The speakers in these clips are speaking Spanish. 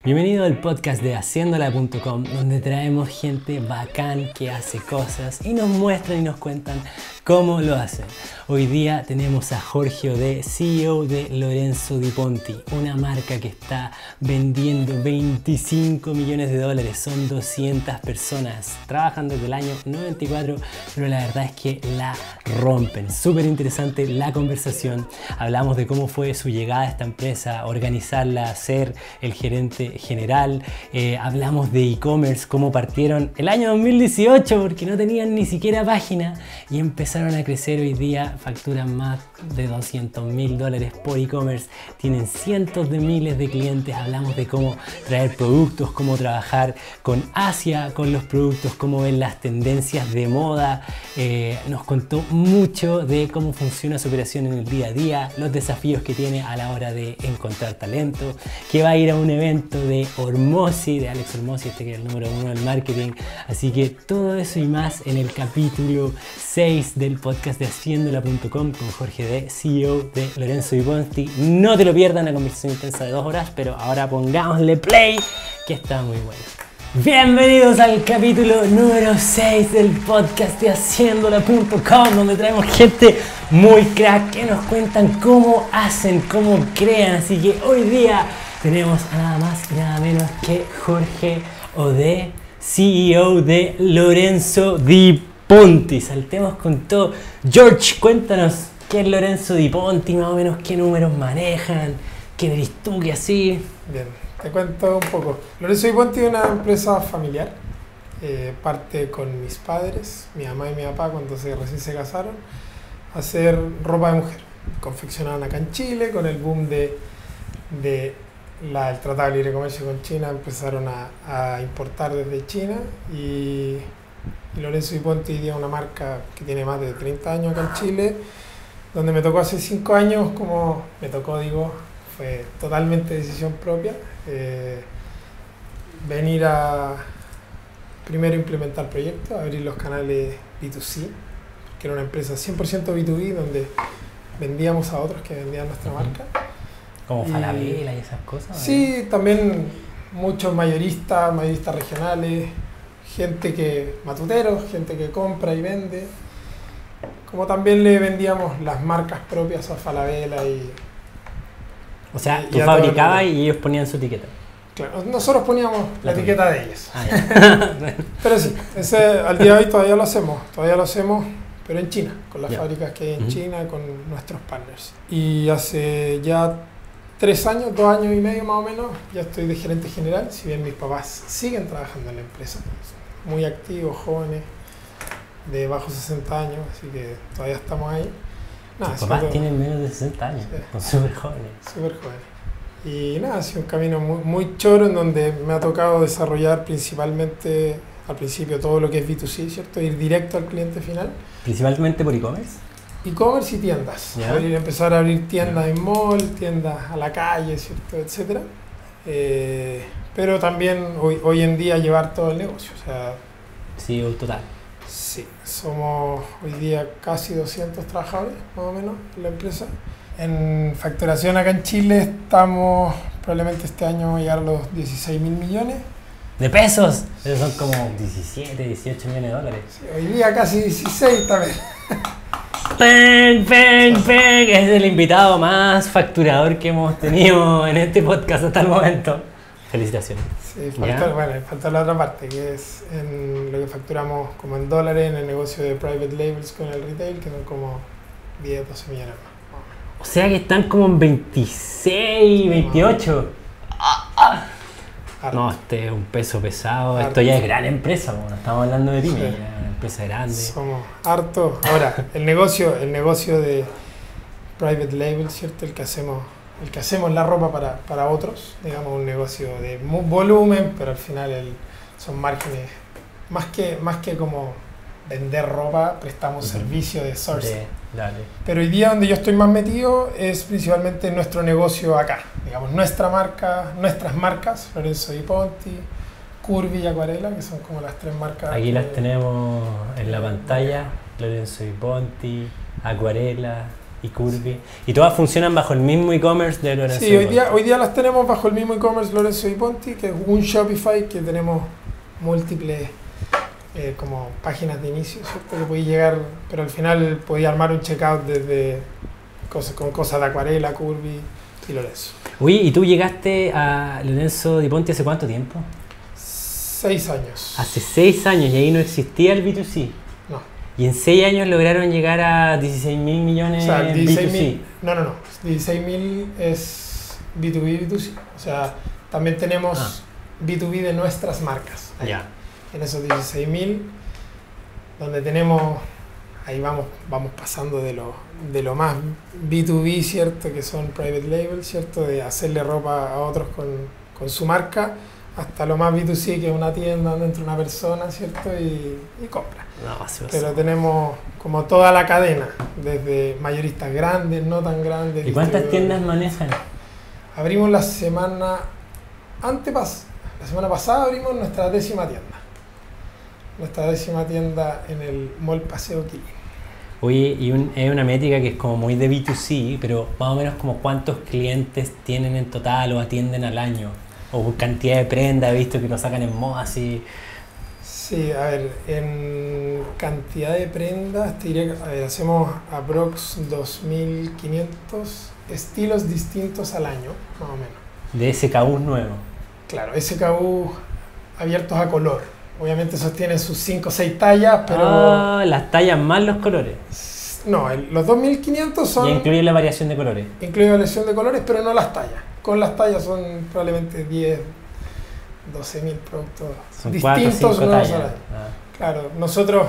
Bienvenido al podcast de Haciéndola.com, donde traemos gente bacán que hace cosas y nos muestran y nos cuentan cómo lo hacen. Hoy día tenemos a Jorge Odé, CEO de Lorenzo Di Ponti, una marca que está vendiendo 25 millones de dólares. Son 200 personas, trabajan desde el año 94, pero la verdad es que la rompen. Súper interesante la conversación. Hablamos de cómo fue su llegada a esta empresa, organizarla, ser el gerente general. Hablamos de e-commerce, cómo partieron el año 2018 porque no tenían ni siquiera página y empezaron a crecer. Hoy día facturan más de 200.000 dólares por e-commerce, tienen cientos de miles de clientes. Hablamos de cómo traer productos, cómo trabajar con Asia con los productos, cómo ven las tendencias de moda. Nos contó mucho de cómo funciona su operación en el día a día, los desafíos que tiene a la hora de encontrar talento, que va a ir a un evento de Hormozi, de Alex Hormozi, que es el número 1 del marketing. Así que todo eso y más en el capítulo 6 del podcast de Haciéndola.com con Jorge Odé, CEO de Lorenzo Di Ponti. No te lo pierdas, una conversación intensa de 2 horas, pero ahora pongámosle play, que está muy bueno. Bienvenidos al capítulo número 6 del podcast de Haciéndola.com, donde traemos gente muy crack que nos cuentan cómo hacen, cómo crean. Así que hoy día tenemos a nada más y nada menos que Jorge Odé, CEO de Lorenzo Di Ponti. Saltemos con todo. George, cuéntanos qué es Lorenzo Di Ponti, más o menos qué números manejan, qué eres tú, qué así. Bien, te cuento un poco. Lorenzo Di Ponti es una empresa familiar. Parte con mis padres, mi mamá y mi papá, cuando recién se casaron, a hacer ropa de mujer. Confeccionaban acá en Chile, con el boom del Tratado de Libre Comercio con China, empezaron a importar desde China y Lorenzo Di Ponti es una marca que tiene más de 30 años acá en Chile, donde me tocó hace 5 años, fue totalmente decisión propia, venir a primero implementar proyectos, abrir los canales B2C, que era una empresa 100% B2B, donde vendíamos a otros que vendían nuestra marca. Como Falabella y esas cosas. Sí, ¿no? También muchos mayoristas regionales, matuteros, gente que compra y vende. Como también le vendíamos las marcas propias a Falabella y... O sea, tú fabricabas y ellos ponían su etiqueta. Claro, nosotros poníamos la etiqueta de ellos. Ya. Pero sí, al día de hoy todavía lo hacemos, pero en China, con las fábricas que hay en China, con nuestros partners. Y hace ya 2 años y medio más o menos, ya estoy de gerente general, si bien mis papás siguen trabajando en la empresa, muy activos, jóvenes, de bajo 60 años, así que todavía estamos ahí. Tus papás tienen menos de 60 años, sí. Son súper jóvenes. Súper jóvenes. Y nada, ha sido un camino muy choro en donde me ha tocado desarrollar principalmente, al principio, todo lo que es B2C, ¿cierto? Ir directo al cliente final. ¿Principalmente por e-commerce? E-commerce y tiendas. ¿Ya? Empezar a abrir tiendas en mall, tiendas a la calle, ¿cierto? Etcétera. Pero también hoy en día llevar todo el negocio. O sea, sí, total. Sí, somos hoy día casi 200 trabajadores, más o menos, en la empresa. En facturación acá en Chile estamos, probablemente este año vamos a llegar a los 16.000 millones. ¿De pesos? Esos son como 17, 18 millones de dólares. Sí, hoy día casi 16 también. ¡Pen! Es el invitado más facturador que hemos tenido en este podcast hasta el momento. Felicitaciones. Sí, falta la otra parte, que es en lo que facturamos como en dólares en el negocio de private labels con el retail, que son como 10, 12 millones más. O sea que están como en 26, 28. No, este es un peso pesado. Esto ya es gran empresa, no estamos hablando de pyme, sí. Una empresa grande. Somos hartos. Ahora, el negocio de private label, ¿cierto? El que hacemos la ropa para otros, digamos, un negocio de volumen, pero al final son márgenes, más que como vender ropa, prestamos servicio de sourcing. Pero hoy día donde yo estoy más metido es principalmente nuestro negocio acá, digamos, nuestras marcas, Lorenzo Di Ponti, Curvy y Acuarela, que son como las 3 marcas. Aquí las tenemos en la pantalla, Lorenzo Di Ponti, Acuarela y Curvy. ¿Y todas funcionan bajo el mismo e-commerce de Lorenzo Sí, Di Ponti? hoy día las tenemos bajo el mismo e-commerce Lorenzo Di Ponti, que es un Shopify que tenemos múltiples como páginas de inicio, ¿cierto? Que podéis llegar, pero al final podéis armar un checkout desde con cosas de acuarela, Curvy y Lorenzo. Oye, ¿y tú llegaste a Lorenzo Di Ponti hace cuánto tiempo? 6 años. Hace 6 años y ahí no existía el B2C. No. Y en 6 años lograron llegar a 16 mil millones O sea, B2C. No. 16.000 es B2B, B2C. O sea, también tenemos B2B de nuestras marcas. Ahí. Ya. En esos 16.000, donde tenemos, ahí vamos pasando de lo más B2B, ¿cierto? Que son private label, ¿cierto? De hacerle ropa a otros con su marca, hasta lo más B2C, que es una tienda donde entra una persona, ¿cierto? Y compra. No, se Pero tenemos como toda la cadena, desde mayoristas grandes, no tan grandes. ¿Y cuántas tiendas manejan? Abrimos la semana pasada abrimos nuestra 10ª tienda. Nuestra 10ª tienda en el Mall Paseo Quilín. Oye, y es una métrica que es como muy de B2C, pero más o menos como cuántos clientes tienen en total o atienden al año. O cantidad de prendas, he visto que lo sacan en moda así. Sí, a ver, en cantidad de prendas, te diré, a ver, hacemos aprox 2.500 estilos distintos al año, más o menos. De SKU nuevo. Claro, SKU abiertos a color. Obviamente esos tienen sus 5 o 6 tallas, pero... las tallas más los colores. No, los 2.500 son... Ya incluye la variación de colores. Incluye variación de colores, pero no las tallas. Con las tallas son probablemente 10, 12.000 productos Son distintos 4 o 5 nuevos tallas. al año. Claro, nosotros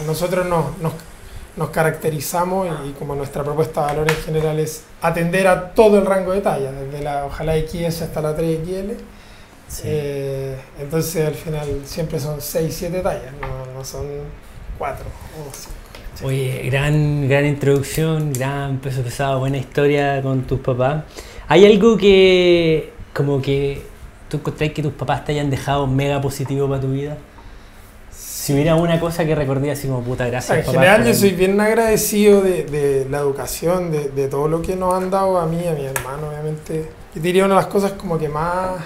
nos caracterizamos y como nuestra propuesta de valor en general es atender a todo el rango de tallas, desde la ojalá XS hasta la 3XL. Sí. Entonces al final siempre son 6, 7 tallas, no son 4 o 5. Oye, gran introducción, gran peso pesado, buena historia con tus papás. ¿Hay algo que como que tú encontrás que tus papás te hayan dejado mega positivo para tu vida? Si hubiera una cosa que recordé así como puta, gracias. En papás, general yo soy bien agradecido de la educación, de todo lo que nos han dado a mí, a mi hermano, obviamente. Yo diría una de las cosas como que más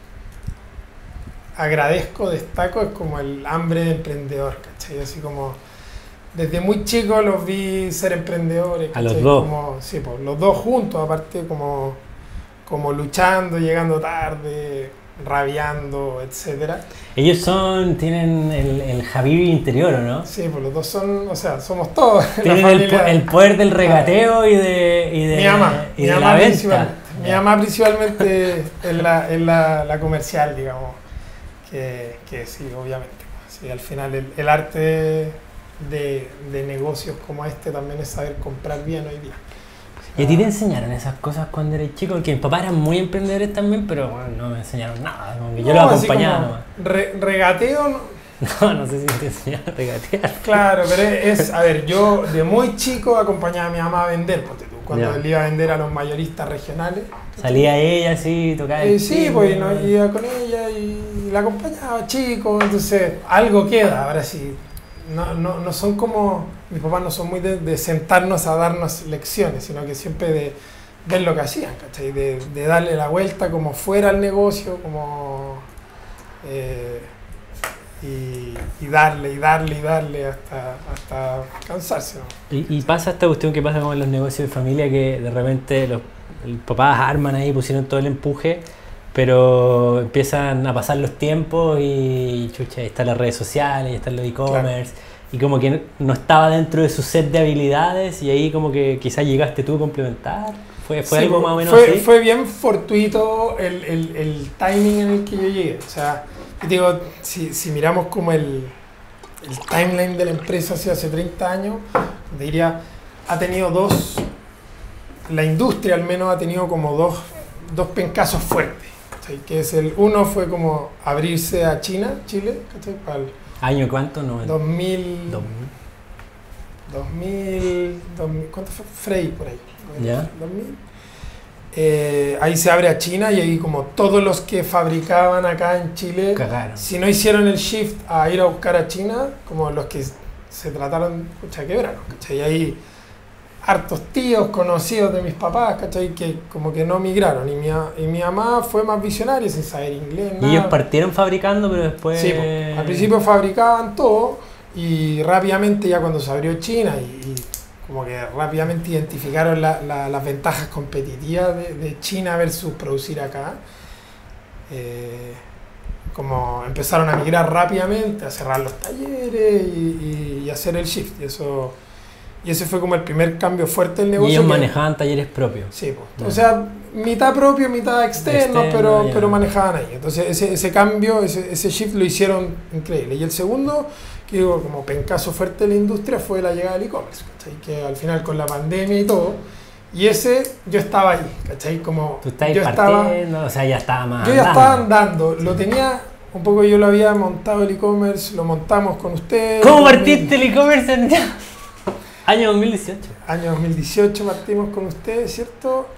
agradezco, destaco, es como el hambre de emprendedor, ¿cachai? Así como desde muy chico los vi ser emprendedores, ¿cachai? A los dos. Como, sí, pues, los dos juntos, aparte como luchando, llegando tarde, rabiando, etcétera. Ellos tienen el Habibi interior, ¿o no? Sí, pues los dos son, o sea, somos todos. Tienen el poder del regateo y de la venta. Mi mamá principalmente es la comercial, digamos, que sí, obviamente. Sí, al final el arte de negocios como este también es saber comprar bien hoy día. ¿Y a ti te enseñaron esas cosas cuando eres chico? Porque mis papás eran muy emprendedores también, pero bueno, no me enseñaron nada, como que yo los acompañaba nomás. Regateo, no sé si te enseñaron a regatear. Claro, pero a ver, yo de muy chico acompañaba a mi mamá a vender, ponte tú, cuando él iba a vender a los mayoristas regionales. Salía ella así, tocaba el sí, timbre, pues no, iba con ella y la acompañaba, chico, entonces algo queda, ahora sí. No son como, mis papás no son muy de sentarnos a darnos lecciones, sino que siempre de ver lo que hacían, ¿cachai? De darle la vuelta como fuera al negocio, como y darle hasta cansarse, ¿no? Y pasa esta cuestión que pasa con los negocios de familia, que de repente los papás arman ahí, pusieron todo el empuje, pero empiezan a pasar los tiempos y chucha, ahí están las redes sociales, ahí están los e-commerce, claro. Y como que no estaba dentro de su set de habilidades y ahí como que quizás llegaste tú a complementar. ¿Fue sí, algo más o menos así? Fue bien fortuito el timing en el que yo llegué. O sea, digo, si miramos como el timeline de la empresa hace 30 años, diría, ha tenido la industria al menos ha tenido como dos pencazos fuertes. Que uno fue como abrirse a Chile, ¿cachai? ¿Año cuánto? No, 2000, ¿cuánto fue? Frey por ahí. ¿Ya? 2000. Ahí se abre a China y ahí como todos los que fabricaban acá en Chile, cagaron. Si no hicieron el shift a ir a buscar a China, como los que se trataron, quebraron, ¿cachai? Y hartos tíos conocidos de mis papás, ¿cachai? Que como que no migraron. Y mi mamá fue más visionaria sin saber inglés, nada. Y ellos partieron fabricando, pero después... Sí, al principio fabricaban todo y rápidamente ya cuando se abrió China y como que rápidamente identificaron las ventajas competitivas de China versus producir acá. Como empezaron a migrar rápidamente, a cerrar los talleres y hacer el shift. Y ese fue como el primer cambio fuerte del negocio. Y ellos manejaban talleres propios. Sí, pues. O sea, mitad propio, mitad externo, pero manejaban ahí. Entonces ese cambio, ese shift lo hicieron increíble. Y el segundo, que digo, como pencazo fuerte de la industria, fue la llegada del e-commerce, ¿cachai? Que al final con la pandemia y todo, y yo estaba ahí, ¿cachai? Como tú estabas partiendo, o sea, ya estaba más yo ya estaba andando, lo tenía... Un poco yo lo había montado el e-commerce, lo montamos con ustedes. ¿Cómo partiste el e-commerce en año 2018? Año 2018 partimos con ustedes, ¿cierto?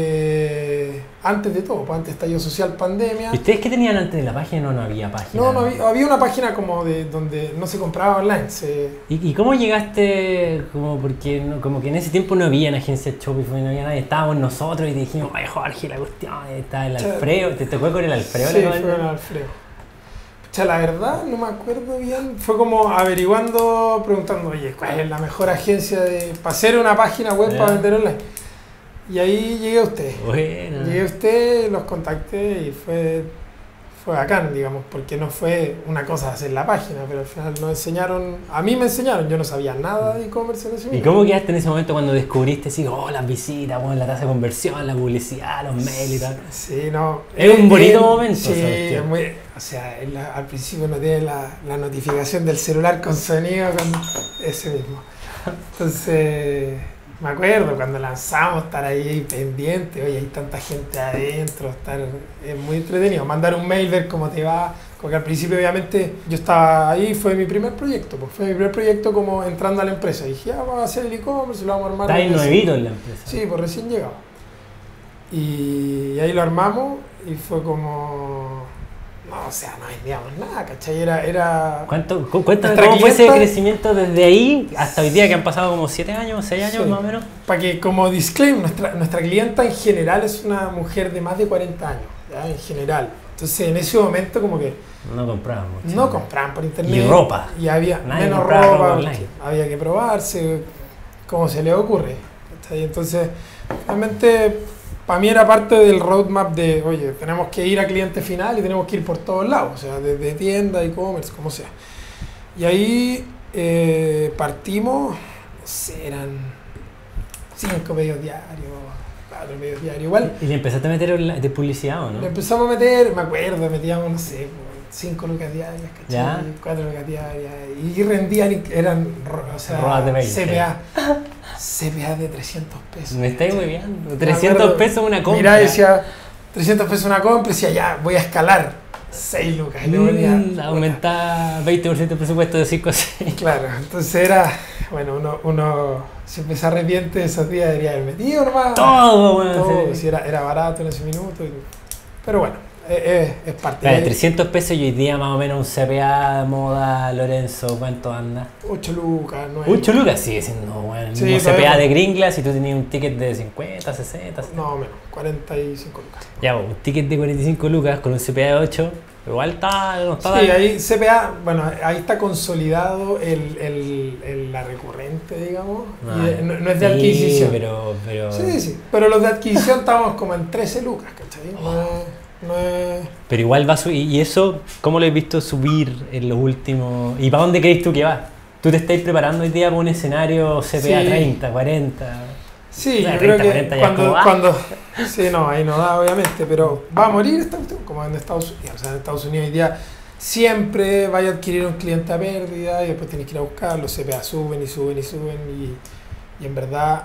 Antes de todo, pues antes estallido social, pandemia. ¿Y ustedes qué tenían antes de la página o no había página? No había una página como de donde no se compraba online. ¿Y cómo llegaste? Porque como que en ese tiempo no había en agencia Shopify, no había nadie, estábamos nosotros y dijimos, oye Jorge, la cuestión, estaba el Alfredo, ¿te tocó con el Alfredo? Sí, fue con el Alfredo. O sea, la verdad, no me acuerdo bien. Fue como averiguando, preguntando, oye, ¿cuál es la mejor agencia para hacer una página web para vender online? Y ahí llegué a usted. Bueno. Llegué a usted, los contacté y fue bacán, digamos, porque no fue una cosa hacer la página, pero al final nos enseñaron, a mí me enseñaron, yo no sabía nada de e-commerce en ese momento. ¿Y cómo quedaste en ese momento cuando descubriste, sí, las visitas, la tasa de conversión, la publicidad, los mails y tal? Sí, no. Es un bonito momento. Sí, es muy, o sea, al principio no tiene la notificación del celular con sonido, con ese mismo. Entonces... Me acuerdo cuando lanzamos, estar ahí pendiente, oye, hay tanta gente adentro, es muy entretenido. Mandar un mail, ver cómo te va, porque al principio obviamente yo estaba ahí, fue mi primer proyecto, pues fue mi primer proyecto como entrando a la empresa. Y dije, vamos a hacer el e-commerce, lo vamos a armar. Está ahí nuevito en la empresa. Sí, pues recién llegado. Y ahí lo armamos y fue como... No, o sea, no vendíamos nada, ¿cachai? Cuéntame cómo fue ese crecimiento desde ahí hasta hoy día, que han pasado como 7 años, 6 años sí, más o menos. Para que, como disclaimer, nuestra clienta en general es una mujer de más de 40 años, ¿ya? En general. Entonces, en ese momento como que... No compraban mucho. No compraban por internet. Y ropa. Y había nadie menos ropa, había que probarse, como se le ocurre, ¿cachai? Entonces, realmente... Para mí era parte del roadmap de, oye, tenemos que ir a cliente final y tenemos que ir por todos lados, o sea, desde tienda, e-commerce, como sea. Y ahí partimos, no sé, eran 5 pedidos diarios, 4 pedidos diarios, igual. ¿Y le empezaste a meter de publicidad o no? Le empezamos a meter, me acuerdo, metíamos, no sé, 5 lucas diarias, ¿cachai? ¿Ya? 4 lucas diarias, y rendían, eran, o sea, de 20. CPA de 300 pesos. Me estáis muy bien. 300 pesos una compra. Mirá, decía 300 pesos una compra y decía ya, voy a escalar 6 lucas. Y luego aumentar 20% el presupuesto de 5 a 6. Claro, entonces era, bueno, uno siempre se arrepiente de esos días, debería haber metido nomás. Todo, bueno. Todo, si era barato en ese minuto. Pero bueno, es parte. Vale, 300 pesos y hoy día más o menos un CPA moda Lorenzo, ¿cuánto anda? 8 lucas, 9. 8 lucas sigue siendo bueno. Sí, un CPA de Gringlas y tú tenías un ticket de 50, 60. No, menos, 45 lucas. Ya, un ticket de 45 lucas con un CPA de 8, igual no está. Sí, ahí CPA, bueno, ahí está consolidado la recurrente, digamos. Y no es de adquisición. Pero... Sí, pero los de adquisición estamos como en 13 lucas, ¿cachai? Pero igual va a subir, y eso, ¿cómo lo has visto subir en los últimos? ¿Y para dónde crees tú que va? ¿Tú te estás preparando hoy día para un escenario CPA 30, 40? Sí, yo 30, creo que 40 cuando sí, no, ahí no da obviamente, pero va a morir esta cuestión, como en Estados Unidos. O sea, en Estados Unidos hoy día siempre vaya a adquirir un cliente a pérdida y después tienes que ir a buscarlo, los CPA suben y en verdad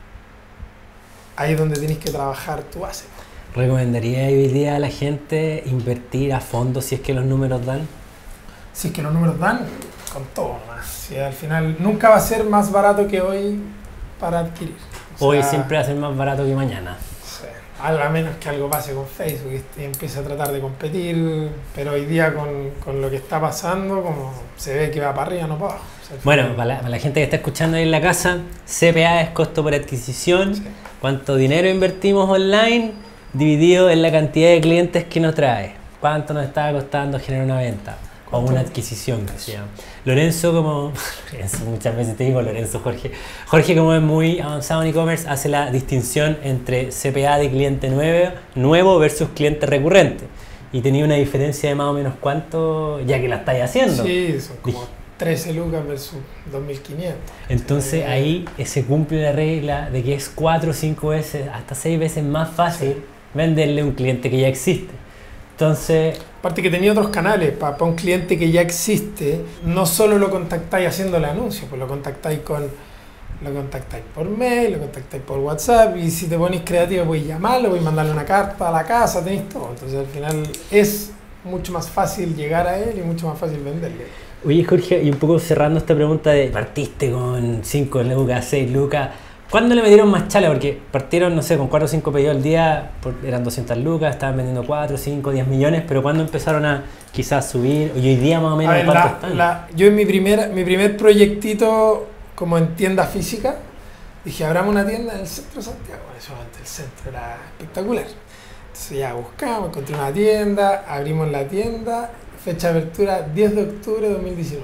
ahí es donde tienes que trabajar tu base. ¿Recomendaría hoy día a la gente invertir a fondo si es que los números dan? Si es que los números dan, con todo más. Si al final nunca va a ser más barato que hoy para adquirir. Hoy siempre va a ser más barato que mañana. Sí. A menos que algo pase con Facebook y empiece a tratar de competir, pero hoy día con lo que está pasando, como se ve que va para arriba, no para abajo. O sea, Bueno, para la gente que está escuchando ahí en la casa, CPA es costo por adquisición, sí. cuánto dinero invertimos online dividido en la cantidad de clientes que nos trae, cuánto nos está costando generar una venta o una adquisición que se llama. Lorenzo, como Lorenzo, muchas veces te digo Lorenzo, Jorge como es muy avanzado en e-commerce, hace la distinción entre CPA de cliente nuevo versus cliente recurrente, y tenía una diferencia de más o menos cuánto, ya que la estáis haciendo. Sí, son como 13 lucas versus 2.500. Entonces ahí se cumple la regla de que es 4 o 5 veces, hasta 6 veces más fácil venderle a un cliente que ya existe. Entonces, aparte que tenía otros canales, para un cliente que ya existe, no solo lo contactáis haciendo el anuncio, pues lo contactáis por mail, lo contactáis por WhatsApp, y si te ponéis creativo podéis llamarlo, podéis mandarle una carta a la casa, tenéis todo. Entonces al final es mucho más fácil llegar a él y mucho más fácil venderle. oye Jorge, y un poco cerrando esta pregunta de partiste con 5 lucas, 6 lucas, ¿cuándo le metieron más chala? Porque partieron, no sé, con 4 o 5 pedidos al día, eran 200 lucas, estaban vendiendo 4, 5, 10 millones, pero ¿cuándo empezaron a quizás subir? Y hoy día más o menos, ¿cuánto están? Yo en mi primer proyectito como en tienda física, dije, abramos una tienda en el centro de Santiago. Eso antes el centro era espectacular. Entonces ya buscamos, encontré una tienda, abrimos la tienda, fecha de apertura 10 de octubre de 2019.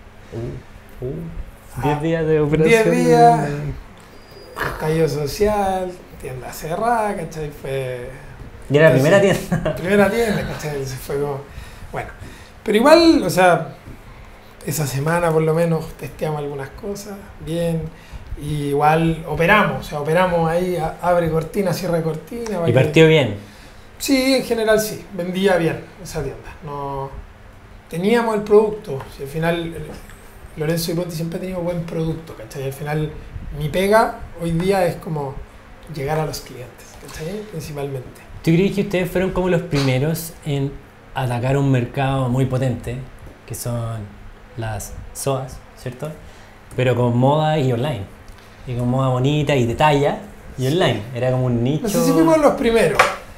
10 días de operación. 10 días, estallido social, tienda cerrada, ¿cachai? Y era la primera tienda. Primera tienda, ¿cachai? Se fue como... Bueno, pero igual, o sea, esa semana por lo menos testeamos algunas cosas, bien, y igual operamos ahí, abre cortina, cierra cortina. ¿Y partió bien? Sí, en general sí, vendía bien esa tienda. No, teníamos el producto, si al final Lorenzo y Ponti siempre ha tenido buen producto, ¿cachai? Al final mi pega hoy día es como llegar a los clientes, ¿cachai? Principalmente. ¿Tú crees que ustedes fueron como los primeros en atacar un mercado muy potente, que son las SOAS, ¿cierto? Pero con moda y online, y con moda bonita y de talla y online, era como un nicho... No sé si fuimos los primeros,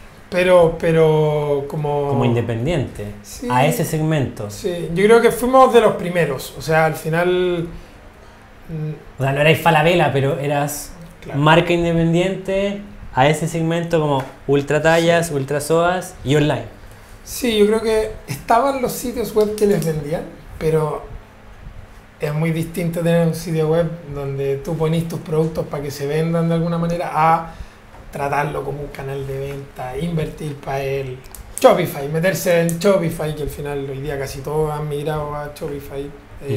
pero como independiente, sí, a ese segmento. Sí, yo creo que fuimos de los primeros, o sea, al final... O sea, no erais Falabella, pero eras Claro. marca independiente a ese segmento como ultra tallas, ultra SOAS y online. Sí, yo creo que estaban los sitios web que les vendían, pero es muy distinto tener un sitio web donde tú ponís tus productos para que se vendan de alguna manera a tratarlo como un canal de venta, invertir para él. Shopify, meterse en Shopify, que al final hoy día casi todos han migrado a Shopify.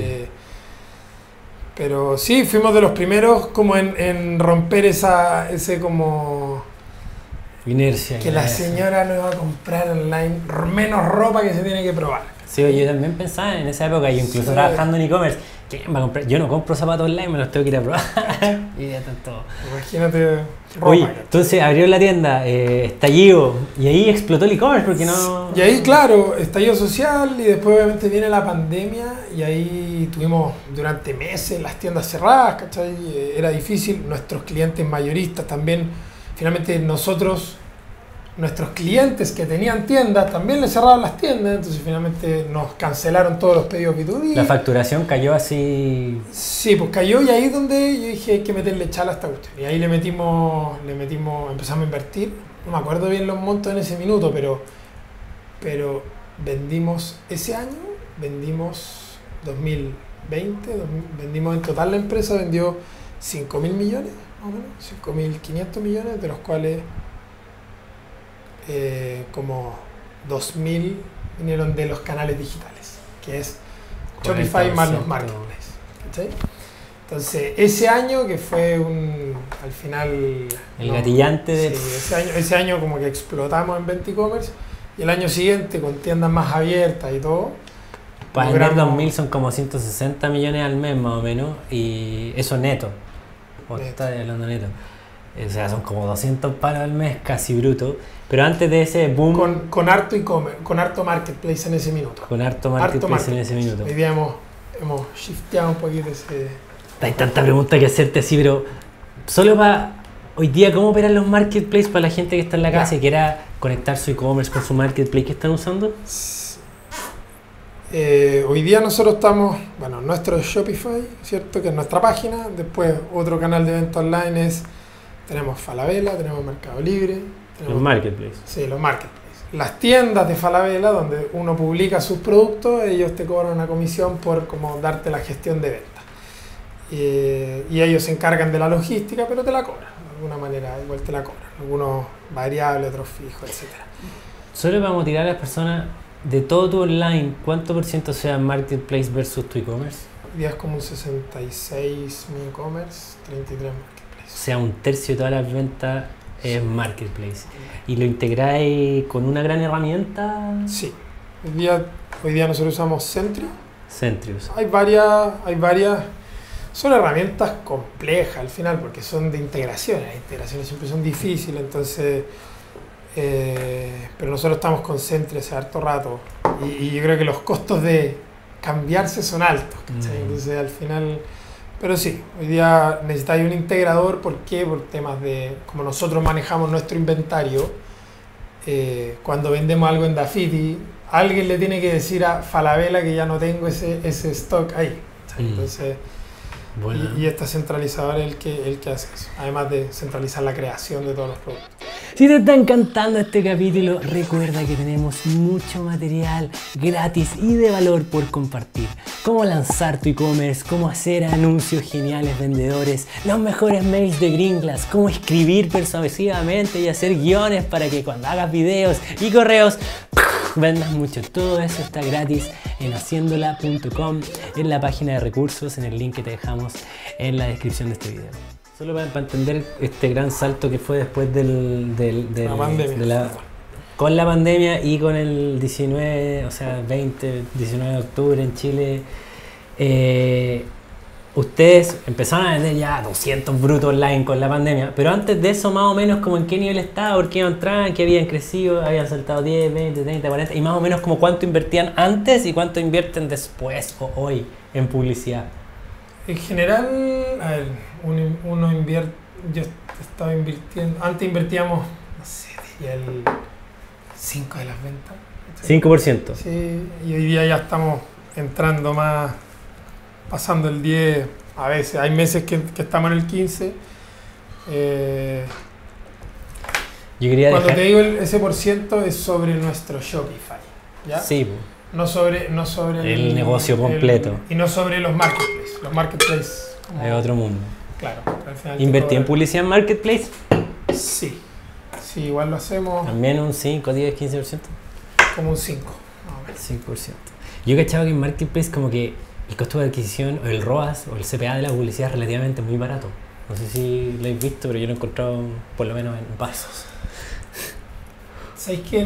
Pero sí, fuimos de los primeros como en romper ese como... Inercia. Que la señora no va a comprar online menos ropa que se tiene que probar. Sí, yo también pensaba en esa época, yo incluso trabajando en e-commerce, ¿quién va a comprar? Yo no compro zapatos online, me los tengo que ir a probar. Y ya están todos. Imagínate ropa. Oye, entonces abrió la tienda, estallido, y ahí explotó el e-commerce porque no... Y ahí, claro, estallido social y después obviamente viene la pandemia y ahí tuvimos durante meses las tiendas cerradas, ¿cachai? Era difícil, nuestros clientes mayoristas también, finalmente nuestros clientes que tenían tiendas también les cerraban las tiendas, entonces finalmente nos cancelaron todos los pedidos B2B. La facturación cayó así... Sí, pues cayó y ahí es donde yo dije hay que meterle chala a esta cuestión. Y ahí le metimos, empezamos a invertir. No me acuerdo bien los montos en ese minuto, pero vendimos ese año, vendimos 2020, vendimos en total la empresa vendió 5.000 millones, más o menos, 5.500 millones, de los cuales como 2.000 vinieron de los canales digitales, que es Shopify más los marketplaces, ¿cachai? Entonces, ese año que fue al final... El gatillante de... Sí, ese año como que explotamos en venta e-commerce y el año siguiente con tiendas más abiertas y todo. Para vender 2.000 son como 160 millones al mes más o menos, y eso neto. ¿O estás hablando neto? O sea, son como 200 palos al mes, casi bruto. Pero antes de ese boom... Con harto e-commerce, con harto marketplace en ese minuto. Con harto marketplace en ese minuto. Hoy día hemos shifteado un poquito ese... Hay tanta pregunta que hacerte así, pero solo para Hoy día, ¿cómo operan los marketplaces para la gente que está en la casa Ya. y quiera conectar su e-commerce con su marketplace? ¿Qué están usando? Hoy día nosotros estamos, bueno, nuestro Shopify, ¿cierto? Que es nuestra página. Después otro canal de venta online tenemos Falabella, tenemos Mercado Libre. Los marketplaces. Sí, los marketplaces. Las tiendas de Falabella, donde uno publica sus productos, ellos te cobran una comisión por como darte la gestión de venta. Y ellos se encargan de la logística, pero te la cobran. De alguna manera, igual te la cobran. Algunos variables, otros fijos, etc. Solo para motivar a las personas, de todo tu online, ¿cuánto por ciento sea marketplace versus tu e-commerce? Hoy día es como un 66 mi e-commerce, 33 O marketplace. sea, un tercio de todas las ventas es marketplace. ¿Y lo integráis con una gran herramienta? Sí. Hoy día nosotros usamos Sentry. Centrius. Hay varias. Son herramientas complejas al final porque son de integración. Las integraciones siempre son difíciles, entonces. Pero nosotros estamos con Sentry hace harto rato y yo creo que los costos de cambiarse son altos, ¿cachai? Entonces al final. Pero sí, hoy día necesitáis un integrador. ¿Por qué? Por temas de. Como nosotros manejamos nuestro inventario, cuando vendemos algo en Dafiti, alguien le tiene que decir a Falabella que ya no tengo ese stock ahí. Entonces, Bueno. y este centralizador es el que hace eso, además de centralizar la creación de todos los productos. Si te está encantando este capítulo, recuerda que tenemos mucho material gratis y de valor por compartir. Cómo lanzar tu e-commerce, cómo hacer anuncios geniales vendedores, los mejores mails de Green Glass, cómo escribir persuasivamente y hacer guiones para que cuando hagas videos y correos vendas mucho. Todo eso está gratis en haciendola.com, en la página de recursos, en el link que te dejamos en la descripción de este video. Solo para entender este gran salto que fue después La pandemia. con la pandemia y con el 19 de octubre en Chile, ustedes empezaron a vender ya 200 brutos online con la pandemia, pero antes de eso más o menos como en qué nivel estaba, por qué iban entrando, que habían crecido, habían saltado 10, 20, 30, 40 y más o menos como cuánto invertían antes y cuánto invierten después o hoy en publicidad. En general, a ver, uno invierte, yo estaba invirtiendo, antes invertíamos, no sé, diría el 5 de las ventas. ¿cachai? 5%. Sí, y hoy día ya estamos entrando más, pasando el 10, a veces, hay meses que estamos en el 15. Yo quería Cuando dejar... te digo ese por ciento es sobre nuestro Shopify, ¿ya? Sí, po. No sobre El negocio completo. y no sobre los marketplaces. Los marketplaces, como- Es otro mundo. claro. Al final te ¿Invertí en cobran. publicidad en marketplace? Sí. Sí, igual lo hacemos También un 5, 10, 15%. como un 5. más o menos. 5%. Yo he cachado que en marketplace como que el costo de adquisición o el ROAS o el CPA de la publicidad es relativamente muy barato. No sé si lo habéis visto, pero yo lo he encontrado por lo menos en vasos. ¿Sabéis que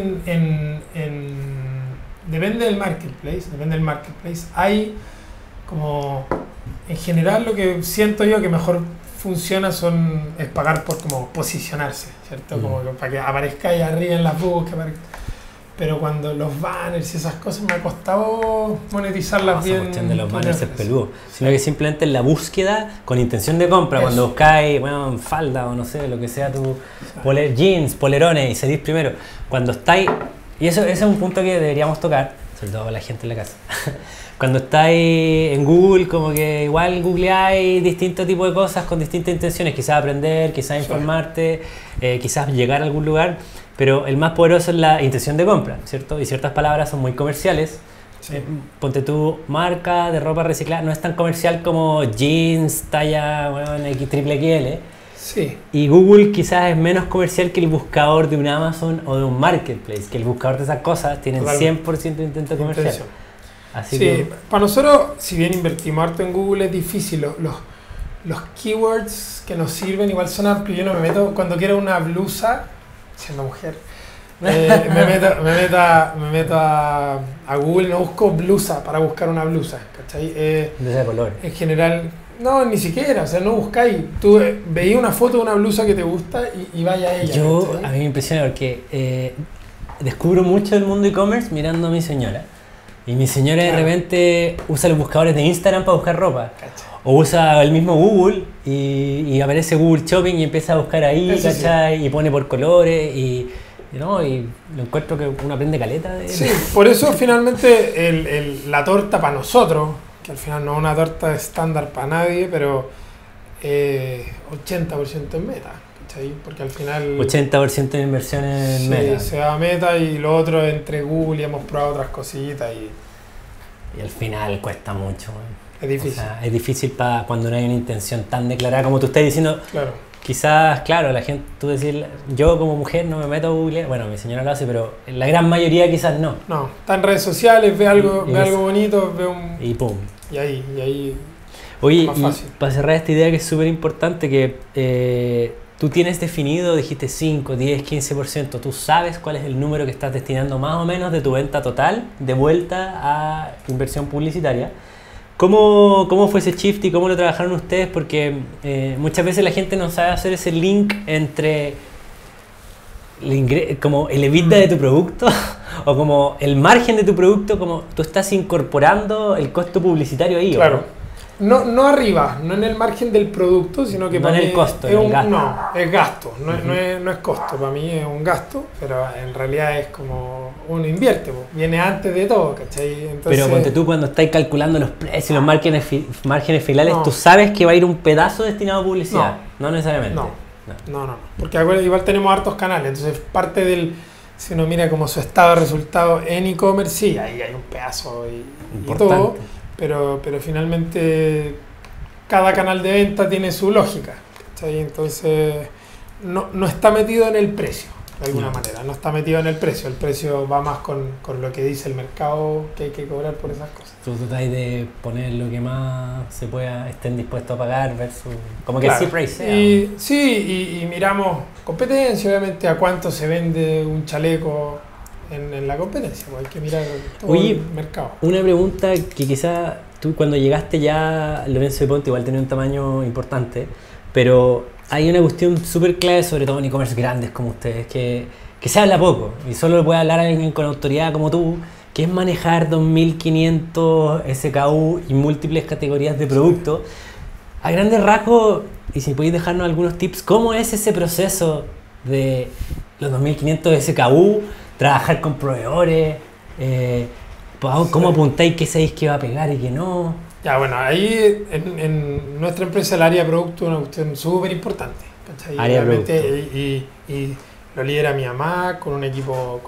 depende del marketplace? Hay como, en general lo que siento yo que mejor funciona es pagar por como posicionarse, ¿cierto? Como que para que aparezca ahí arriba en las búsquedas. Pero cuando los banners y esas cosas me ha costado monetizarlas Esa bien. cuestión de los banners es bien. peludo. Sino que simplemente en la búsqueda con intención de compra, Eso. cuando buscáis, bueno, falda o no sé, lo que sea tu jeans, polerones y salís primero. Cuando estáis, y eso ese es un punto que deberíamos tocar, sobre todo la gente en la casa. Cuando estáis en Google, como que igual googleáis distintos tipos de cosas con distintas intenciones, quizás aprender, quizás informarte, quizás llegar a algún lugar, pero el más poderoso es la intención de compra, ¿cierto? Y ciertas palabras son muy comerciales. Sí. Ponte tu marca de ropa reciclada, no es tan comercial como jeans, talla, bueno, XXL. Sí. Y Google quizás es menos comercial que el buscador de un Amazon o de un Marketplace, que el buscador de esas cosas tienen Totalmente. 100% de intento comercial. Intención. Así Sí, que para nosotros, si bien invertimos harto en Google, es difícil. Los keywords que nos sirven igual son amplios. Yo no me meto, cuando quiero una blusa, siendo mujer, me meto a Google y no busco blusa para buscar una blusa, ¿cachai? de ese color. En general, no, ni siquiera, o sea, no buscáis. Tú veis una foto de una blusa que te gusta y vaya a ella. Yo, ¿cachai? a mí me impresiona porque descubro mucho del mundo e-commerce mirando a mi señora. Y mi señora de Claro. repente usa los buscadores de Instagram para buscar ropa. Cacha. O usa el mismo Google y aparece Google Shopping y empieza a buscar ahí, Eso sí. ¿cachai? Y pone por colores ¿no? Y lo encuentro que uno aprende caleta de... Sí, por eso finalmente la torta para nosotros, que al final no es una torta estándar para nadie, pero 80% en Meta, ¿cachai? Porque al final 80% de inversión en sí, Meta. se va a Meta y lo otro entre Google y hemos probado otras cositas y Y al final cuesta mucho. Man. es difícil. O sea, es difícil para cuando no hay una intención tan declarada como tú estás diciendo. Claro. Quizás, claro, la gente, tú decir, yo como mujer no me meto a Google, bueno, mi señora lo hace, pero la gran mayoría quizás no. No, está en redes sociales, ve algo, Y ve es- algo bonito, ve un... Y pum. Y ahí Oye, más y fácil. para cerrar esta idea que es súper importante, que tú tienes definido, dijiste 5, 10, 15%, tú sabes cuál es el número que estás destinando más o menos de tu venta total de vuelta a inversión publicitaria. ¿Cómo fue ese shift y cómo lo trabajaron ustedes? Porque muchas veces la gente no sabe hacer ese link entre como el EBITDA de tu producto o como el margen de tu producto, como tú estás incorporando el costo publicitario ahí. ¿o Claro. no? No arriba, no en el margen del producto, sino que No para en mí el costo, es en el gasto. No, es gasto, no es costo, para mí es un gasto, pero en realidad es como uno invierte, po, viene antes de todo, ¿cachai? Entonces, Pero ponte tú cuando estáis calculando los precios y los márgenes finales, No. tú sabes que va a ir un pedazo destinado a publicidad. No necesariamente. No. No, porque acuérdate, igual tenemos hartos canales, entonces parte del, si uno mira como su estado de resultado en e-commerce, sí, ahí hay un pedazo y Importante. todo, pero finalmente cada canal de venta tiene su lógica, ¿cachai? Entonces no está metido en el precio, de alguna No. manera, no está metido en el precio va más con lo que dice el mercado que hay que cobrar por esas cosas. Tú tratáis de poner lo que más se pueda, estén dispuestos a pagar versus... Como que Claro. el C-Price sea. Y miramos competencia, obviamente, a cuánto se vende un chaleco en la competencia, pues hay que mirar todo Oye, el mercado. Una pregunta que quizá tú cuando llegaste ya, Lorenzo de Ponte igual tenía un tamaño importante, pero hay una cuestión súper clave, sobre todo en e-commerce grandes como ustedes, que se habla poco y solo lo puede hablar alguien con autoridad como tú, que es manejar 2.500 SKU y múltiples categorías de productos. A grandes rasgos, y si podéis dejarnos algunos tips, ¿cómo es ese proceso de los 2.500 SKU, trabajar con proveedores, cómo apuntáis qué sabéis que va a pegar y qué no? Ya, bueno, ahí en nuestra empresa el área de producto es una cuestión súper importante, ¿cachai? Área de Realmente, producto. y lo lidera mi mamá con un equipo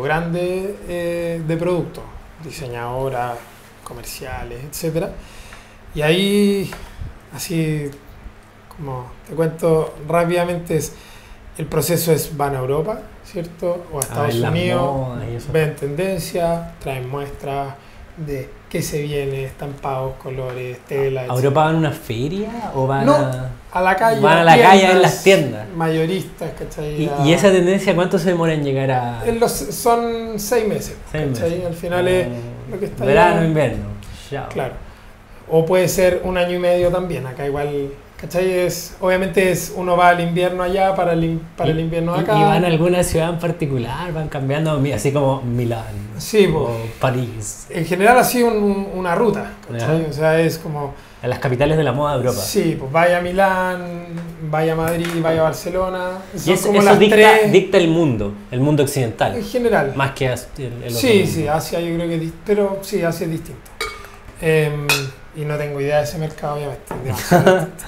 grande de producto, diseñadoras, comerciales, etcétera. Y ahí, así como te cuento rápidamente, el proceso van a Europa, ¿cierto? O a Estados ver las Unidos, modas y eso. ven tendencias, traen muestras de qué se viene, estampados, colores, tela, ¿A etcétera. Europa van a una feria o van No, a...? a la calle. Van a la calle en las tiendas. Mayoristas, ¿cachai? ¿Y esa tendencia cuánto se demora en llegar a...? Son 6 meses, 6 ¿cachai? meses. Al final es lo que está Verano, allá. invierno. Chao. Claro. O puede ser un año y medio también, acá igual, ¿cachai? Obviamente uno va al invierno allá para el invierno acá. ¿Y van a alguna ciudad en particular? ¿Van cambiando? Así como Milán Sí, o pues, París. en general así una ruta, ¿cachai? Ya. O sea, es como... A las capitales de la moda de Europa. Sí, pues vaya a Milán, vaya a Madrid, vaya a Barcelona. Y Son eso, como eso las tres dicta el mundo occidental. en general. Más que el otro Sí, mundo. sí, Asia yo creo que pero sí, Asia es distinto. Y no tengo idea de ese mercado, obviamente. es demasiado distinto.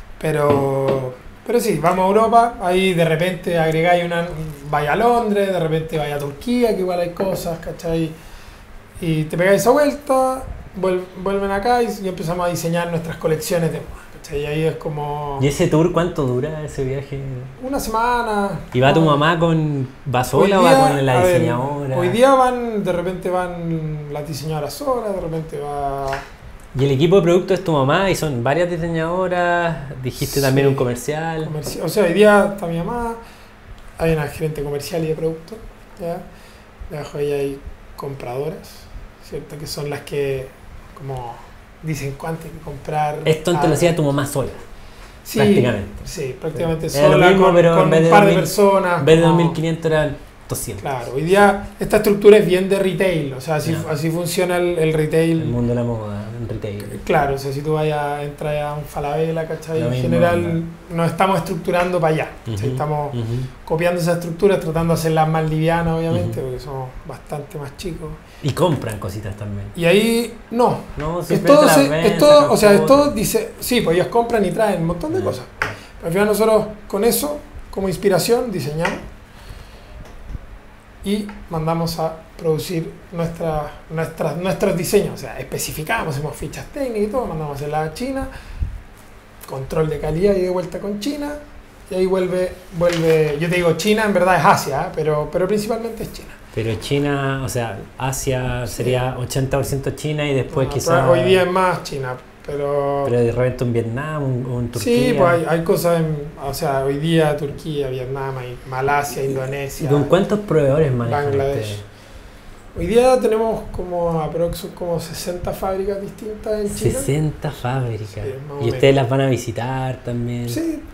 Pero sí, vamos a Europa, ahí de repente agregáis vaya a Londres, de repente vaya a Turquía, que igual hay cosas, ¿cachai? Y te pegáis esa vuelta, vuelven acá y empezamos a diseñar nuestras colecciones de moda, ¿cachai? Y ahí es como ¿Y ese tour cuánto dura ese viaje? una semana. ¿Y va tu ¿no? mamá va Hoy sola o día, va con la a ver, diseñadora? hoy día de repente van las diseñadoras solas, de repente va... Y el equipo de producto es tu mamá y son varias diseñadoras, dijiste también Sí. un comercial. O sea, hoy día está mi mamá, hay una gerente comercial y de producto, ¿ya? Debajo de ella hay compradoras, ¿cierto? Que son las que como dicen cuánto hay que comprar. Esto entonces lo hacía tu mamá sola, Sí, prácticamente. Sí, prácticamente Era lo sola, mismo, pero con en vez un de par de 2000, personas. En vez de como- 2.500 eran 200. Claro, hoy día esta estructura es bien de retail, o sea, así funciona el retail. El mundo de la moda, en retail. Claro, o sea, si tú entras a un Falabella, ¿cachai? Lo En mismo, general nos estamos estructurando para allá, ¿cachai? Estamos copiando esa estructura, tratando de hacerlas más livianas, obviamente, porque somos bastante más chicos. Y compran cositas también. Y ahí, no, es todo, dice, sí, pues ellos compran y traen un montón de cosas. Pero al final nosotros con eso, como inspiración, diseñamos y mandamos a producir nuestros diseños, o sea, especificamos, hacemos fichas técnicas y todo, mandamos a hacerla a China, control de calidad y de vuelta con China, y ahí vuelve, yo te digo China, en verdad es Asia, pero principalmente es China. Pero China, o sea, Asia sería 80% China y después quizás... Hoy día es más China, pero de repente en Vietnam o en Turquía. Sí, pues hay cosas, o sea, hoy día Turquía, Vietnam, Malasia, Indonesia. ¿Y con cuántos proveedores manejan Bangladesh? Hoy día tenemos como 60 fábricas distintas en China. 60 fábricas. Sí, ¿Y ustedes las van a visitar también?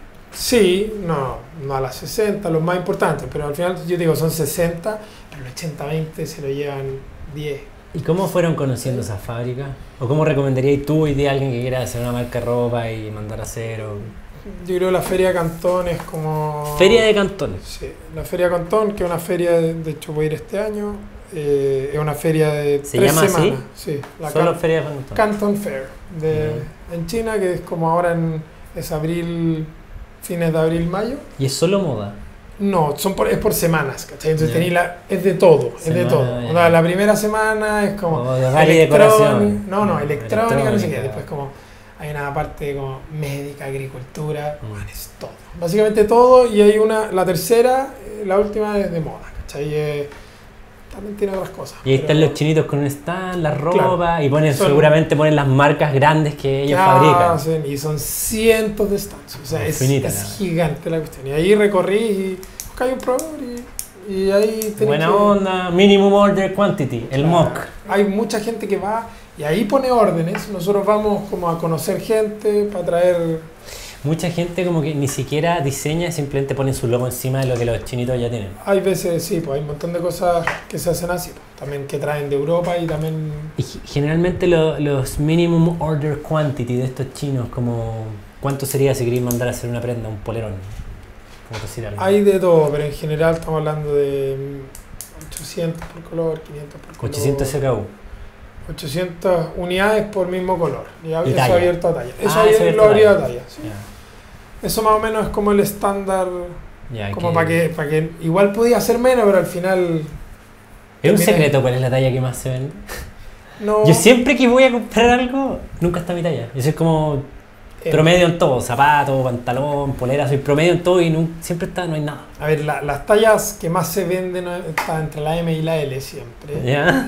Sí, no a las 60, los más importantes, pero al final yo digo son 60, pero el 80-20 se lo llevan 10. ¿Y cómo fueron conociendo esas fábricas? ¿O cómo recomendarías tú hoy día a alguien que quiera hacer una marca de ropa y mandar a hacer? Yo creo que la Feria de Cantón es como... ¿Feria de Cantón? Sí, la Feria de Cantón, que es una feria, de hecho voy a ir este año, es una feria de 3 semanas. ¿Se llama así? Sí. ¿Solo Feria de Cantón? Canton Fair, en China, que es como ahora es abril, fines de abril, mayo. ¿Y es solo moda? No, es por semanas, ¿cachai? Entonces es de todo, es de todo. O sea, la primera semana es como decoración. Electrónica, no sé qué. Después como hay una parte como médica, agricultura, es todo. Básicamente todo, y hay la tercera, la última es de moda, ¿cachai? También tiene otras cosas. Y ahí están los chinitos con un stand, la ropa, y seguramente ponen las marcas grandes que ellos fabrican. Y son cientos de stands, o sea, es gigante la cuestión. Y ahí recorrí y buscáis un proveedor y ahí tenés buena onda, minimum order quantity, el MOC. Hay mucha gente que va y ahí pone órdenes, nosotros vamos como a conocer gente para traer... Mucha gente como que ni siquiera diseña, simplemente pone su logo encima de lo que los chinitos ya tienen. Hay veces, sí, pues hay un montón de cosas que se hacen así, pues, también que traen de Europa y también... Y generalmente los minimum order quantity de estos chinos, como ¿cuánto sería si queréis mandar a hacer una prenda, un polerón? Hay de todo, pero en general estamos hablando de 800 por color, 500 por color. 800 SKU. 800 unidades por mismo color. Y eso talla. Abierto a talla. Eso lo abierto a talla. Sí. Yeah. Eso más o menos es como el estándar, como para que igual podía hacer menos, pero al final... ¿Es un secreto cuál es la talla que más se vende? No. Yo siempre que voy a comprar algo, nunca está mi talla. Eso es como promedio en todo, zapato, pantalón, polera, soy promedio en todo y siempre no hay nada. A ver, las tallas que más se venden están entre la M y la L siempre. ¿Ya?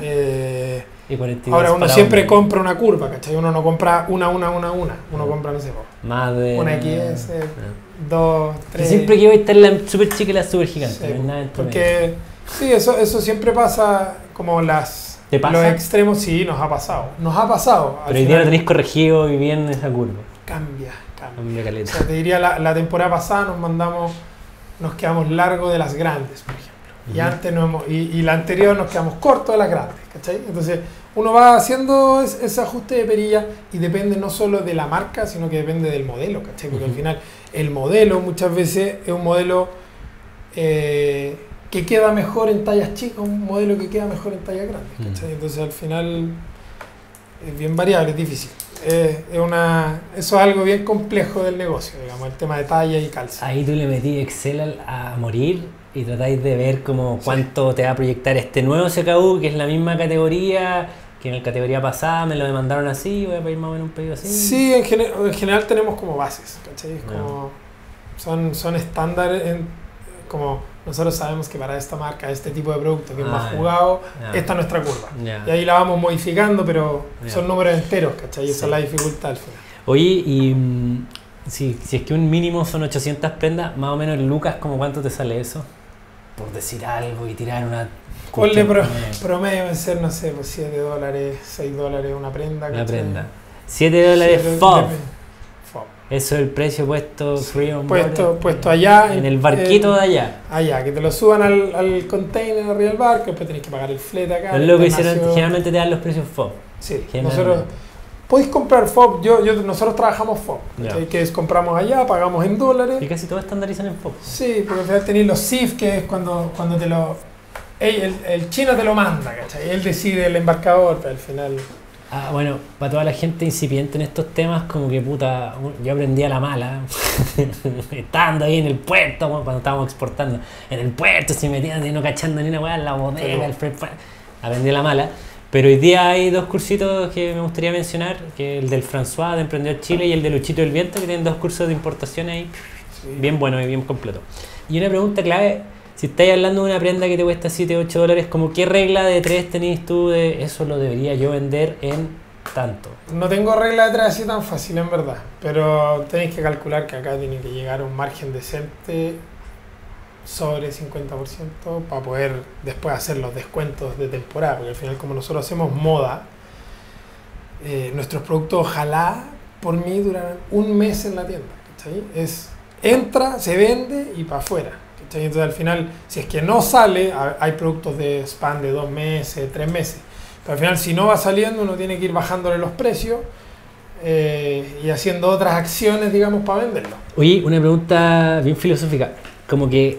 Ahora uno siempre compra una curva, ¿cachai? Uno no compra una. Uno compra, no sé, más de... una XS, 2, 3... Siempre que voy a estar la super chica y la super gigante. Sí, no hay nada entre porque sí, eso siempre pasa, como ¿Te pasa? Los extremos, sí, nos ha pasado. Pero hoy día lo tenéis corregido y bien esa curva. Cambia. Caleta. O sea, te diría, la temporada pasada nos quedamos largo de las grandes, por ejemplo. Y antes y la anterior nos quedamos cortos de las grandes, ¿cachai? Entonces uno va haciendo ese ajuste de perilla y depende no solo de la marca, sino que depende del modelo, ¿cachai? Porque al final el modelo muchas veces es un modelo que queda mejor en tallas chicas, un modelo que queda mejor en tallas grandes, ¿cachai? Entonces al final es bien variable, es difícil. Eso es algo bien complejo del negocio, digamos, el tema de talla y calza. Ahí tú le metí Excel a morir y tratáis de ver como cuánto te va a proyectar este nuevo CKU, que es la misma categoría que en la categoría pasada me lo demandaron así, voy a pedir más o menos un pedido así. Sí, en general tenemos como bases, ¿cachai? Son estándares, como nosotros sabemos que para esta marca, este tipo de producto que es más jugado, esta es nuestra curva. Y ahí la vamos modificando, pero son números enteros, ¿cachai? Y esa es la dificultad al final. Oye, y si es que un mínimo son 800 prendas, más o menos lucas, ¿como cuánto te sale eso? Por decir algo y tirar una... Ponle promedio en ser, no sé, pues $7, $6 una prenda. Una prenda. $7 FOB. Eso es el precio puesto free on board. Puesto allá. En el barquito de allá. Allá, que te lo suban al container arriba del barco, después tenés que pagar el flete acá. Los locos hicieron, generalmente te dan los precios FOB. Sí, nosotros podéis comprar FOB, nosotros trabajamos FOB, que es compramos allá, pagamos en dólares. Y casi todo estandarizan en FOB. Sí, porque al final tenéis los CIF, que es cuando te lo... El chino te lo manda, ¿cachai? Él decide el embarcador, pero al final... Bueno, para toda la gente incipiente en estos temas, como que puta, yo aprendí a la mala, estando ahí en el puerto, cuando estábamos exportando, en el puerto, se metían y no cachando ni una weá en la bodega, aprendí a la mala. Pero hoy día hay dos cursitos que me gustaría mencionar, que el del François de Emprendedor Chile y el de Luchito del Viento, que tienen dos cursos de importación ahí, bien buenos y bien completos. Y una pregunta clave, si estáis hablando de una prenda que te cuesta 7 o 8 dólares, ¿como qué regla de 3 tenéis tú de eso lo debería yo vender en tanto? No tengo regla de 3 así tan fácil en verdad, pero tenéis que calcular que acá tiene que llegar a un margen decente sobre 50% para poder después hacer los descuentos de temporada, porque al final como nosotros hacemos moda, nuestros productos ojalá por mí duran un mes en la tienda, ¿cachai? Entra, se vende y para afuera. Entonces al final, si es que no sale, hay productos de span de 2 meses, 3 meses. Pero al final, si no va saliendo, uno tiene que ir bajándole los precios y haciendo otras acciones, digamos, para venderlo. Oye, una pregunta bien filosófica. Como que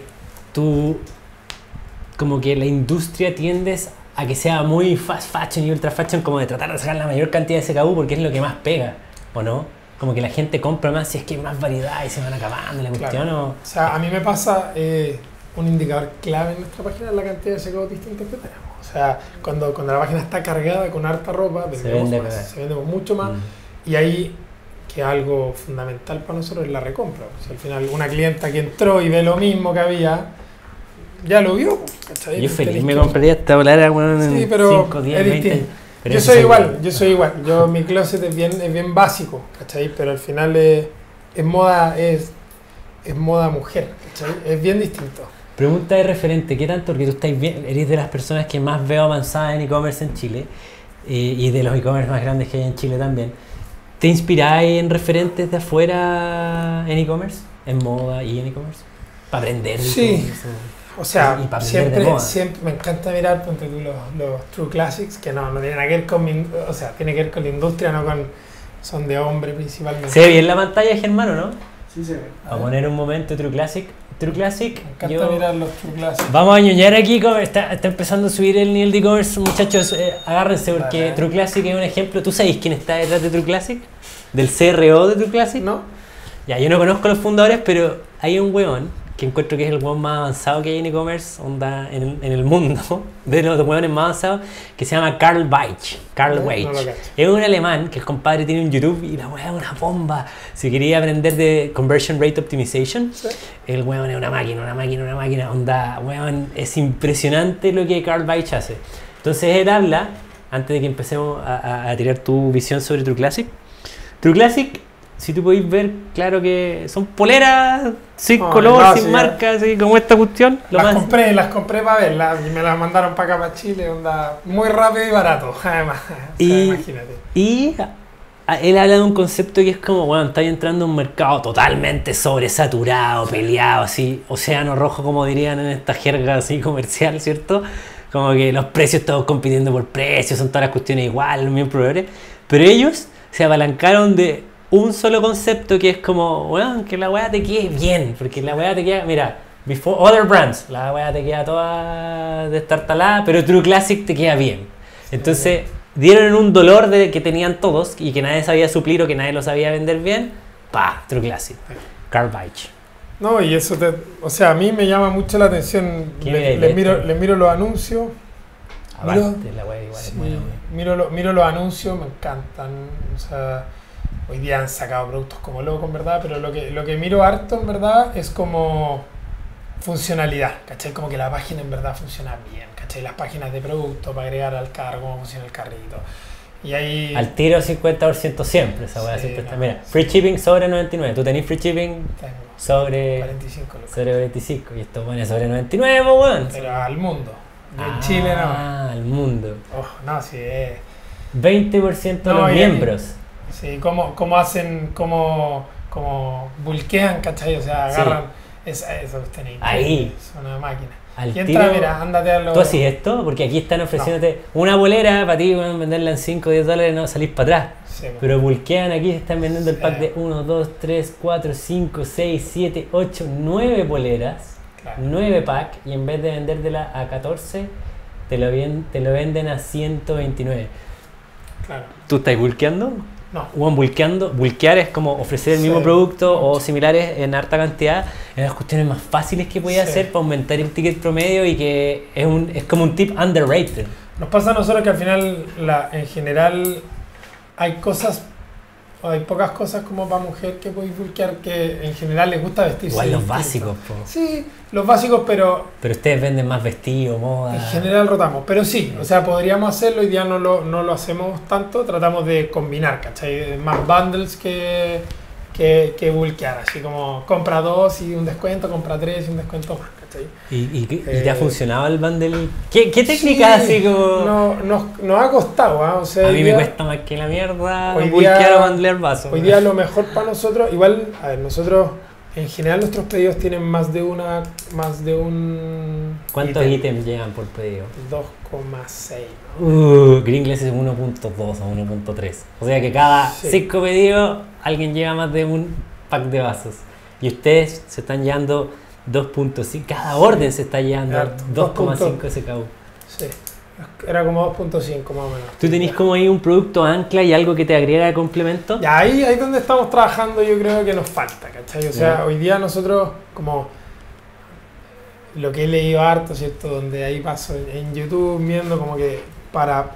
la industria tiendes a que sea muy fast fashion y ultra fashion, como de tratar de sacar la mayor cantidad de SKU porque es lo que más pega, ¿o no? Como que la gente compra más si es que hay más variedad y se van acabando la cuestión. Claro. O sea, a mí me pasa un indicador clave en nuestra página es la cantidad de secados distintos que tenemos. O sea, cuando la página está cargada con harta ropa, se vende mucho más. Y ahí, que algo fundamental para nosotros es la recompra. O sea, al final, una clienta que entró y ve lo mismo que había, ya lo vio. ¿Cachai? Yo feliz me compraría esta bolera en 5, 10, 20... Yo soy igual. Mi closet es bien básico, ¿cachai? Pero al final es moda mujer, ¿cachai? Es bien distinto. Pregunta de referente, ¿qué tanto? Porque tú eres de las personas que más veo avanzadas en e-commerce en Chile y de los e-commerce más grandes que hay en Chile también. ¿Te inspiráis en referentes de afuera en e-commerce? ¿En moda y en e-commerce? ¿Para aprender? Sí. O sea, siempre me encanta mirar ponte tú, los True Classics, que no tienen nada que ver con tiene que ver con la industria, son de hombre principalmente. ¿Se ve bien la pantalla, Germán, no? Sí, se ve. A poner un momento True Classic. Me encanta mirar los True Classics. Vamos a ñoñar aquí, está empezando a subir el nivel de e-commerce, muchachos, agárrense porque True Classic es un ejemplo. ¿Tú sabéis quién está detrás de True Classic? ¿Del CRO de True Classic? No. Ya, yo no conozco a los fundadores, pero hay un weón que encuentro que es el weón más avanzado que hay en e-commerce en el mundo, de los weones más avanzados, que se llama Carl Weich. Es un alemán que el compadre tiene un YouTube y la weá es una bomba. Si quería aprender de Conversion Rate Optimization, ¿sí? El weón es una máquina, onda, weón, es impresionante lo que Carl Weich hace. Entonces él habla, antes de que empecemos a tirar tu visión sobre True Classic, si tú podéis ver, claro que son poleras sin color, sin marca, así como esta cuestión. Las compré para verlas y me las mandaron para acá, para Chile, onda, muy rápido y barato, además. Imagínate. Y él habla de un concepto que es como, bueno, está entrando a un mercado totalmente sobresaturado, peleado, así, océano rojo, como dirían en esta jerga así comercial, ¿cierto? Como que los precios, todos compitiendo por precios, son todas las cuestiones iguales, los mismos proveedores. Pero ellos se apalancaron de un solo concepto que es como, bueno, que la weá te quede bien, porque la weá te queda, mira, before other brands, la weá te queda toda destartalada, pero True Classic te queda bien. Entonces, dieron un dolor que tenían todos y que nadie sabía suplir o que nadie lo sabía vender bien, True Classic, Carl Weich. No, y eso a mí me llama mucho la atención, le miro los anuncios. Aparte, la weá igual es buena. Miro los anuncios, me encantan, o sea, hoy día han sacado productos como locos, en verdad, pero lo que miro harto, en verdad, es como funcionalidad, ¿cachai? Como que la página, en verdad, funciona bien, ¿cachai? Las páginas de producto para agregar al carro, cómo funciona el carrito. Y ahí... Al tiro 50% siempre, esa weá siempre está. Mira, free shipping sobre 99. ¿Tú tenés free shipping? Tengo. Sobre 45 lucas. Sobre 25. Y esto pone sobre 99, weón. Pero al mundo. En Chile no. Al mundo. No, sí, 20% de los miembros. Sí, cómo como bulkean, ¿cachai? O sea, agarran eso tenéis. Ahí. Es una máquina. Al Y entra, tiro, mira, ándate a los... ¿tú haces esto? Porque aquí están ofreciéndote una bolera para ti, bueno, venderla en 5 o 10 dólares, no salís para atrás. Sí, Pero bulkean aquí, están vendiendo el pack Sí. de 1, 2, 3, 4, 5, 6, 7, 8, 9 boleras, claro. 9 pack, y en vez de vendértela a 14, te lo venden a 129. Claro. ¿Tú estás bulkeando? No. Juan, bulkear es como ofrecer el mismo Sí. producto o similares en harta cantidad, es las cuestiones más fáciles que puedes Sí. hacer para aumentar el ticket promedio y que es como un tip underrated. Nos pasa a nosotros que al final, en general, hay pocas cosas como para mujer que podéis bulkear que en general les gusta vestirse. Igual los distinto. básicos, po. Sí, los básicos, pero Pero ustedes venden más vestido, moda. en general rotamos. Pero sí, o sea, podríamos hacerlo, hoy día no lo hacemos tanto, tratamos de combinar, ¿cachai? Más bundles que bulkear, así como compra 2 y un descuento, compra 3 y un descuento más, ¿cachai? ¿Y te ha funcionado el bundle? ¿Qué técnica Sí, así como...? no, nos ha costado, ¿ah? O sea, A hoy mí me día- cuesta más que la mierda hoy bulkear día- o bundlear vasos. Hoy día lo mejor para nosotros, igual, a ver, nosotros en general nuestros pedidos tienen más de un ¿Cuántos ítem. ítems llegan por pedido? 2,6. Gringles es 1.2 o 1.3. O sea que cada Sí. 5 pedidos alguien lleva más de un pack de vasos. Y ustedes se están llevando 2.5. Cada orden se está llevando Harto. 2,5 SKU. Sí, era como 2,5 más o menos. ¿Tú tenés como ahí un producto ancla y algo que te agrega de complemento? Ya ahí es donde estamos trabajando, yo creo que nos falta, ¿cachai? O sea, Ya. hoy día nosotros, como lo que he leído harto, ¿cierto? Donde ahí paso en YouTube viendo como que para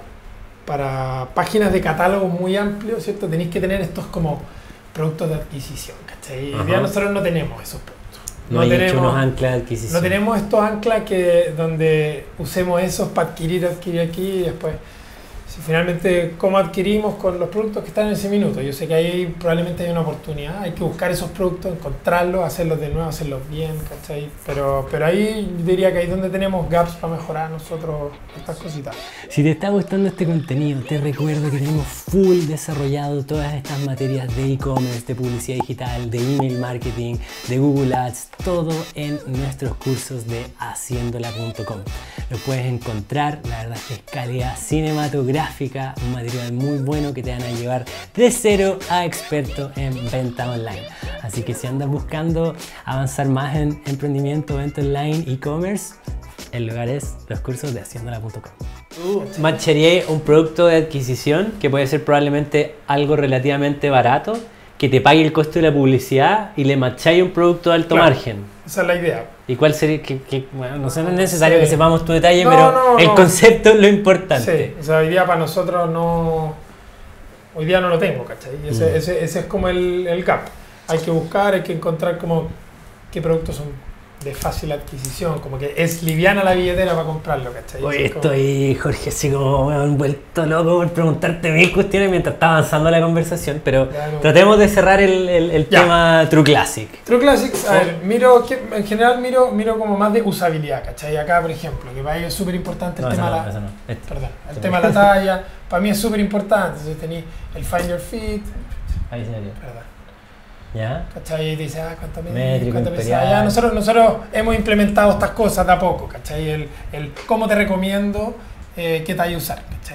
páginas de catálogos muy amplios, ¿cierto? Tenéis que tener estos como productos de adquisición, ¿cachai? Hoy día Ajá. nosotros no tenemos esos productos. No hay hecho unos anclas de adquisición. No tenemos estos anclas donde usemos esos para adquirir aquí y después, si finalmente cómo adquirimos con los productos que están en ese minuto. Yo sé que ahí probablemente hay una oportunidad, hay que buscar esos productos, encontrarlos, hacerlos de nuevo, hacerlos bien, ¿cachai? Pero ahí yo diría que ahí es donde tenemos gaps para mejorar nosotros estas cositas. Si te está gustando este contenido, te recuerdo que tenemos full desarrollado todas estas materias de e-commerce, de publicidad digital, de email marketing, de Google Ads, todo en nuestros cursos de haciendola.com. Lo puedes encontrar, la verdad es que es calidad cinematográfica, un material muy bueno que te van a llevar de cero a experto en venta online. Así que si andas buscando avanzar más en emprendimiento, venta online, e-commerce, el lugar es los cursos de haciendola.com. ¿Matcharías un producto de adquisición que puede ser probablemente algo relativamente barato, que te pague el costo de la publicidad y le matcháis un producto de alto Claro. margen? Esa es la idea. ¿Y cuál sería? Bueno, no sé, no es necesario Sí. que sepamos tu detalle, No, pero no, el no. concepto es lo importante. Sí, o sea, hoy día para nosotros no... Hoy día no lo tengo, ¿cachai? Ese es como el gap. Hay que buscar, hay que encontrar como qué productos son de fácil adquisición, como que es liviana la billetera para comprarlo, ¿cachai? Hoy Es como- estoy, Jorge, así como weón, vuelto loco por preguntarte mil cuestiones mientras está avanzando la conversación, pero Ya, no. tratemos de cerrar el Ya. tema True Classic. True Classics, a ver, en general miro como más de usabilidad, ¿cachai? Acá, por ejemplo, que para ellos es súper importante el No, tema eso de no, la... eso no. Este. Perdón, el Este. tema de la talla, para mí es súper importante. Entonces tenéis el Find Your Fit, Ahí se dio. perdón, ¿Ya? ¿cachai? Y te dice, ¿cuánto Métrico, cuánto imperial. pesa? Ya, nosotros hemos implementado estas cosas de a poco, ¿cachai? El cómo te recomiendo qué talla usar, ¿cachai?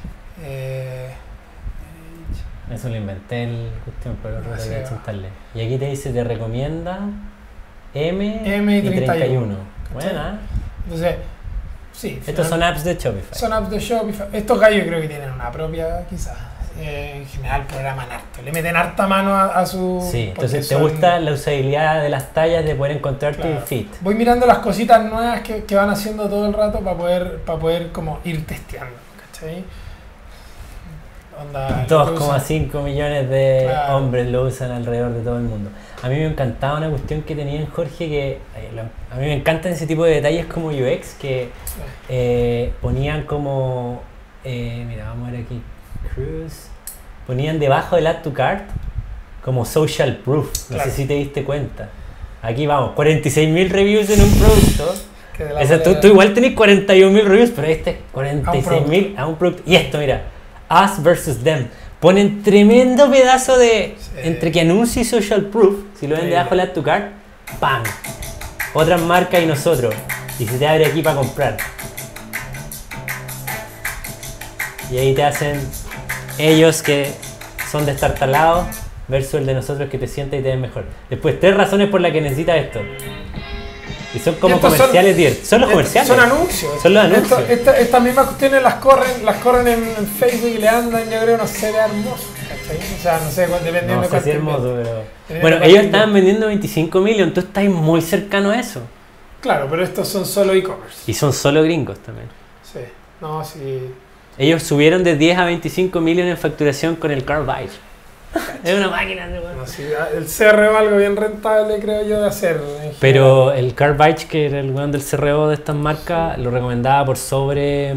Eso lo inventé el cuestión, pero Ah, lo sí, voy a va. chuntarle. Y aquí te dice, te recomienda M, M y 31. ¿cachai? Buena. Entonces, sí. Estos son apps de Shopify. Son apps de Shopify. Estos gallos creo que tienen una propia, quizás. En general programan harto. Le meten harta mano a su... Sí, porque entonces te son- gusta la usabilidad de las tallas, de poder encontrar Claro. tu fit. Voy mirando las cositas nuevas que van haciendo todo el rato para poder como ir testeando, ¿cachai? Onda, lo que usan- 2,5 millones de Claro. hombres lo usan alrededor de todo el mundo. A mí me encantaba una cuestión que tenían, Jorge, que a mí me encantan ese tipo de detalles como UX, que ponían como, mira, vamos a ver aquí, Cruise, ponían debajo del Add to Cart como social proof, no Claro. sé si te diste cuenta. Aquí vamos, 46.000 reviews en un producto. que de la O sea, tú manera- igual tenés 41.000 reviews, pero este 46.000 a un producto. Y esto, mira, us versus them. ponen tremendo pedazo de... Sí. Entre que anuncio y social proof, si lo ven Sí. debajo de la tu card, ¡pam! Otras marcas y nosotros. Y se te abre aquí para comprar. Y ahí te hacen ellos que son destartalados versus el de nosotros que te sientes y te ven mejor. Después, 3 razones por las que necesitas esto. Y son como Estos comerciales directos. Son los comerciales. Son anuncios. Son los anuncios. Estas mismas cuestiones las corren en Facebook y le andan, yo creo, no sé, de hermoso. ¿Cachai? O sea, no sé, dependiendo No de sé cuánto si hermoso, pero... Dependiendo Bueno, de ellos cuánto estaban vendiendo 25 millones, tú estás muy cercano a eso. Claro, pero estos son solo e-commerce. Y son solo gringos también. Sí. No, sí. Ellos subieron de 10 a 25 millones en facturación con el Carbyte. Es una máquina de No, sí, el CRO algo bien rentable, creo yo, de hacer. En general. Pero el Carbyte, que era el weón del CRO de estas marcas, lo recomendaba por sobre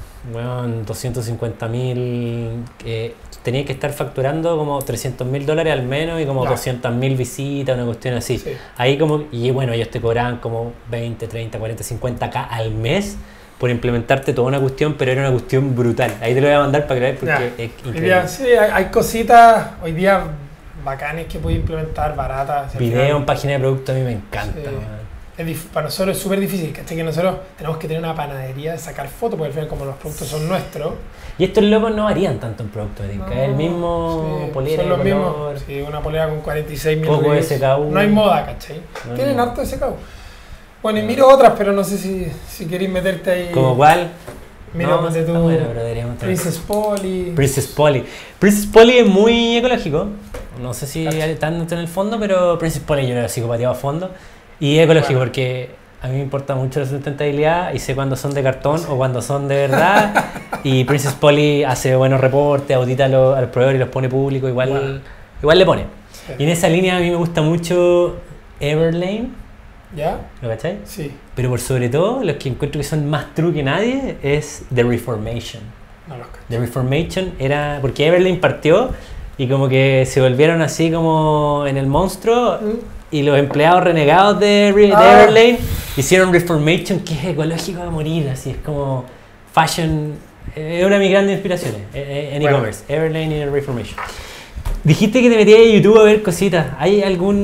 250.000. Tenía que estar facturando como $300.000 al menos y como Ya. 200.000 visitas, una cuestión así. Sí. Ahí como, y bueno, ellos te cobraban como 20, 30, 40, 50K al mes por implementarte toda una cuestión, pero era una cuestión brutal. Ahí te lo voy a mandar para que veas porque Ya. es Hoy increíble. día, sí, hay cositas hoy día bacanes que puedes implementar, baratas. Al Video en final, página de producto a mí me encanta. Sí. weón. para nosotros es súper difícil, ¿cachai? Que nosotros tenemos que tener una panadería de sacar fotos, porque al final como los productos son nuestros. Y estos locos no varían tanto en producto de Tinka, es el mismo sí, polera son de los color, mismos. Sí, una polera con 46.000 poco reviews. SKU. No hay moda, ¿cachai? No hay Tienen moda. harto SKU. Bueno, y miro otras, pero no sé si queréis meterte ahí. ¿Como cuál? Mira, No, ponte está tú. bueno, pero deberíamos tener- Princess Polly. Princess Polly. Princess Polly es muy ecológico. No sé si Cacho. tanto en el fondo, pero Princess Polly yo lo psicopateado a fondo. Y es ecológico Bueno. porque a mí me importa mucho la sustentabilidad y sé cuándo son de cartón o cuándo son de verdad. Y Princess Polly hace buenos reportes, audita a los proveedores y los pone público, igual, Bueno. igual le pone. Sí. Y en esa línea a mí me gusta mucho Everlane, ¿Ya? ¿lo cachai? Sí. Pero por sobre todo, los que encuentro que son más true que nadie es The Reformation. No los cacho. The Reformation era... Porque Everlane partió y como que se volvieron así como en el monstruo y los empleados renegados de Everlane hicieron Reformation, que es ecológico a morir, así es como fashion... Es una de mis grandes inspiraciones en Bueno. e-commerce, Everlane y el Reformation. Dijiste que te metías a YouTube a ver cositas. ¿Hay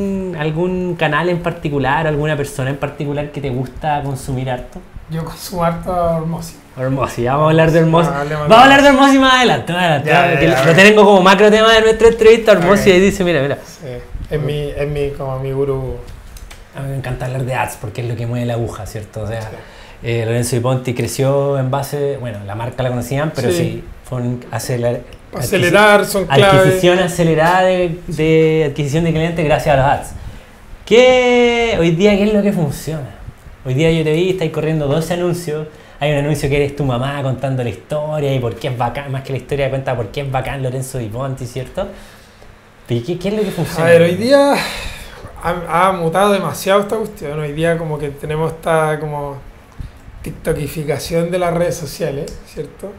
algún canal en particular, alguna persona en particular que te gusta consumir harto? Yo consumo harto Hermosi. Hermosi, vamos a hablar de Hermosi. Hablemos de Vamos a hablar de Hermosi más adelante. Más adelante. Ya, Que ya, lo tengo como macro tema de nuestra entrevista. Hermosi Ok. ahí dice, mira. Sí. Como mi gurú. A mí me encanta hablar de ads porque es lo que mueve la aguja, ¿cierto? O sea, Sí. Lorenzo Di Ponti creció en base, bueno, la marca la conocían, pero Sí. sí, fue un Acelerar son clave. adquisición acelerada de adquisición de clientes gracias a los ads. Hoy día, ¿qué es lo que funciona? Hoy día yo te vi, estáis corriendo 12 anuncios. Hay un anuncio que eres tu mamá contando la historia y por qué es bacán, más que la historia cuenta por qué es bacán Lorenzo Di Ponti, ¿cierto? ¿Y qué es lo que funciona? A ver, hoy día ha mutado demasiado esta cuestión. Hoy día como que tenemos esta como tiktokificación de las redes sociales, ¿cierto?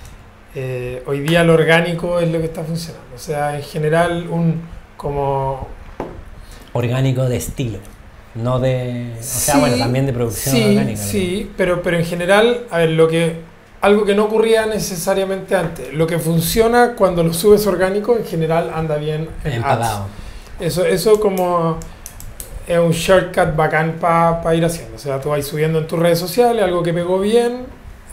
Hoy día lo orgánico es lo que está funcionando. O sea, en general como... Orgánico de estilo, no de... O sea, Sí, bueno, también de producción sí, orgánica. sí, pero en general, a ver, algo que no ocurría necesariamente antes. Lo que funciona cuando lo subes orgánico, en general anda bien en ads. Empatado. Eso como es un shortcut bacán para ir haciendo. O sea, tú vas subiendo en tus redes sociales algo que pegó bien,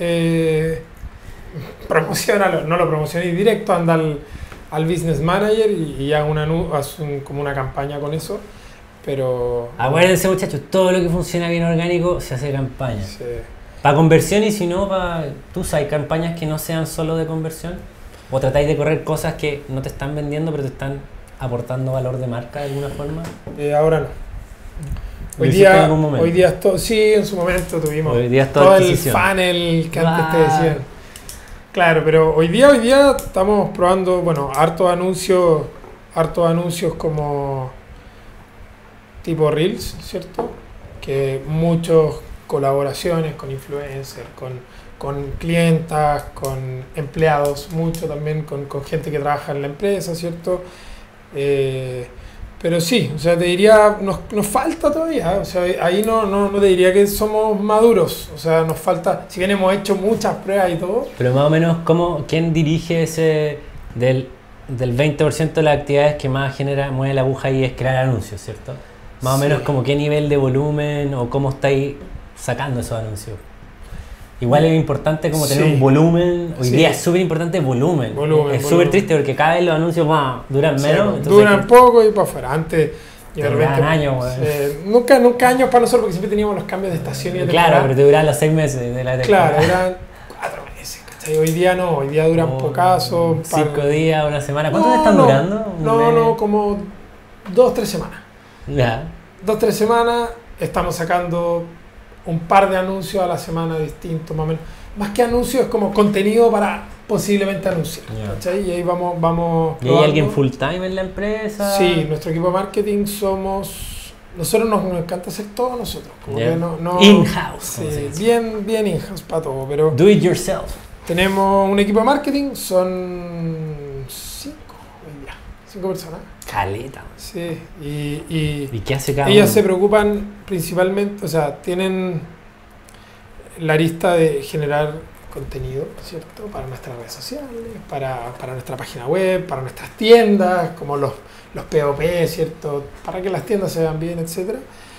promocionalo, no lo promociones directo, anda al business manager y haz como una campaña con eso. Pero... Acuérdense, muchachos, todo lo que funciona bien orgánico se hace campaña. Sí. Para conversión y si no, tú sabes campañas que no sean solo de conversión o tratáis de correr cosas que no te están vendiendo pero te están aportando valor de marca de alguna forma. Ahora no. ¿Lo hiciste en algún momento? Hoy día es todo, sí, en su momento tuvimos Hoy día es todo todo el adquisición. funnel que antes te Wow. decían. Claro, pero hoy día estamos probando, bueno, hartos anuncios como tipo Reels, ¿cierto? Que muchas colaboraciones con influencers, con clientas, con empleados, mucho también con gente que trabaja en la empresa, ¿cierto? Pero sí, o sea, te diría, nos falta todavía, o sea, ahí no te diría que somos maduros, o sea, nos falta, si bien hemos hecho muchas pruebas y todo. Pero más o menos, ¿quién dirige ese del 20% de las actividades que más mueve la aguja ahí es crear anuncios, ¿cierto? Más o menos como qué nivel de volumen o cómo estáis sacando esos anuncios. Igual es importante como tener un volumen. Hoy día es súper importante volumen. Es súper triste porque cada vez los anuncios duran menos. Duran poco y para afuera. Antes, de repente, años, nunca años para nosotros porque siempre teníamos los cambios de estación y de temporada. Claro, pero te duraban los 6 meses de la temporada. Claro, eran 4 meses. ¿Cachai? Hoy día no, hoy día duran pocazos. 5 días, una semana. ¿Cuánto te están durando? No, como 2-3 semanas. Ya. 2-3 semanas, estamos sacando un par de anuncios a la semana distintos, más o menos. Más que anuncios, es como contenido para posiblemente anunciar. ¿Cachai? Y ahí vamos ¿Y hay alguien full time en la empresa? Sí, nuestro equipo de marketing nosotros nos encanta hacer todo nosotros. Como que in-house. Sí, bien in-house para todo. Pero do it yourself. Tenemos un equipo de marketing, son 5 personas. Caleta. Sí, ¿Y qué hace cada ellas uno? se preocupan principalmente, o sea, tienen la arista de generar contenido, ¿cierto? Para nuestras redes sociales, para nuestra página web, para nuestras tiendas, como los POP, ¿cierto? Para que las tiendas se vean bien, etc.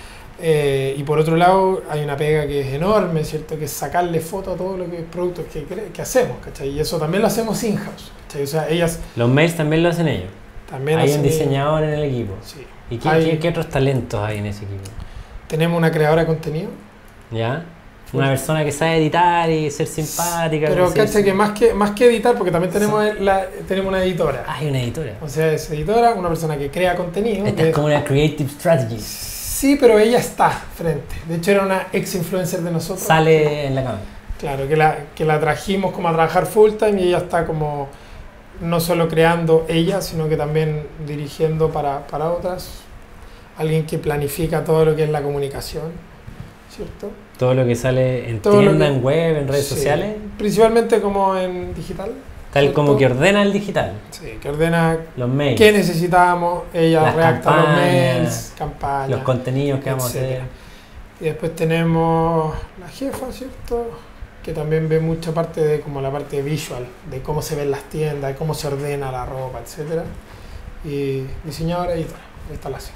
Y por otro lado, hay una pega que es enorme, ¿cierto? Que es sacarle foto a todos los productos que hacemos, ¿cachai? Y eso también lo hacemos in-house, ¿cachai? O sea, ellas... Los mails también lo hacen ellos. También hay un diseñador en el equipo. Sí. ¿Y qué otros talentos hay en ese equipo? Tenemos una creadora de contenido. ¿Ya? Una persona que sabe editar y ser simpática. Pero cacha que más que editar, porque también tenemos una editora. Hay una editora. O sea, es editora, una persona que crea contenido. Esta es como una creative strategy. Sí, pero ella está frente. De hecho, era una ex influencer de nosotros. Sale en la cámara. Claro, que la trajimos como a trabajar full time y ella está como no solo creando ella, sino que también dirigiendo para otras. Alguien que planifica todo lo que es la comunicación, ¿cierto? Todo lo que sale en tienda, en web, en redes sociales. Principalmente como en digital. Tal ¿cierto? Como que ordena el digital. Sí, que ordena los mails. ¿Qué necesitamos? Ella redacta los mails, campañas. Los contenidos que vamos a hacer. Y después tenemos la jefa, ¿cierto? Que también ve mucha parte de como la parte visual, de cómo se ven las tiendas, de cómo se ordena la ropa, etc. Y diseñadora y editora. Ahí están las 5.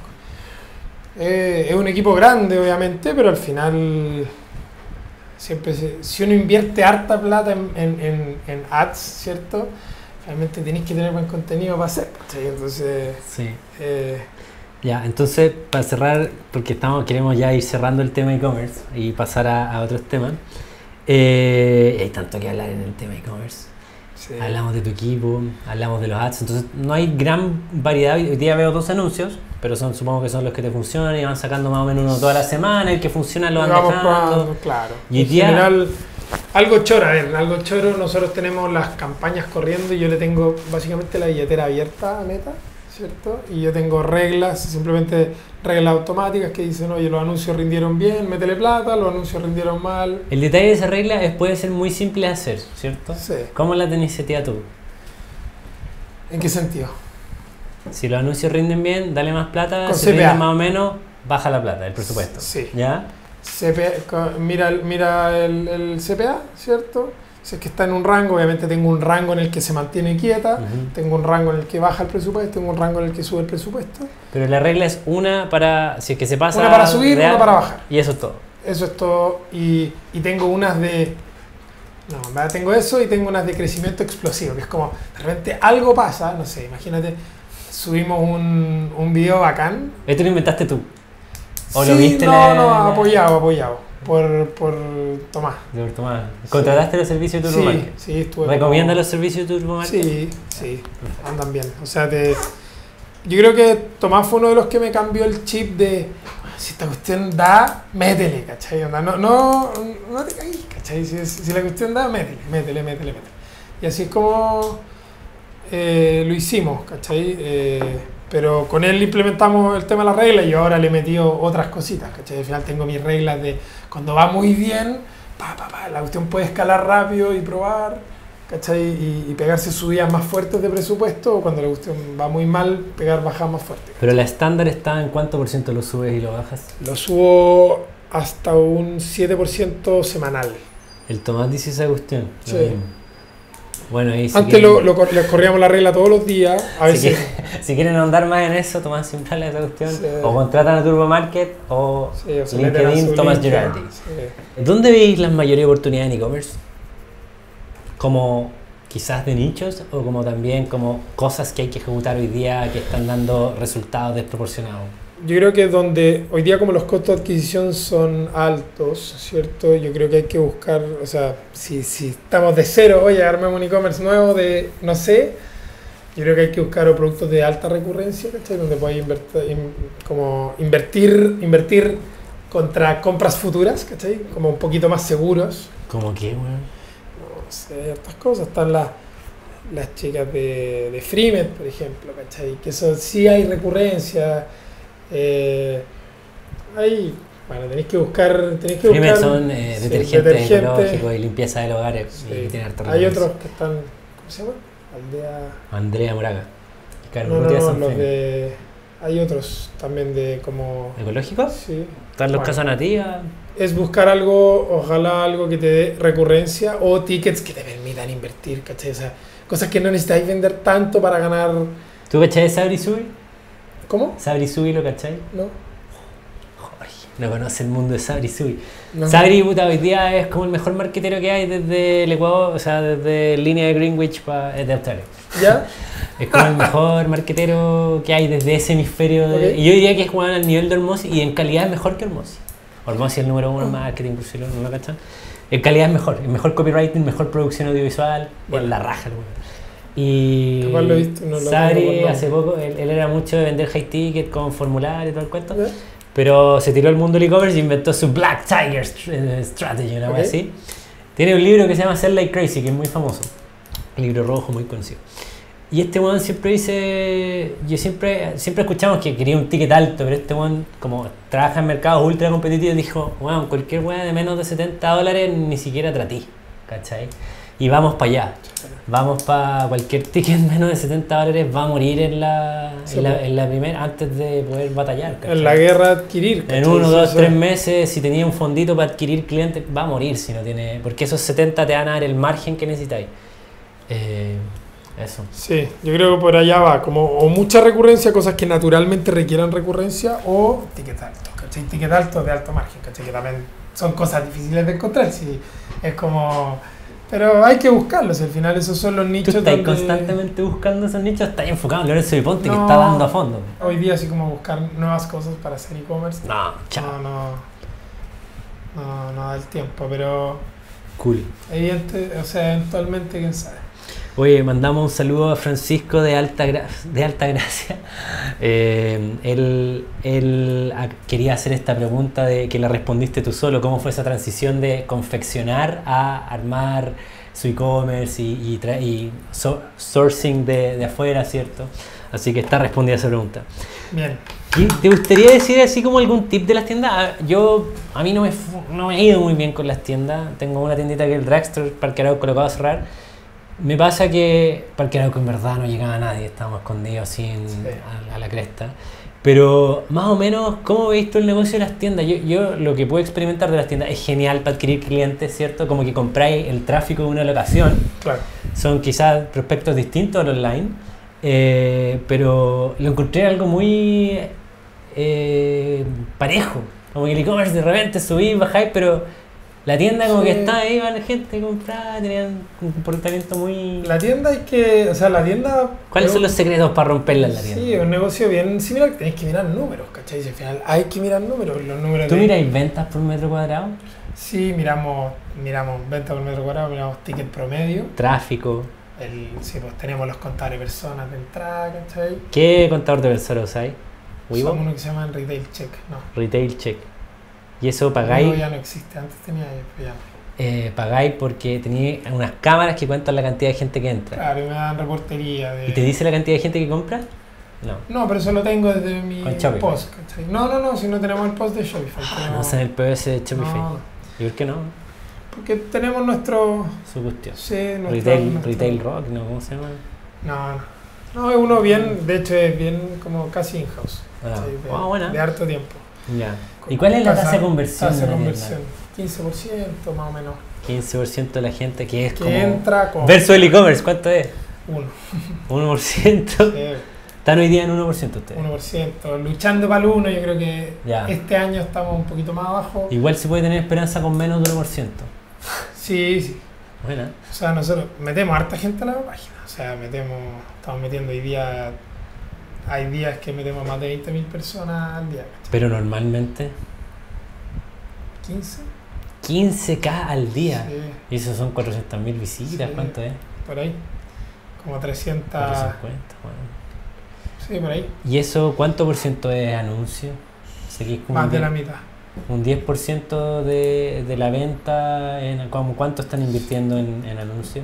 Es un equipo grande, obviamente, pero al final siempre si uno invierte harta plata en ads, ¿cierto? Realmente tenéis que tener buen contenido para hacer. ¿Sí? Entonces, sí. Ya, entonces para cerrar, porque queremos ya ir cerrando el tema e-commerce y pasar a otros temas. Hay tanto que hablar en el tema e-commerce. Sí. Hablamos de tu equipo, hablamos de los ads, entonces no hay gran variedad. Hoy día veo 2 anuncios, pero supongo que son los que te funcionan y van sacando más o menos uno toda la semana, el que funciona lo van dejando. Claro. Y en general, algo choro, nosotros tenemos las campañas corriendo y yo le tengo básicamente la billetera abierta a Meta, ¿cierto? Y yo tengo simplemente reglas automáticas que dicen, oye, los anuncios rindieron bien, métele plata, los anuncios rindieron mal. El detalle de esa regla puede ser muy simple de hacer, ¿cierto? Sí. ¿Cómo la tenés seteada tú? ¿En qué sentido? Si los anuncios rinden bien, dale más plata, si rinden más o menos, baja la plata, el presupuesto. Sí. ¿Ya? Mira el CPA, ¿cierto? Si es que está en un rango, obviamente tengo un rango en el que se mantiene quieta, tengo un rango en el que baja el presupuesto, tengo un rango en el que sube el presupuesto. Pero la regla es una para, si es que se pasa... Una para subir, una para bajar. Y eso es todo. Eso es todo. Y tengo unas de... No, tengo eso y tengo unas de crecimiento explosivo, que es como, de repente algo pasa, no sé, imagínate, subimos un video bacán. ¿Esto lo inventaste tú? ¿O sí, lo viste? Apoyado. Por Tomás. Por Tomás. ¿Contrataste los servicios de Turbo Market? Sí, estuve. ¿Recomiendas los servicios de Turbo Market? Sí, andan bien. O sea, yo creo que Tomás fue uno de los que me cambió el chip de si esta cuestión da, métele, ¿cachai? No te caís, ¿cachai? Si la cuestión da, métele. Y así es como lo hicimos, ¿cachai? Pero con él implementamos el tema de las reglas y ahora le he metido otras cositas, ¿cachai? Al final tengo mis reglas de cuando va muy bien, la cuestión puede escalar rápido y probar, ¿cachai? Y pegarse subidas más fuertes de presupuesto, o cuando la cuestión va muy mal, pegar bajadas más fuertes. Pero la estándar está en ¿cuánto por ciento lo subes y lo bajas? Lo subo hasta un 7% semanal. El Tomás dice esa cuestión. Sí. Bueno, y si Antes les corríamos la regla todos los días, a si, veces... si quieren ahondar más en eso, Tomás Simbrales esa cuestión, Sí. o contratan a Turbo Market o Sí, o se meten a LinkedIn su Tomás LinkedIn. Girardi. Sí. ¿Dónde veis las mayores oportunidades en e-commerce? ¿Como quizás de nichos o como también como cosas que hay que ejecutar hoy día que están dando resultados desproporcionados? Yo creo que donde hoy día como los costos de adquisición son altos, ¿cierto? Yo creo que hay que buscar, o sea, si estamos de cero, oye, armemos un e-commerce nuevo de, no sé, yo creo que hay que buscar o productos de alta recurrencia, ¿cachai? Donde puedes invertir contra compras futuras, ¿cachai? Como un poquito más seguros. ¿Cómo qué, weón? No sé, estas cosas. Están las chicas de Freemet, por ejemplo, ¿cachai? Que eso sí hay recurrencia. Tenéis que buscar. Freemet son sí, detergentes ecológicos y limpieza del hogar Sí. y tienen harta Hay recurrencia. otros que están. ¿Cómo se llama? Aldea. Andrea Moraga. Hay otros también de como. ¿Ecológicos? Sí. Están los Bueno. Casa Nativa. Es buscar algo, ojalá algo que te dé recurrencia o tickets que te permitan invertir, ¿cachai? O sea, cosas que no necesitáis vender tanto para ganar. ¿Tú cachai de Sabri Subi? ¿Cómo? Sabri Subi, ¿lo cachai? ¿No? Jorge, no conoce el mundo de Sabri Subi. No. Sabri, puta, hoy día es como el mejor marquetero que hay desde el Ecuador, o sea, desde línea de Greenwich de Australia. ¿Ya? Es como el mejor marquetero que hay desde ese hemisferio. Ok. Y yo diría que es jugar al nivel de Hormozi y en calidad es mejor que Hormozi. Hormozi es el número uno en marketing, por si no lo cachan. En calidad es mejor copywriting, mejor producción audiovisual, Bueno. en la raja el weón. Y Capaz lo he visto, no lo Sabri tengo por hace poco, él era mucho de vender high ticket con formulario y todo el cuento. ¿Ya? Pero se tiró al mundo del e-commerce y inventó su Black Tiger Strategy, una cosa Ok. así. Tiene un libro que se llama Sell Like Crazy, que es muy famoso. Un libro rojo muy conocido. Y este one siempre dice, siempre escuchamos que quería un ticket alto, pero este one, como trabaja en mercados ultra competitivos, dijo, bueno, cualquier weá de menos de $70 ni siquiera tratí, ¿cachai? Y vamos para allá. Vamos para cualquier ticket menos de $70 va a morir en la primera antes de poder batallar. ¿cachai? En la guerra adquirir. En ¿cachai? 1, 2, Sí, 3 meses, si tenía un fondito para adquirir clientes, va a morir si no tiene. Porque esos 70 te van a dar el margen que necesitáis. Eso. Sí, yo creo que por allá va, como o mucha recurrencia, cosas que naturalmente requieran recurrencia, o ticket alto, ¿cachai? Ticket alto de alto margen, ¿cachai? Que también son cosas difíciles de encontrar, sí, es como... Pero hay que buscarlos, al final esos son los Tú nichos estás donde... constantemente buscando esos nichos, estás enfocado en Lorenzo Viponte que No. está dando a fondo. Hoy día así como buscar nuevas cosas para hacer e-commerce, No, chao. no da el tiempo, pero Cool. eventualmente, quién sabe. Oye, mandamos un saludo a Francisco de Altagracia. Él quería hacer esta pregunta de que la respondiste tú solo. ¿Cómo fue esa transición de confeccionar a armar su e-commerce y sourcing de afuera, ¿cierto? Así que está respondida esa pregunta. Bien. ¿Y te gustaría decir así como algún tip de las tiendas? A mí no me he ido muy bien con las tiendas. Tengo una tiendita que es el Dragstore, Parque Arauco, colocado a cerrar. Me pasa que Parque Arauco en verdad no llegaba a nadie, estábamos escondidos así a la cresta. Pero más o menos, ¿cómo veis tú el negocio de las tiendas? Yo lo que puedo experimentar de las tiendas es genial para adquirir clientes, ¿cierto? Como que compráis el tráfico de una locación. Claro. Son quizás prospectos distintos al online, pero lo encontré algo muy parejo. Como que el e-commerce de repente subí, bajáis, pero la tienda como Sí. que está ahí, va la gente a comprar, tenían un comportamiento muy... La tienda la tienda... ¿Cuáles son los secretos para romperla en la tienda? Sí, un negocio bien similar, tenéis que mirar números, ¿cachai? Si al final hay que mirar números, los números ¿Tú de... miráis ventas por metro cuadrado? Sí, miramos venta por metro cuadrado, miramos ticket promedio, Tráfico. sí, pues tenemos los contadores de personas de entrada, ¿cachai? ¿Qué contador de personas usáis? ¿Weibo? Son uno que se llama Retail Check, no. Retail Check. ¿Y eso No, pagáis? ya no existe, antes tenía yo, pero ya no. Pagáis porque tenéis unas cámaras que cuentan la cantidad de gente que entra. Claro, y me dan reportería de... ¿Y te dice la cantidad de gente que compra? No. No, pero eso lo tengo desde mi Con Shopify. post, ¿cachai? No, si no tenemos el post de Shopify. No tenemos- sé el POS de Shopify. No, ¿Y por qué no? porque tenemos nuestro... Su cuestión. Sí, nuestro... Retail Rock, ¿no? ¿Cómo se llama? No, es uno bien, de hecho es bien como casi in-house. Ah, ¿cachai? buena. De harto tiempo. Ya. ¿Y cuál es la tasa de conversión? Tasa de de la conversión, 15% más o menos. 15% de la gente que es que como... entra como Versus el e-commerce, ¿cuánto es? 1. 1%. Están hoy día en 1% ustedes. 1%. Luchando para el 1, yo creo que Ya. este año estamos un poquito más abajo. Igual se puede tener esperanza con menos de 1%. Sí, sí. Buena. O sea, nosotros metemos harta gente a la página. O sea, estamos metiendo hoy día, hay días que metemos más de 20.000 personas al día. ¿cachai? Pero normalmente 15, 15K al día. sí, Y eso son 400.000 visitas, Sí. ¿cuánto es? por ahí. Como 300. 450, bueno. Sí, por ahí. ¿Y eso cuánto por ciento es anuncio? Sé que es como Más un de 10%, la mitad. un 10% de la venta. ¿Cuánto están invirtiendo en anuncios?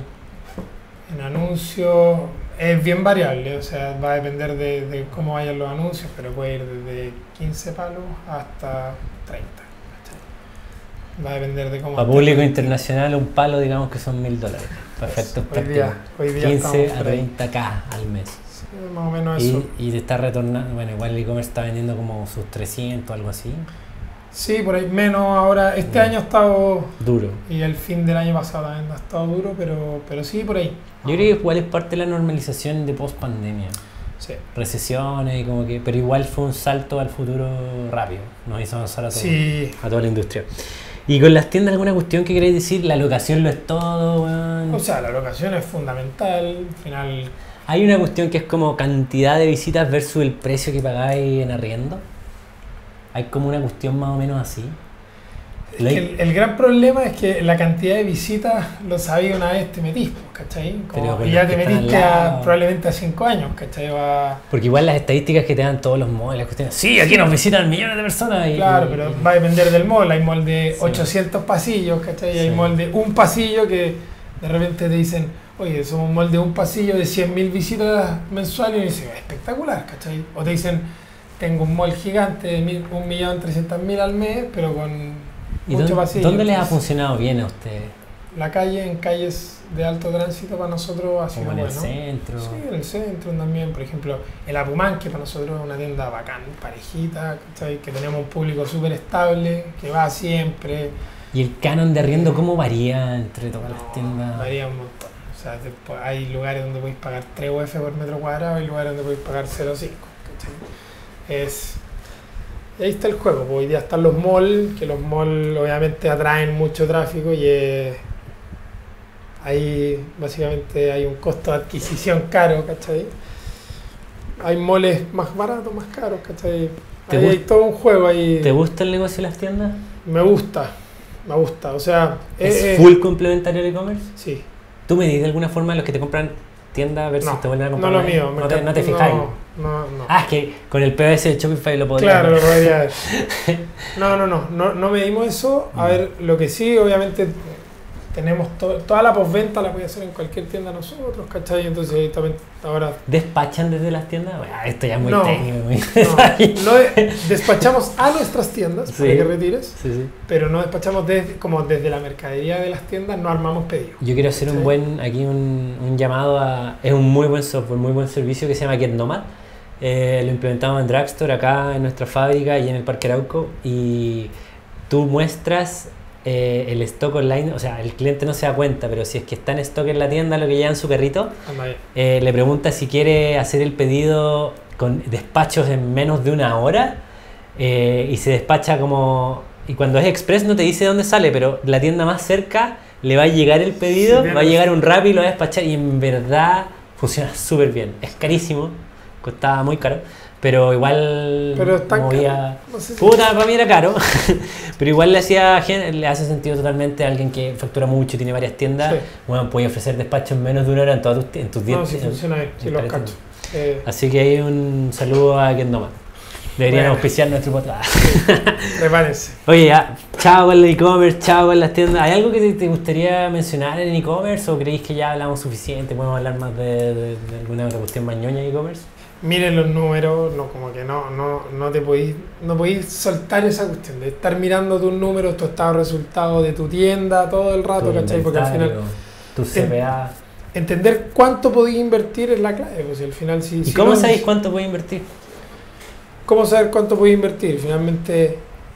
En anuncios es bien variable, o sea, va a depender de cómo vayan los anuncios, pero puede ir desde 15 palos hasta 30. ¿cachai? Va a depender de cómo... Para esté. público internacional, un palo, digamos que son $1.000. Perfecto, Hoy día 15 estamos a por ahí. 30K al mes. Sí, más o menos eso. Y te está retornando, bueno, igual el e-commerce está vendiendo como sus 300, algo así. Sí, por ahí menos ahora. Este Bueno. año ha estado, Duro. y el fin del año pasado también ha estado duro, pero sí, por ahí. Yo creo que igual es parte de la normalización de post pandemia. Sí. Recesiones y como que, pero igual fue un salto al futuro rápido. Nos hizo avanzar Sí. a toda la industria. Y con las tiendas, ¿alguna cuestión que queréis decir? La locación lo es todo, weón. O sea, la locación es fundamental. Al final, Hay una cuestión que es como cantidad de visitas versus el precio que pagáis en arriendo. Hay como una cuestión más o menos así. es que el gran problema es que la cantidad de visitas lo sabía una vez te metís, pues, ¿cachai? Pero con Y ya los te que están metiste al lado. probablemente a 5 años, ¿cachai? Porque igual las estadísticas que te dan todos los malls, las cuestiones, sí, aquí nos visitan millones de personas. Claro, pero va a depender del mall. Hay mall de Sí. 800 pasillos, ¿cachai? Y hay Sí. mall de un pasillo que de repente te dicen, oye, somos un mall de un pasillo de 100.000 visitas mensuales. Y dicen, espectacular, ¿cachai? O te dicen, tengo un mall gigante de 1.300.000 al mes, pero con ¿Y mucho pasillo. dónde les ha Entonces, funcionado bien a ustedes? la calle, en calles de alto tránsito para nosotros ha sido Como en el bueno. centro. Sí, en el centro también, por ejemplo, el Apumán, que para nosotros es una tienda bacán, parejita, ¿cachai? Que tenemos un público súper estable, que va siempre. ¿Y el canon de arriendo cómo varía entre todas las tiendas? Varía un montón. O sea, hay lugares donde podéis pagar 3 UF por metro cuadrado y lugares donde podéis pagar 0,5. ¿cachai? Y ahí está el juego. Pues hoy día están los malls, que los malls obviamente atraen mucho tráfico y ahí básicamente hay un costo de adquisición caro, ¿cachai? Hay malls más baratos, más caros, ¿cachai? Ahí hay todo un juego ahí. ¿Te gusta el negocio de las tiendas? Me gusta, o sea... ¿Es full complementario al e-commerce? Sí. ¿Tú medís de alguna forma los que te compran tienda versus No, te vuelven a no comprar? lo online? mío. No te fijáis. No. Ah, es que con el POS de Shopify lo podría Claro, ver. lo podría ver. No medimos eso. A ver, lo que sí, obviamente, tenemos toda la postventa la puede hacer en cualquier tienda nosotros, ¿cachai? Entonces ahí también ahora... ¿Despachan desde las tiendas? Bueno, esto ya es muy No, técnico. Muy despachamos a nuestras tiendas Sí. para que retires, Sí. pero no despachamos desde la mercadería de las tiendas, no armamos pedidos. Yo quiero hacer Sí. un llamado a... Es un muy buen software, muy buen servicio que se llama GetNomad. Lo implementamos en Drugstore, acá en nuestra fábrica y en el Parque Arauco. Y tú muestras el stock online, o sea, el cliente no se da cuenta, pero si es que está en stock en la tienda, lo que lleva en su carrito, Anda bien. le pregunta si quiere hacer el pedido con despachos en menos de una hora y se despacha como... Y cuando es express no te dice dónde sale, pero la tienda más cerca le va a llegar el pedido, Sí, va a llegar un Rappi y lo va a despachar y en verdad funciona súper bien. Es carísimo, costaba muy caro, pero igual Pero está movía... caro. No sé si- Puta, para mí era caro, pero igual le hace sentido totalmente a alguien que factura mucho y tiene varias tiendas. Sí. Bueno, puede ofrecer despacho en menos de una hora en todas tus 10 No, sí funciona bien, sí en los varias cacho. tiendas. Así que hay un saludo a Kendoma. Deberían Bueno. auspiciar nuestro podcast. Prepárense. Oye, ya, chao con el e-commerce, chao con las tiendas. ¿Hay algo que te gustaría mencionar en e-commerce o creéis que ya hablamos suficiente? ¿Podemos hablar más de alguna otra cuestión más ñoña de e-commerce? Miren los números, como que no te podéis soltar esa cuestión de estar mirando tus números, tu estado de resultados de tu tienda todo el rato, Tu ¿cachai? Porque al final inventario, tu CPA. entender cuánto podéis invertir es la clave, pues al final si... ¿Y si cómo no- sabéis cuánto puedes invertir? ¿Cómo saber cuánto podéis invertir? Finalmente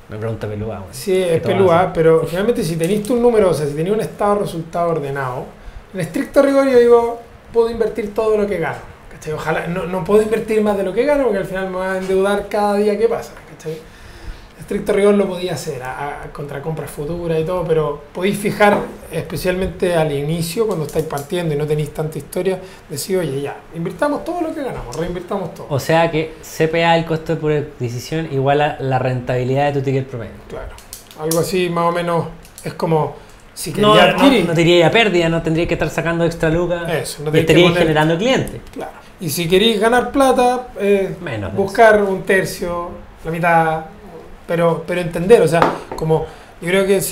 Una pregunta peluda, bueno. Sí, es peluda, pero finalmente si tenéis tu número, o sea, si tenéis un estado de resultado ordenado, en estricto rigor yo digo, puedo invertir todo lo que gano, ¿cachai? Ojalá, no puedo invertir más de lo que gano porque al final me voy a endeudar cada día que pasa, ¿cachai? En estricto rigor lo podía hacer, contra compras futuras y todo, pero podéis fijar, especialmente al inicio, cuando estáis partiendo y no tenéis tanta historia, decir, oye, ya, invirtamos todo lo que ganamos, reinvirtamos todo. O sea que CPA, el costo por adquisición, igual a la rentabilidad de tu ticket promedio. Claro, algo así más o menos, es como, si No, quería adquirir... no te iría a pérdida, no tendrías que estar sacando extra lucas, Eso, no y tenéis que estarías poner- generando clientes. Claro. Y si queréis ganar plata, Menos de buscar un tercio, la mitad, pero entender, o sea, como yo creo que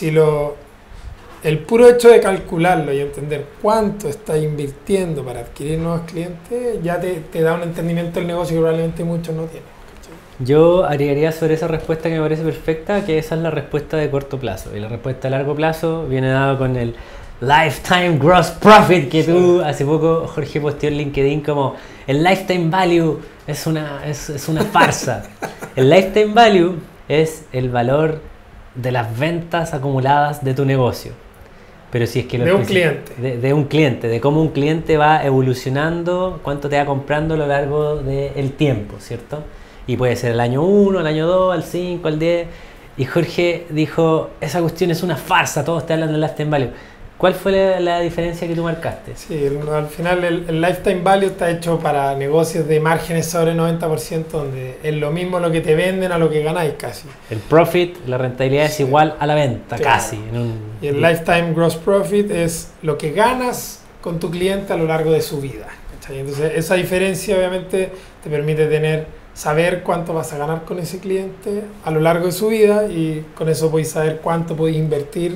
el puro hecho de calcularlo y entender cuánto está invirtiendo para adquirir nuevos clientes, ya te da un entendimiento del negocio que probablemente muchos no tienen. ¿Cachai? Yo agregaría sobre esa respuesta que me parece perfecta, que esa es la respuesta de corto plazo. Y la respuesta a largo plazo viene dado con el Lifetime Gross Profit, que tú hace poco, Jorge, posteó en LinkedIn como el Lifetime Value es una farsa. El Lifetime Value es el valor de las ventas acumuladas de tu negocio. Pero si es que De un cliente. De un cliente, de cómo un cliente va evolucionando, cuánto te va comprando a lo largo del tiempo, ¿cierto? Y puede ser el año 1, el año 2, el 5, el 10. Y Jorge dijo, esa cuestión es una farsa, todos te hablan del Lifetime Value. ¿Cuál fue la diferencia que tú marcaste? Sí, al final el Lifetime Value está hecho para negocios de márgenes sobre 90%, donde es lo mismo lo que te venden a lo que ganáis casi. El profit, la rentabilidad es Sí. igual a la venta, Claro. casi. Y el Lifetime Gross Profit es lo que ganas con tu cliente a lo largo de su vida, ¿cachai? Entonces esa diferencia obviamente te permite saber cuánto vas a ganar con ese cliente a lo largo de su vida, y con eso podéis saber cuánto podéis invertir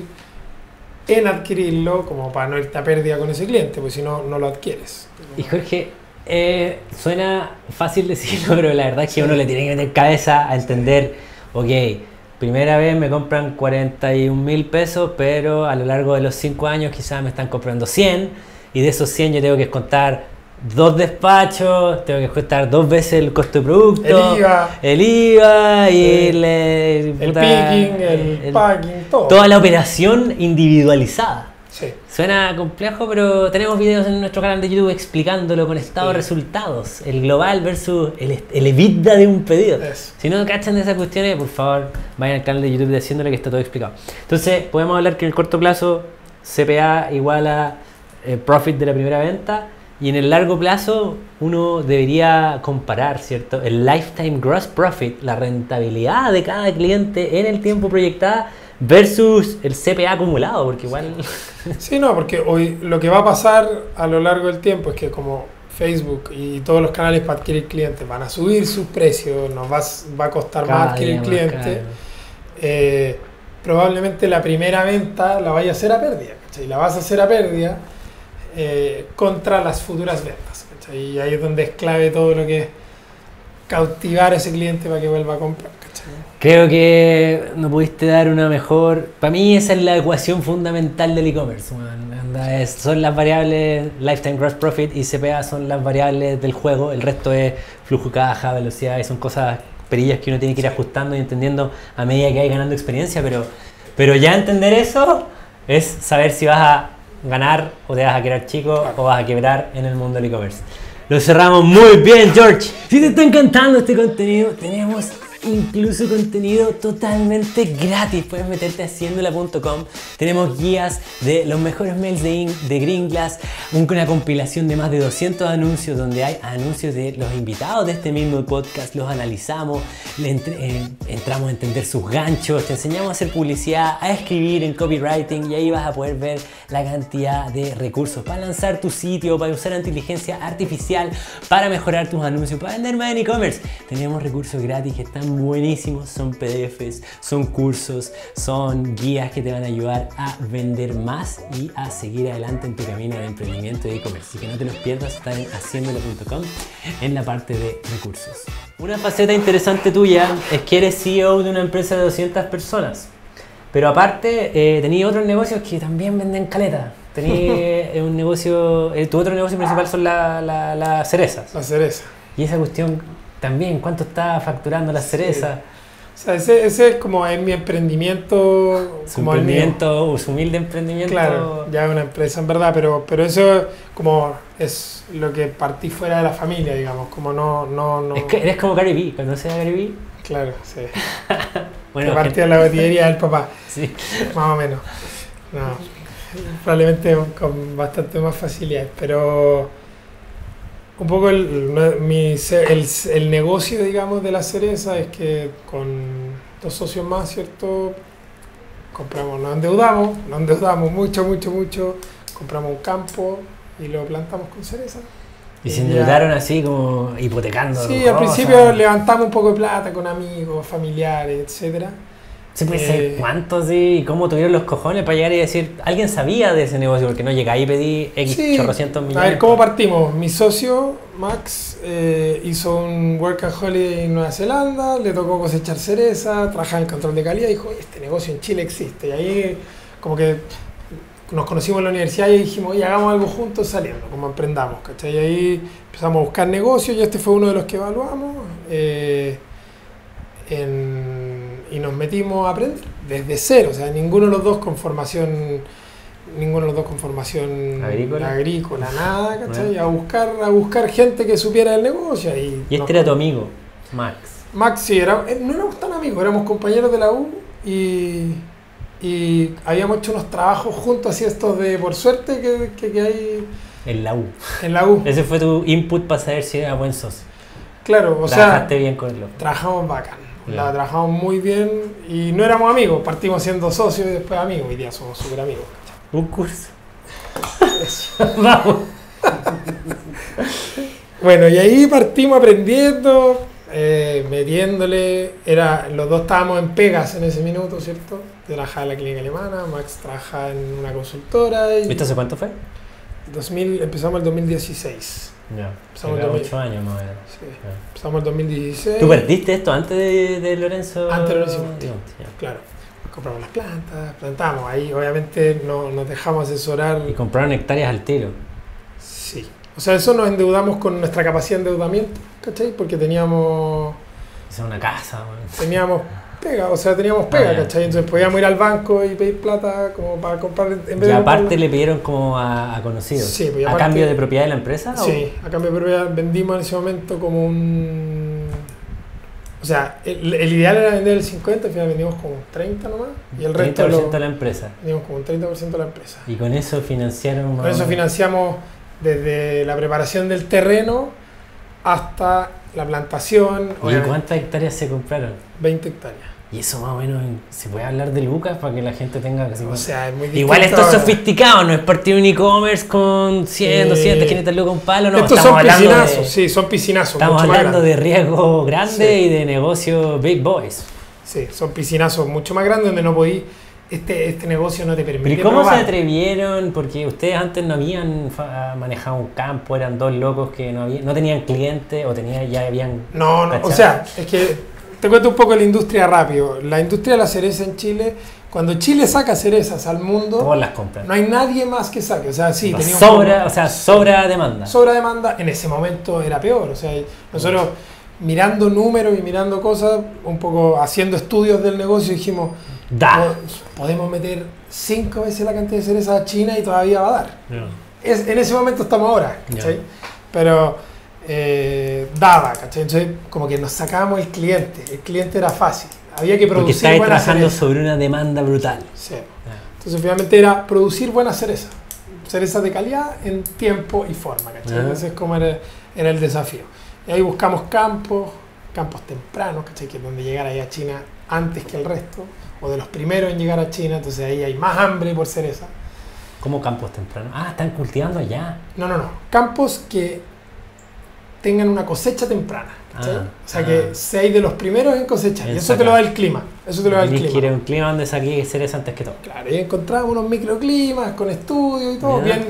en adquirirlo, como para no irte a pérdida con ese cliente, pues si no, no lo adquieres. Y Jorge, suena fácil decirlo, pero la verdad es que Sí. uno le tiene que meter cabeza a entender, ok, primera vez me compran 41.000 pesos, pero a lo largo de los 5 años quizás me están comprando 100, y de esos 100 yo tengo que descontar 2 despachos, tengo que descontar 2 veces el costo de producto, el IVA y el picking, el packing, todo. toda la operación individualizada. Sí. Suena complejo, pero tenemos videos en nuestro canal de YouTube explicándolo con estado de Sí. resultados, el global versus el EBITDA de un pedido. Eso. Si no cachan de esas cuestiones, por favor, vayan al canal de YouTube de Haciéndole, que está todo explicado. Entonces, podemos hablar que en el corto plazo CPA igual a profit de la primera venta, y en el largo plazo uno debería comparar, ¿cierto? El lifetime gross profit, la rentabilidad de cada cliente en el tiempo proyectada versus el CPA acumulado, porque igual... Sí, no, porque hoy lo que va a pasar a lo largo del tiempo es que como Facebook y todos los canales para adquirir clientes van a subir sus precios, va a costar más adquirir clientes, probablemente la primera venta la vaya a hacer a pérdida, ¿cachai? La vas a hacer a pérdida contra las futuras ventas, ¿cachai? Y ahí es donde es clave todo lo que es cautivar a ese cliente para que vuelva a comprar, ¿cachai? Creo que no pudiste dar una mejor... Para mí esa es la ecuación fundamental del e-commerce, man. Son las variables Lifetime Gross Profit y CPA son las variables del juego, el resto es flujo caja, velocidad, y son cosas, perillas que uno tiene que ir ajustando y entendiendo a medida que hay ganando experiencia, pero ya entender eso es saber si vas a ganar o te vas a quedar chico o vas a quebrar en el mundo del e-commerce. Lo cerramos muy bien, George. Si te está encantando este contenido, tenemos incluso contenido totalmente gratis. Puedes meterte a haciendola.com. Tenemos guías de los mejores mails de Green Glass, una compilación de más de 200 anuncios donde hay anuncios de los invitados de este mismo podcast, los analizamos, entramos a entender sus ganchos, te enseñamos a hacer publicidad, a escribir en copywriting, y ahí vas a poder ver la cantidad de recursos para lanzar tu sitio, para usar inteligencia artificial, para mejorar tus anuncios, para vender más en e-commerce. Tenemos recursos gratis que están buenísimos, son PDFs, son cursos, son guías que te van a ayudar a vender más y a seguir adelante en tu camino de emprendimiento de e-commerce. Así que no te los pierdas, está en haciéndolo.com en la parte de recursos. Una faceta interesante tuya es que eres CEO de una empresa de 200 personas. Pero aparte, tenías otros negocios que también venden caleta. Tenías un negocio, tu otro negocio principal son las cerezas. La cereza. Y esa cuestión también, ¿cuánto está facturando las cerezas? sea, ese es como es mi emprendimiento. Su Como el mío. emprendimiento, su humilde emprendimiento. Claro, ya es una empresa en verdad, pero eso como es lo que partí fuera de la familia, digamos, como no. Es que eres como Gary Vee, ¿conoces a Gary Vee? Claro, sí. Bueno, Que partía de la botillería del papá, sí. más o menos. No, probablemente con bastante más facilidad, pero un poco el negocio, digamos, de la cereza es que con 2 socios más, ¿cierto? Nos endeudamos mucho, compramos un campo y lo plantamos con cereza. Y se endeudaron así como hipotecando. Sí, cosas. al principio levantamos un poco de plata con amigos, familiares, etcétera. ¿Se puede saber cuánto sí? ¿Y cómo tuvieron los cojones para llegar y decir, alguien sabía de ese negocio? Porque no llegáis y pedí X Sí, chorrocientos millones. a ver, ¿cómo partimos? Mi socio, Max, hizo un work and holiday en Nueva Zelanda, le tocó cosechar cereza, trabajar en el control de calidad y dijo, oye, este negocio en Chile existe. Y ahí como que nos conocimos en la universidad y dijimos, oye, hagamos algo juntos saliendo, como emprendamos, ¿cachai? Y ahí empezamos a buscar negocios y este fue uno de los que evaluamos. Y nos metimos a aprender desde cero, o sea, ninguno de los dos con formación agrícola, nada, ¿cachai? A buscar gente que supiera del negocio. Y este era tu amigo, Max. Max, sí, no éramos tan amigos, éramos compañeros de la U y habíamos hecho unos trabajos juntos, así estos de por suerte que hay En la U. en la U. Ese fue tu input para saber si era buen socio. Claro, o sea, Trabajaste bien con él. trabajamos bacán. La trabajamos muy bien y no éramos amigos, partimos siendo socios y después amigos, hoy día somos súper amigos. Un curso. Eso. Vamos. Bueno, y ahí partimos aprendiendo, metiéndole, los dos estábamos en pegas en ese minuto, ¿cierto? Yo trabajaba en la clínica alemana, Max trabajaba en una consultora. ¿Esto hace cuánto fue? Empezamos el 2016. Ya, Empezamos era el 8 años más o menos. Sí. Ya. Empezamos el 2016. ¿Tú perdiste esto antes de Lorenzo? Antes de Lorenzo. Ya. Claro. Compramos las plantas, plantamos. Ahí obviamente nos dejamos asesorar. Y compraron hectáreas al tiro. Sí. O sea, eso nos endeudamos con nuestra capacidad de endeudamiento, ¿cachai? Porque teníamos Esa es una casa, man. pega, ya. ¿cachai? Entonces podíamos ir al banco y pedir plata como para comprar en vez Y de aparte comprarla. le pidieron como a conocidos. Sí, pues, y ¿A aparte- cambio de propiedad de la empresa? o? Sí, a cambio de propiedad vendimos en ese momento como un... O sea, el ideal era vender el 50, al final vendimos como un 30 nomás. Y el resto 30% de la empresa. vendimos como un 30% de la empresa. Y con eso financiaron más Con o eso menos. financiamos desde la preparación del terreno hasta la plantación. ¿Y obviamente, cuántas hectáreas se compraron? 20 hectáreas. Y eso más o menos, ¿se puede hablar de lucas para que la gente tenga... O sea, es muy distinto. Igual esto es ahora. sofisticado, no es partir un e-commerce con 100, 200, 500 lucas un palo, no. Estos Estamos son hablando piscinazos, de, sí, son piscinazos. estamos mucho más hablando de grandes. riesgo grande Sí. y de negocio big boys. Sí, son piscinazos mucho más grandes donde no podí. Este negocio no te permite. Pero ¿y cómo se probar. atrevieron? Porque ustedes antes no habían manejado un campo, eran dos locos que no tenían clientes o ya habían... No, o ¿cachai? sea, es que te cuento un poco de la industria rápido. La industria de la cereza en Chile, cuando Chile saca cerezas al mundo, Todas las compran. no hay nadie más que saque. O sea, sí, teníamos sobra demanda. sobra demanda. En ese momento era peor. O sea, nosotros mirando números y mirando cosas, un poco haciendo estudios del negocio, dijimos, Da. podemos meter 5 veces la cantidad de cereza a China y todavía va a dar. No. En ese momento estamos ahora, ¿cachai? Ya. Pero daba, ¿cachai? Entonces, como que nos sacábamos el cliente era fácil, había que Porque producir estáis buena trabajando cereza. sobre una demanda brutal. Sí. Entonces, finalmente era producir buena cereza de calidad en tiempo y forma, ¿cachai? Ajá. Ese es como era el desafío. Y ahí buscamos campos tempranos, ¿cachai? Que es donde llegar ahí a China antes que el resto, o de los primeros en llegar a China, entonces ahí hay más hambre por cereza. ¿Cómo campos tempranos? Ah, están cultivando allá. No. Campos que tengan una cosecha temprana. ¿Cachai? Ah, o sea, que seáis de los primeros en cosechar. En Y eso te sacar. lo da el clima. Tenéis que ir a un clima donde saqué cereza antes que todo. Claro, y encontramos unos microclimas con estudios y todo. Ya.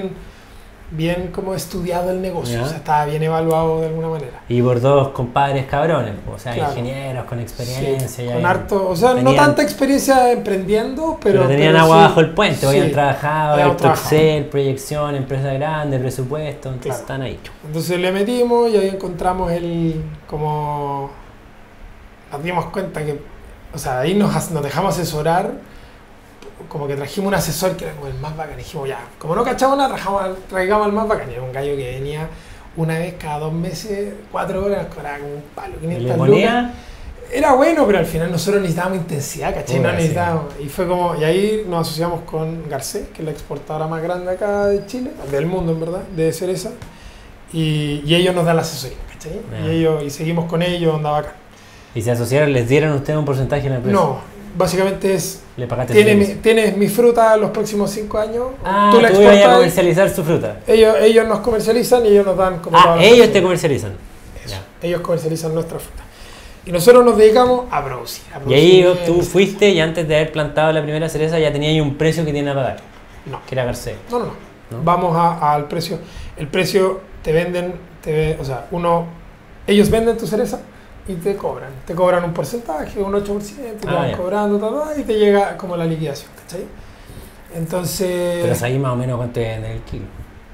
Bien como estudiado el negocio. Ya. O sea, estaba bien evaluado de alguna manera. Y por dos compadres cabrones, o sea, Claro. ingenieros con experiencia. Sí, ya con habían- harto, o sea, no tenían- tanta experiencia emprendiendo, pero tenían pero agua sí, bajo el puente, habían sí, trabajado, habíamos el trabajado. Excel, proyección, empresa grande, presupuesto, entonces Claro. están ahí. Entonces le metimos y ahí encontramos como nos dimos cuenta que, o sea, ahí nos dejamos asesorar, como que trajimos un asesor que era como el más bacán, y dijimos, ya, como no cachamos nada, traigamos al más bacán, y era un gallo que venía una vez cada 2 meses, 4 horas, cobraba como un palo, 500 lucas. Era bueno, pero al final nosotros necesitábamos intensidad, ¿cachai? No necesitábamos. Y fue como, y ahí nos asociamos con Garcés, que es la exportadora más grande acá de Chile, del mundo en verdad, de cereza, y ellos nos dan la asesoría, ¿cachai? Y seguimos con ellos, andaba acá. ¿Y se asociaron, les dieron ustedes un porcentaje en la empresa? No, básicamente es, ¿le pagaste tienes mi fruta los próximos 5 años, tú la exportas. Tú vas a comercializar su fruta. Ellos nos comercializan y ellos nos dan como... ellos te comercializan. Eso, ellos comercializan nuestra fruta. Y nosotros nos dedicamos a producir. Y ahí tú fuiste y antes de haber plantado la primera cereza ya tenías ahí un precio que tienen a pagar. No. Que era Garcés. No. Vamos al precio. El precio te venden, o sea, ellos venden tu cereza y te cobran un porcentaje, un 8%, te van cobrando todo y te llega como la liquidación, ¿cachai? Entonces... Pero ahí más o menos cuánto te venden el kilo.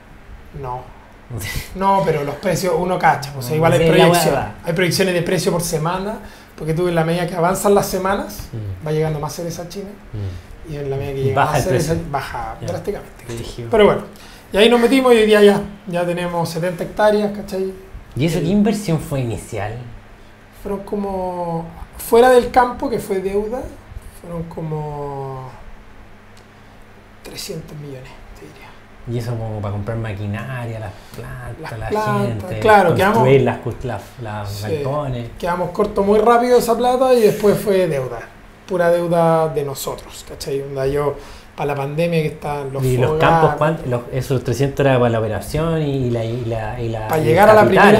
No, pero los precios uno cacha, o sea, igual hay proyecciones. Hay proyecciones de precio por semana, porque tú en la medida que avanzan las semanas, va llegando más cereza a China, y en la medida que llega más cereza, baja drásticamente. Pero bueno, y ahí nos metimos y hoy día ya tenemos 70 hectáreas, ¿cachai? ¿Y eso qué inversión fue inicial? Fueron como, fuera del campo, que fue deuda, fueron como 300 millones, te diría. Y eso como para comprar maquinaria, las plantas, la gente, claro, construir las galpones. Quedamos cortos muy rápido esa plata y después fue deuda, pura deuda de nosotros, ¿cachai? Yo, para la pandemia que están los ¿Y fogares, los campos cuántos? Esos 300 era para la operación y la para llegar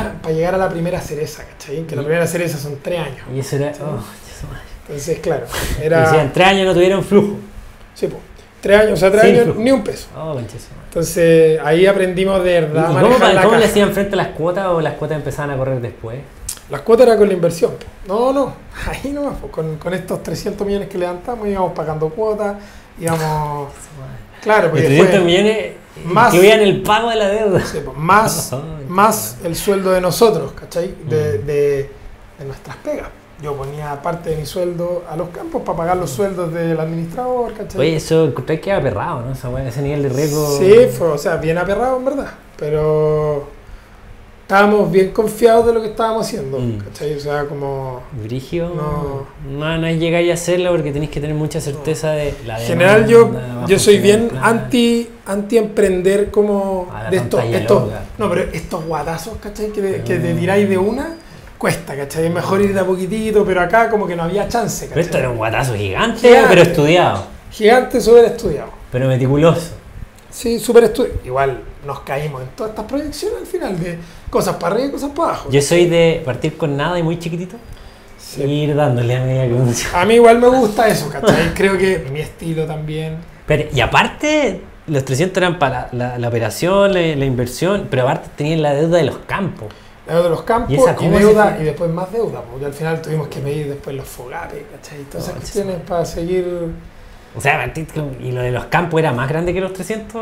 a la primera cereza, ¿cachai? Que la primera cereza son 3 años. Y eso era... Entonces, claro, era... Decían, 3 años no tuvieron flujo. Sí, pues. 3 años, o sea, 3 años, flujo. Ni un peso. Entonces, ahí aprendimos de verdad. ¿Cómo le hacían frente a las cuotas o las cuotas empezaban a correr después? Las cuotas eran con la inversión. No, ahí nomás, con estos 300 millones que levantamos íbamos pagando cuotas, íbamos... Claro, porque 300 millones más, que veían el pago de la deuda. Sí, pues, más el sueldo de nosotros, ¿cachai? De nuestras pegas. Yo ponía parte de mi sueldo a los campos para pagar los sueldos del administrador, ¿cachai? Oye, eso encontré que era aperrado, ¿no? Ese nivel de riesgo... Sí, fue, o sea, bien aperrado en verdad, pero estábamos bien confiados de lo que estábamos haciendo, ¿cachai? O sea, como... Brigio, no es llegar y hacerlo porque tenéis que tener mucha certeza de la... En general yo soy bien anti-emprender como de estos guatazos, ¿cachai? Que te tiráis de una... Cuesta, ¿cachai? Es mejor ir de a poquitito, pero acá como que no había chance, ¿cachai? Pero esto era un guatazo gigante, pero estudiado. Gigante, súper estudiado. Pero meticuloso. Sí, súper estudiado. Igual nos caímos en todas estas proyecciones al final, de cosas para arriba y cosas para abajo. Yo soy de partir con nada y muy chiquitito. Sí. Y ir dándole a medida que funciona. A mí igual me gusta eso, ¿cachai? Creo que mi estilo también. Pero, y aparte, los 300 eran para la operación, la inversión, pero aparte tenían la deuda de los campos. La deuda de los campos y deuda y después más deuda, porque al final tuvimos que medir después los fogares, ¿cachai? Todas esas cuestiones para seguir... O sea, ¿y lo de los campos era más grande que los 300?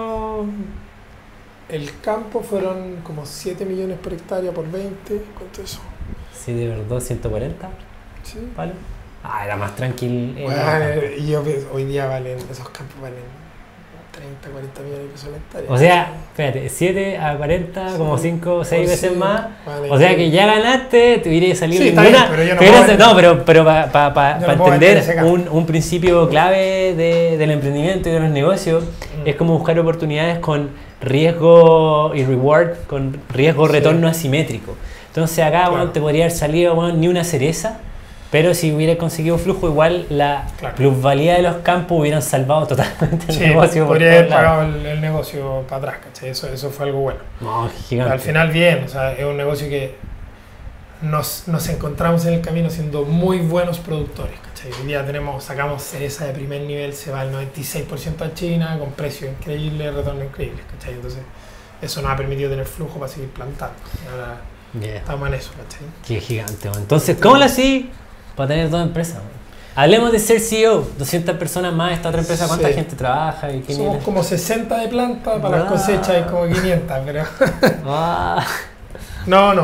El campo fueron como 7 millones por hectárea por 20, ¿cuánto es eso? Sí, de verdad, 140. Sí. ¿Vale? Era más tranquilo. Y hoy día esos campos valen 30, 40 millones de pesos la hectárea. O sea, espérate, 7 a 40, sí, como 5 o 6 veces más. Vale, o sea que ya ganaste, te hubiera salido ninguna. Pero para entender un principio clave del emprendimiento y de los negocios, es como buscar oportunidades con riesgo y reward, con riesgo-retorno asimétrico. Entonces acá te podría haber salido ni una cereza. Pero si hubiera conseguido flujo, igual la plusvalía de los campos hubieran salvado totalmente el negocio. Podría haber pagado el negocio para atrás, ¿cachai? Eso fue algo bueno. No, gigante. Al final bien, o sea, es un negocio que nos encontramos en el camino siendo muy buenos productores, ¿cachai? Hoy día sacamos cereza de primer nivel, se va el 96% a China, con precios increíbles, retornos increíbles, ¿cachai? Entonces, eso nos ha permitido tener flujo para seguir plantando. Ahora estamos en eso, ¿cachai? Qué gigante, man. Entonces, ¿cómo lo hacís para tener 2 empresas? Hablemos de ser CEO, 200 personas más, esta otra empresa, ¿cuánta gente trabaja? Y somos como 60 de planta, para las cosechas hay como 500, pero... No.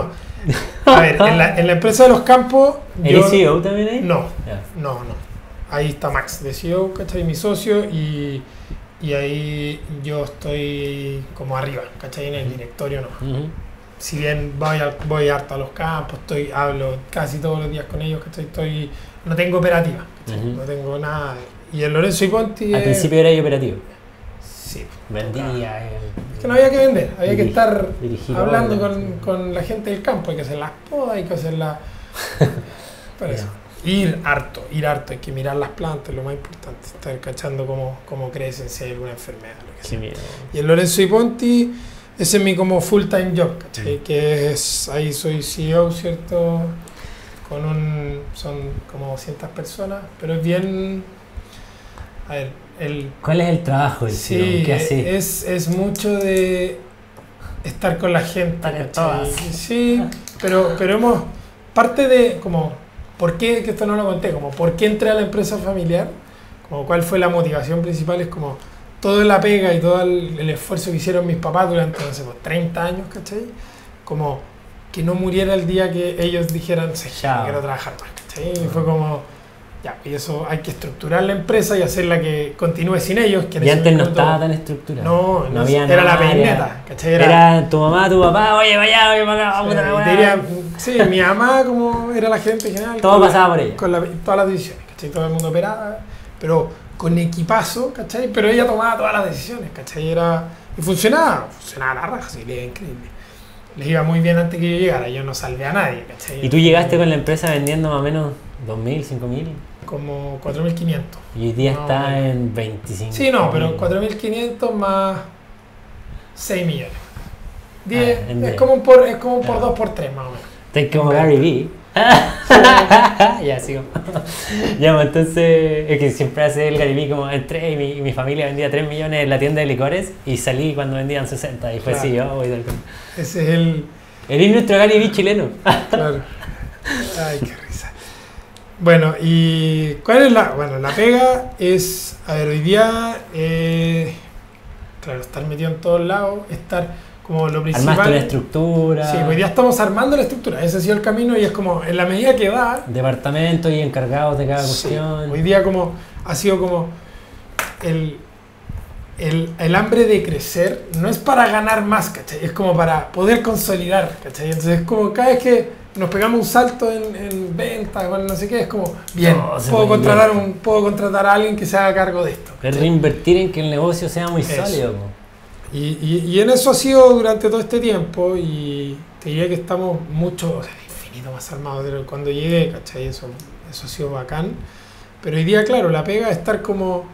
A ver, en la empresa de los campos... ¿Eres CEO también ahí? No, Ya. no. Ahí está Max de CEO, ¿cachai? Mi socio y ahí yo estoy como arriba, ¿cachai? En el directorio no. Ujú. Si bien voy harto a los campos, hablo casi todos los días con ellos, ¿cachai? No tengo operativa, ¿cachai? Ujú. No tengo nada. Y el Lorenzo y Ponti... Al principio era operativo. Sí. Vendía. Es que no había que vender, había que estar dirigir hablando órdenes, con la gente del campo, hay que hacer las podas, hay que hacer la... Por eso. Ir harto, hay que mirar las plantas, lo más importante, estar cachando cómo crecen, si hay alguna enfermedad, lo que Sí, sea. mira. Y el Lorenzo y Ponti, ese es mi como full time job, ¿cachai? Que es, ahí soy CEO, ¿cierto? Son como 200 personas, pero es bien, a ver, ¿Cuál es el trabajo del CEO? sí, ¿Qué hace? es mucho de estar con la gente, Estar en ¿cachai? todas. Sí, pero hemos, parte de como, ¿por qué? Que esto no lo conté, como, ¿por qué entré a la empresa familiar? Como, ¿cuál fue la motivación principal? Es como, toda la pega y todo el esfuerzo que hicieron mis papás durante, no sé, 30 años, ¿cachai? Como, que no muriera el día que ellos dijeran, sí, Chao. no quiero trabajar más, ¿cachai? Y fue como, ya, y eso hay que estructurar la empresa y hacerla que continúe sin ellos. Que en Y ese antes no minuto- estaba tan estructurado. No había era la nada, peineta, ¿cachai? Era tu mamá, tu papá, oye, vaya, oye, para acá, vamos a la te weá. diría, sí, mi mamá como era la gente en general. Todo con pasaba por ella. Con todas las decisiones, ¿cachai? Todo el mundo operaba, pero con equipazo, ¿cachai? Pero ella tomaba todas las decisiones, ¿cachai? Y funcionaba a la raja, sí, le iba increíble. Les iba muy bien antes que yo llegara, yo no salvé a nadie, ¿cachai? ¿Y tú llegaste con la empresa vendiendo más o menos 2.000, 5.000? Como 4.500. Y hoy día No, está no. en 25. Sí, no, pero 4.500 más 6 millones. 10, en es 10. como un por 2 Claro. por 3 más o menos. Estás como Gary Vee. Ya, sigo. Ya, pues entonces, es que siempre hace el Gary Vee como entré y mi familia vendía 3 millones en la tienda de licores y salí cuando vendían 60. Y fue Claro. así, yo voy del... Ese es el... Eres nuestro Gary Vee chileno. Claro. Ay, qué risa. Bueno, y ¿cuál es la...? Bueno, la pega es, a ver, hoy día, claro, estar metido en todos lados, estar como lo principal... Armaste la estructura. Sí, hoy día estamos armando la estructura, ese ha sido el camino y es como, en la medida que da... Departamentos y encargados de cada Sí, cuestión. hoy día como, ha sido como el hambre de crecer, no es para ganar más, ¿cachai? Es como para poder consolidar, ¿cachai? Entonces es como cada vez que nos pegamos un salto en ventas, bueno, no sé qué, es como, bien, No, se puedo puede contratar a alguien que se haga cargo de esto. Es ¿cachai? reinvertir en que el negocio sea muy Eso. sólido. Po. Y en eso ha sido durante todo este tiempo y te diría que estamos mucho, o sea, infinito más armados de cuando llegué, ¿cachai? Eso ha sido bacán. Pero hoy día, claro, la pega es estar como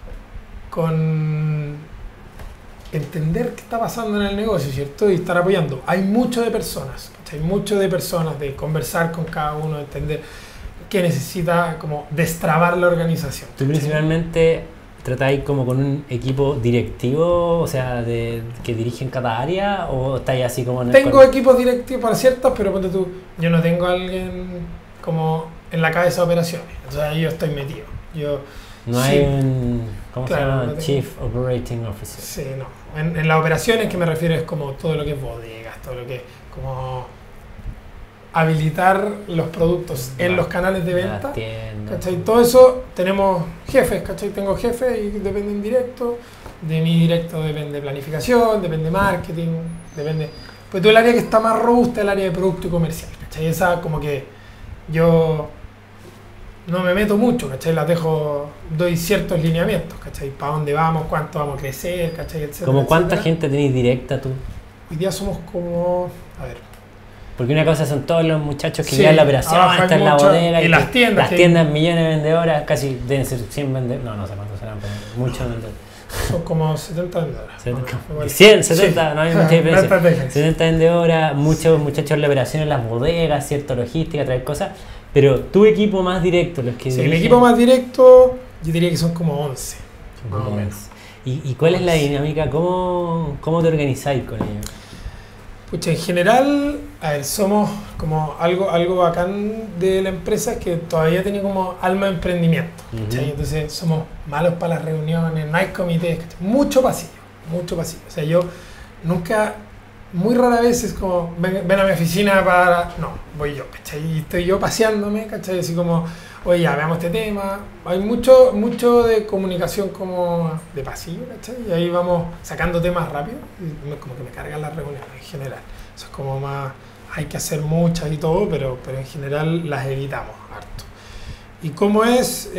con entender qué está pasando en el negocio, ¿cierto? Y estar apoyando. Hay mucho de personas, ¿cachai? Mucho de personas, de conversar con cada uno, de entender qué necesita como destrabar la organización. Tú ¿cachai? principalmente tratáis como con un equipo directivo, o sea, que dirigen cada área, o estáis así como en el Tengo equipos directivos para ciertas, pero ponte tú, yo no tengo a alguien como en la cabeza de operaciones. O sea, yo estoy metido. No sí. hay un, ¿cómo Claro, se llama? no tengo. Chief Operating Officer. Sí, no. En las operaciones que me refiero es como todo lo que es bodegas, todo lo que es como habilitar los productos en los canales de venta. Las tiendas. ¿Cachai? Todo eso tenemos jefes, ¿cachai? Tengo jefes y dependen directo. De mi directo depende planificación, depende marketing, depende... Pues todo el área que está más robusta es el área de producto y comercial, ¿cachai? Esa como que yo no me meto mucho, ¿cachai? Las dejo, doy ciertos lineamientos, ¿cachai? Para dónde vamos, cuánto vamos a crecer, ¿cachai? Etcétera, ¿Como cuánta etcétera. gente tenéis directa tú? Hoy día somos como... A ver... Porque una cosa son todos los muchachos que Sí, llevan la operación, abajo hay está en la mucho- bodega. y las tiendas Las que- tiendas, millones de vendedoras, casi deben ser 100 vendedores. No sé cuántos serán, pero muchos vendedores. Son como 70 vendedoras. Igual. 100, 70, no hay mucha diferencia. No hay tanta diferencia. 70 vendedoras, muchos muchachos en la operación en las bodegas, cierta logística, traer cosas. Pero tu equipo más directo, los que Sí, el dirigen, equipo más directo, yo diría que son como 11. son más o como menos. más. ¿Y cuál es la dinámica? ¿Cómo te organizáis con ellos? Pucha, en general, a ver, somos como algo bacán de la empresa que todavía tiene como alma de emprendimiento. ¿Cachai? Ujú. Entonces somos malos para las reuniones, no hay comités, ¿cachai? Mucho pasillo, mucho pasillo. O sea, yo nunca muy rara vez es como, ven a mi oficina para... No, voy yo, ¿cachai? Y estoy yo paseándome, ¿cachai? Así como, oye, ya, veamos este tema. Hay mucho de comunicación como de pasillo, ¿cachai? Y ahí vamos sacando temas rápido. Y como que me cargan las reuniones en general. Eso es como más... Hay que hacer muchas y todo, pero en general las evitamos harto. ¿Y cómo es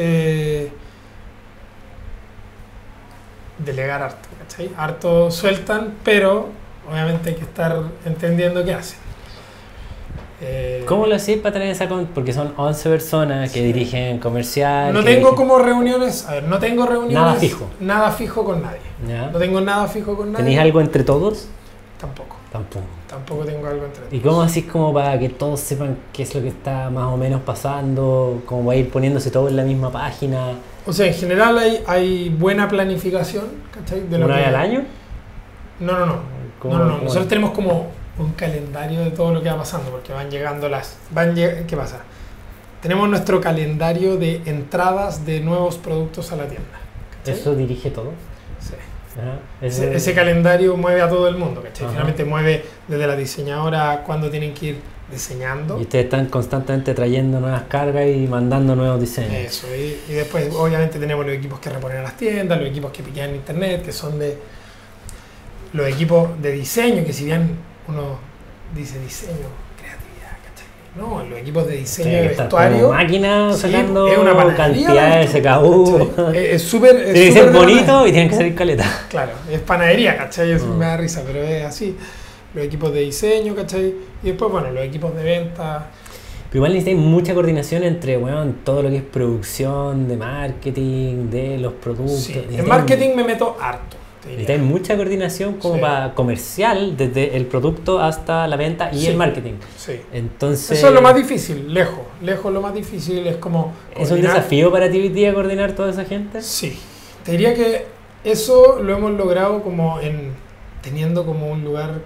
delegar harto? ¿Cachai? Harto sueltan, pero obviamente hay que estar entendiendo qué hacen. ¿Cómo lo hacéis para tener esa... Porque son 11 personas que dirigen comercial. No tengo como reuniones, a ver, no tengo reuniones... Nada fijo con nadie. ¿Ya? No tengo nada fijo con nadie. ¿Tenéis algo entre todos? Tampoco tengo algo entre todos. ¿Y cómo hacéis como para que todos sepan qué es lo que está más o menos pasando? ¿Cómo va a ir poniéndose todo en la misma página? O sea, en general hay buena planificación, ¿cachai? De ¿Una vez al año? No. Nosotros tenemos como un calendario de todo lo que va pasando, porque van llegando ¿qué pasa? Tenemos nuestro calendario de entradas de nuevos productos a la tienda, ¿cachai? ¿Eso dirige todo? Sí. Ajá. Ese calendario mueve a todo el mundo, ¿cachai? Ajá. Finalmente mueve desde la diseñadora cuando tienen que ir diseñando. Y ustedes están constantemente trayendo nuevas cargas y mandando nuevos diseños. Eso, y después obviamente tenemos los equipos que reponen a las tiendas, los equipos que piquean en internet, que son de los equipos de diseño, que si bien uno dice diseño, creatividad, ¿cachai? No, los equipos de diseño de vestuario. Como máquina sacando es una panadería, cantidad de SKU. Es súper. Tiene que ser bonito y tienen que salir caleta. Claro, es panadería, ¿cachai? Eso me da risa, pero es así. Los equipos de diseño, ¿cachai? Y después, bueno, los equipos de venta. Pero igual necesitáis mucha coordinación entre, bueno, todo lo que es producción, de marketing, de los productos. Sí, en marketing me meto harto. Necesitáis mucha coordinación como para comercial, desde el producto hasta la venta y el marketing. Sí. Entonces, eso es lo más difícil, lejos lo más difícil es como coordinar. ¿Es un desafío para ti hoy día coordinar toda esa gente? Sí. Te diría que eso lo hemos logrado como teniendo como un lugar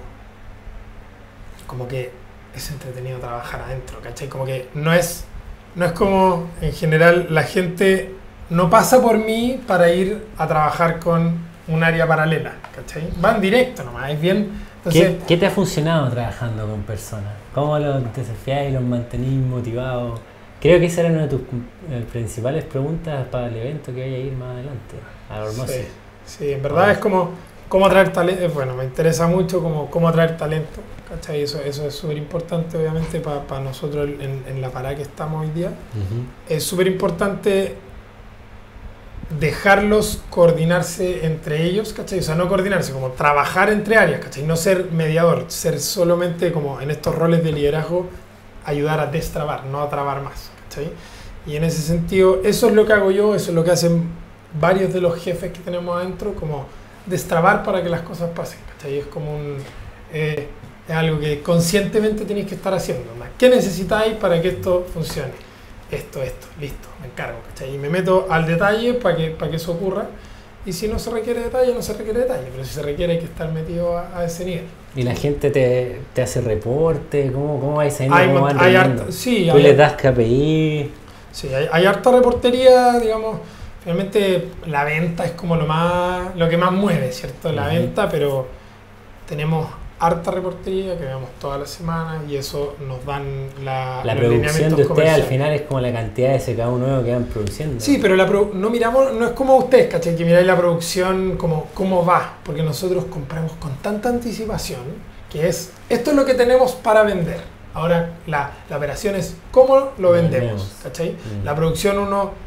como que es entretenido trabajar adentro, ¿cachai? Como que no es como en general la gente no pasa por mí para ir a trabajar con un área paralela, ¿cachai? Van directo nomás, es bien. Entonces, ¿Qué te ha funcionado trabajando con personas? ¿Cómo los desafiáis y los mantenís motivados? Creo que esa era una de tus principales preguntas para el evento que vaya a ir más adelante, a Hormosis. Sí, en verdad es como cómo atraer talento. Bueno, me interesa mucho cómo atraer talento, ¿cachai? Eso es súper importante, obviamente, para nosotros en la parada que estamos hoy día. Uh-huh. Es súper importante dejarlos coordinarse entre ellos, ¿cachai? O sea, no coordinarse, como trabajar entre áreas, ¿cachai? No ser mediador, ser solamente como en estos roles de liderazgo, ayudar a destrabar, no a trabar más, ¿cachai? Y en ese sentido, eso es lo que hago yo, eso es lo que hacen varios de los jefes que tenemos adentro, como destrabar para que las cosas pasen, ¿cachai? Es como es algo que conscientemente tenéis que estar haciendo, ¿no? ¿Qué necesitáis para que esto funcione? Esto, listo, me encargo, ¿cachai? Y me meto al detalle para que eso ocurra. Y si no se requiere detalle, no se requiere detalle. Pero si se requiere, hay que estar metido a ese nivel. ¿Y la gente te hace reporte? ¿Cómo vais saliendo? ¿Cómo van sí, ¿Tú les das KPI? Sí, hay harta reportería, digamos. Finalmente, la venta es como lo que más mueve, ¿cierto? La venta, pero tenemos harta reportería que vemos todas las semanas y eso nos dan la producción de ustedes al final es como la cantidad de SKU nuevo que van produciendo. Sí, pero no es como ustedes, ¿cachai? Que miráis la producción cómo va, porque nosotros compramos con tanta anticipación que esto es lo que tenemos para vender. Ahora la operación es cómo lo vendemos, ¿cachai? La producción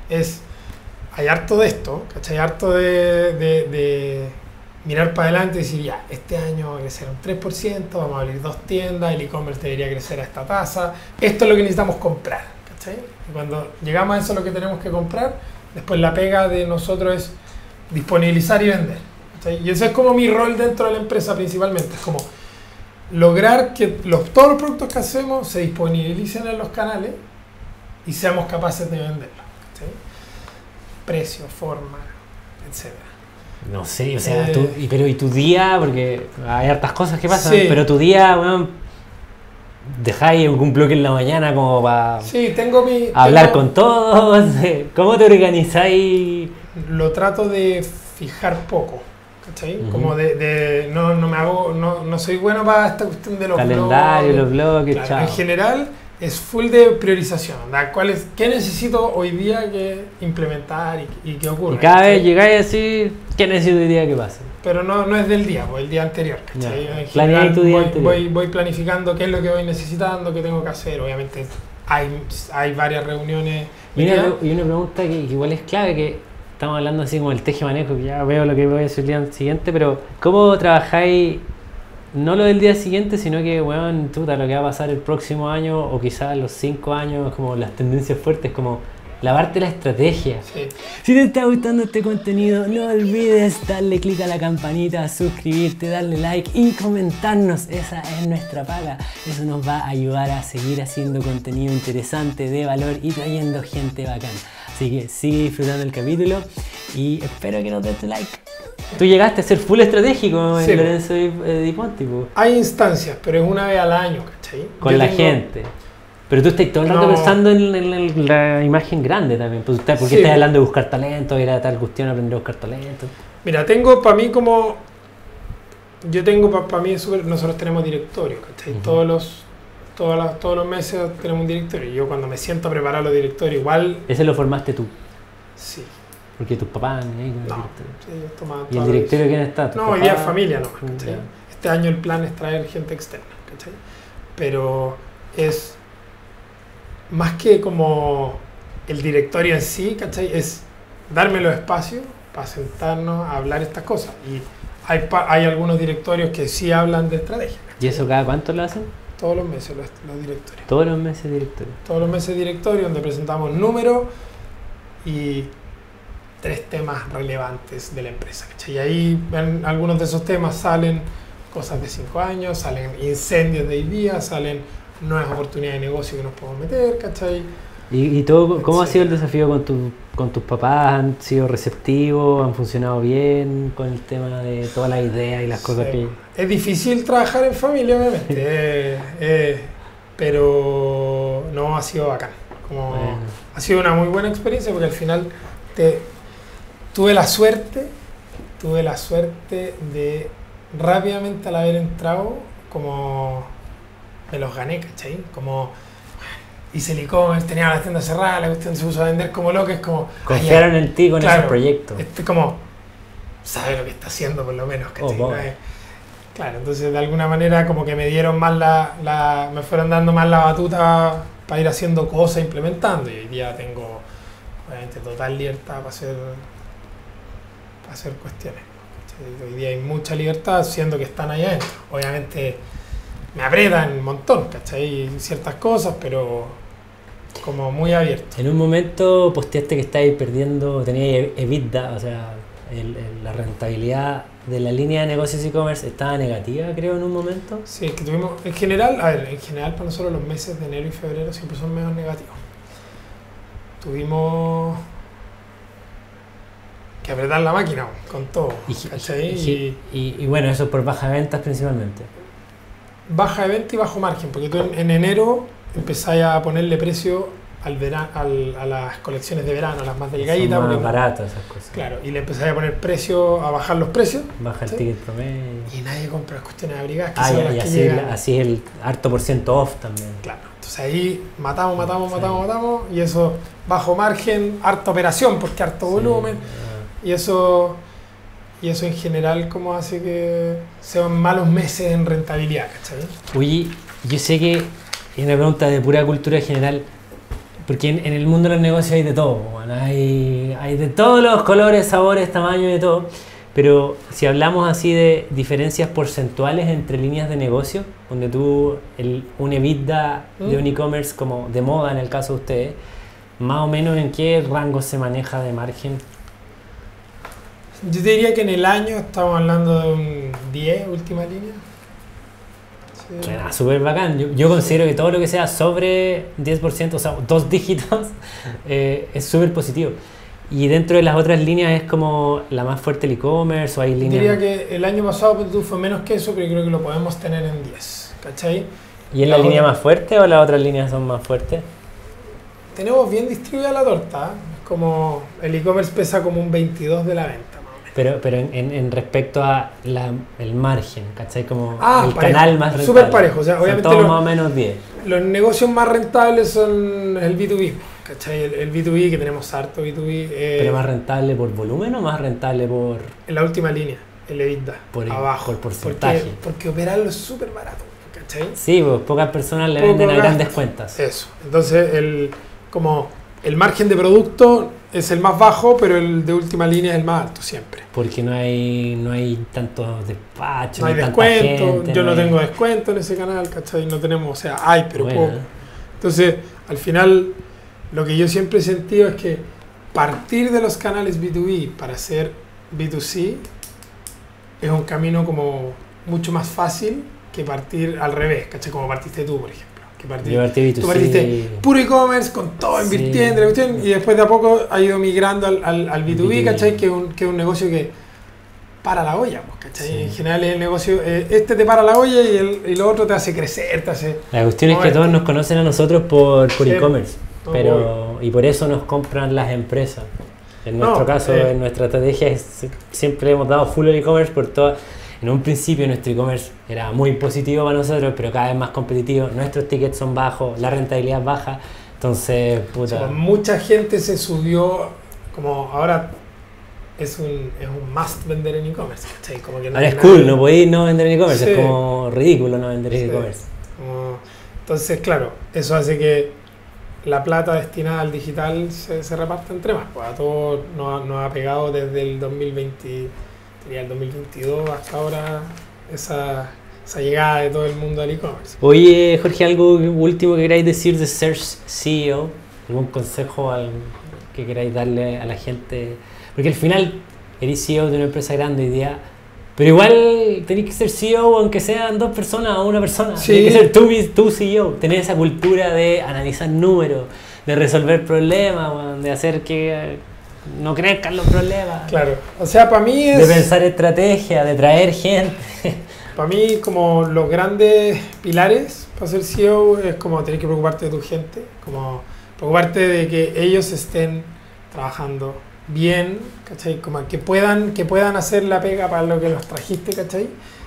hay harto de esto, ¿cachai? Harto de mirar para adelante y decir, ya, este año va a crecer un 3%, vamos a abrir 2 tiendas, el e-commerce debería crecer a esta tasa, esto es lo que necesitamos comprar, ¿cachai? Y cuando llegamos a eso lo que tenemos que comprar, después la pega de nosotros es disponibilizar y vender, ¿cachai? Y ese es como mi rol dentro de la empresa principalmente, es como lograr que todos los productos que hacemos se disponibilicen en los canales y seamos capaces de venderlos, ¿cachai? Precio, forma, etcétera. No sé, o sea, ¿y tu día? Porque hay hartas cosas que pasan, pero tu día, bueno, dejáis un bloque en la mañana como para hablar con todos. ¿Cómo te organizáis? Lo trato de fijar poco, ¿cachai? Como no soy bueno para esta cuestión de los calendario, los bloques, claro, chao. en general es full de priorización, ¿qué necesito hoy día que implementar y que ocurra? Y cada vez llegáis así, ¿qué necesito hoy día que pase? Pero no es del día, pues el día anterior, ¿cachai? Ya. En Planeáis general tu día anterior. voy planificando qué es lo que voy necesitando, qué tengo que hacer. Obviamente hay varias reuniones. Y una pregunta que igual es clave, que estamos hablando así como el teje-manejo, que ya veo lo que voy a hacer el día siguiente, pero ¿cómo trabajáis no lo del día siguiente, sino que, bueno, tuta, lo que va a pasar el próximo año o quizás los 5 años, como las tendencias fuertes, como lavarte la estrategia? Sí. Si te está gustando este contenido, no olvides darle click a la campanita, suscribirte, darle like y comentarnos. Esa es nuestra paga. Eso nos va a ayudar a seguir haciendo contenido interesante, de valor y trayendo gente bacán. Así que sigue disfrutando el capítulo y espero que nos des tu like. Tú llegaste a ser full estratégico en Sí. Lorenzo Di Ponti, po. Hay instancias, pero es una vez al año, ¿cachai? Con Yo la tengo- gente. Pero tú estás todo el rato No. pensando en la imagen grande también. Pues, ¿por qué Sí. estás hablando de buscar talento, ir a tal cuestión, aprender a buscar talento? Mira, tengo para mí como... Yo tengo para mí nosotros tenemos directorio, ¿cachai? Ujú. Todos los meses tenemos un directorio. Yo cuando me siento a preparar los directorios, igual... Ese lo formaste tú, Sí, porque tus papás ni ahí con el no. directorio. Sí, yo tomaba ¿Y el toda la directorio decisión. quién está? ¿Tus No, hoy papás? día es familia nomás, ¿cachai? Ya. Este año el plan es traer gente externa, ¿cachai? Pero es más que como el directorio en sí, ¿cachai? Es darme los espacios para sentarnos a hablar estas cosas. Y hay algunos directorios que sí hablan de estrategia. ¿Y eso cada cuánto lo hacen? Todos los meses los directorios. Todos los meses directorio. Todos los meses directorio donde presentamos números y 3 temas relevantes de la empresa, ¿cachai? Y ahí en algunos de esos temas salen cosas de 5 años, salen incendios de hoy día, salen nuevas oportunidades de negocio que nos podemos meter, ¿cachai? ¿Y todo, cómo ha Sí. sido el desafío con tus papás? ¿Han sido receptivos? ¿Han funcionado bien con el tema de todas las ideas y las cosas Sí. que... Es difícil trabajar en familia, obviamente, pero no, ha sido bacán. Como, Bueno. Ha sido una muy buena experiencia porque al final tuve la suerte de rápidamente al haber entrado, como me los gané, ¿cachai? Como hice el e-commerce, tenía la tienda cerrada, la cuestión se puso a vender como loco, es como... Confiaron en ti con claro, esos proyectos. como sabe lo que está haciendo por lo menos, ¿cachai? Oh, boy. Claro, entonces de alguna manera como que me dieron más me fueron dando más la batuta para ir haciendo cosas, implementando, y hoy día tengo obviamente total libertad para hacer cuestiones, ¿cachai? Hoy día hay mucha libertad, siendo que están ahí adentro. Obviamente me apretan un montón, ¿cachai? Ciertas cosas, pero como muy abierto. En un momento posteaste que estáis perdiendo, tenías EBITDA, o sea, la rentabilidad de la línea de negocios e-commerce estaba negativa, creo, en un momento. Sí, es que tuvimos, en general para nosotros los meses de enero y febrero siempre son menos negativos. Tuvimos que apretar la máquina con todo, ¿cachai? Y bueno, eso por baja de ventas principalmente. Baja de venta y bajo margen, porque tú en enero empezáis a ponerle precio al verano, a las colecciones de verano, las más delgaditas. Son más porque- baratas esas cosas. Claro, y le empezáis a poner precio, a bajar los precios, Baja el ¿sí? ticket promedio. Y nadie compra las cuestiones abrigadas, que Ah, son ya, las y que así, llegan. así es el harto por ciento off también. Claro, entonces ahí matamos, Sí. y eso bajo margen, harta operación, porque harto Sí, volumen, ah. y eso en general como hace que sean malos meses en rentabilidad, ¿cachai? Oye, yo sé que es una pregunta de pura cultura general, porque en el mundo de los negocios hay de todo, bueno, hay de todos los colores, sabores, tamaños, de todo, pero si hablamos así de diferencias porcentuales entre líneas de negocio, donde tú, un EBITDA de un e-commerce como de moda en el caso de ustedes, más o menos en qué rango se maneja de margen. Yo te diría que en el año estamos hablando de un 10, última línea. Sí. Suena súper bacán. Yo considero que todo lo que sea sobre 10%, o sea, 2 dígitos, es súper positivo. Y dentro de las otras líneas es como la más fuerte el e-commerce o hay líneas... Diría que el año pasado fue menos que eso, pero creo que lo podemos tener en 10, ¿cachai? ¿Y es la línea más fuerte o las otras líneas son más fuertes? Tenemos bien distribuida la torta, ¿eh? Es como el e-commerce pesa como un 22 de la venta, más o menos. Pero en respecto a el margen, ¿cachai? Como el parejo, canal más rentable. súper parejo, o sea, obviamente todos más o menos 10. Los negocios más rentables son el B2B, ¿cachai? El B2B, que tenemos harto B2B. ¿Pero más rentable por volumen o más rentable por...? En la última línea, el EBITDA, abajo. Por porcentaje. Porque operarlo es súper barato, ¿cachai? Sí, pues pocas personas le venden a grandes cuentas. Eso, entonces el margen de producto es el más bajo, pero el de última línea es el más alto siempre. Porque no hay tantos despachos, no hay descuento, yo no tengo descuento en ese canal, ¿cachai? No tenemos, o sea, hay, pero poco. Entonces, al final, lo que yo siempre he sentido es que partir de los canales B2B para hacer B2C es un camino como mucho más fácil que partir al revés, ¿cachai? Como partiste tú, por ejemplo. Tú partiste puro e-commerce, con todo invirtiendo, la cuestión, y después de a poco ha ido migrando al B2B, ¿cachai? Que es un negocio que para la olla, ¿cachai? Sí. En general es el negocio, te para la olla y lo otro te hace crecer, te hace... La cuestión es que todos nos conocen a nosotros por e-commerce, y por eso nos compran las empresas. En nuestro caso, en nuestra estrategia, siempre hemos dado full al e-commerce por todo. En un principio nuestro e-commerce era muy positivo para nosotros, pero cada vez más competitivo. Nuestros tickets son bajos, la rentabilidad es baja. Entonces, puta. O sea, mucha gente se subió, como ahora es un must vender en e-commerce. Ahora es cool, no podéis no vender en e-commerce, es como ridículo no vender en e-commerce. Entonces, claro, eso hace que la plata destinada al digital se reparta entre más. Pues a todos nos ha pegado desde el 2020. Sería el 2022 hasta ahora esa llegada de todo el mundo al e-commerce. Oye, Jorge, ¿algo último que queráis decir de ser CEO? ¿Algún consejo que queráis darle a la gente? Porque al final eres CEO de una empresa grande hoy día, pero igual tenéis que ser CEO aunque sean 2 personas o 1 persona. Sí. Tienes que ser tú CEO, tener esa cultura de analizar números, de resolver problemas, de hacer que... no crezcan los problemas. Claro, o sea, para mí es... de pensar estrategia, de traer gente. Para mí, como los grandes pilares para ser CEO es como tener que preocuparte de tu gente, como preocuparte de que ellos estén trabajando bien, ¿cachai? Como que puedan hacer la pega para lo que los trajiste, ¿cachai?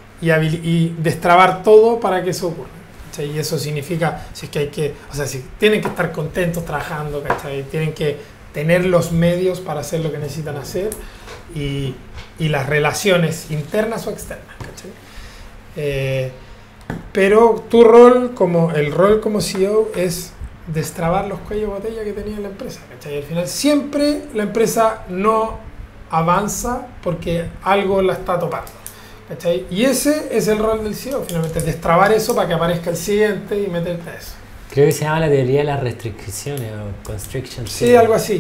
Y destrabar todo para que eso ocurra, ¿cachai? Y eso significa, si tienen que estar contentos trabajando, ¿cachai? Tienen que tener los medios para hacer lo que necesitan hacer y las relaciones internas o externas, ¿cachai? Pero el rol como CEO es destrabar los cuellos de botella que tenía la empresa, ¿cachai? Al final siempre la empresa no avanza porque algo la está topando, ¿cachai? Y ese es el rol del CEO, finalmente, destrabar eso para que aparezca el siguiente y meterte a eso. Creo que se llama la teoría de las restricciones o constriction theory. Sí, algo así.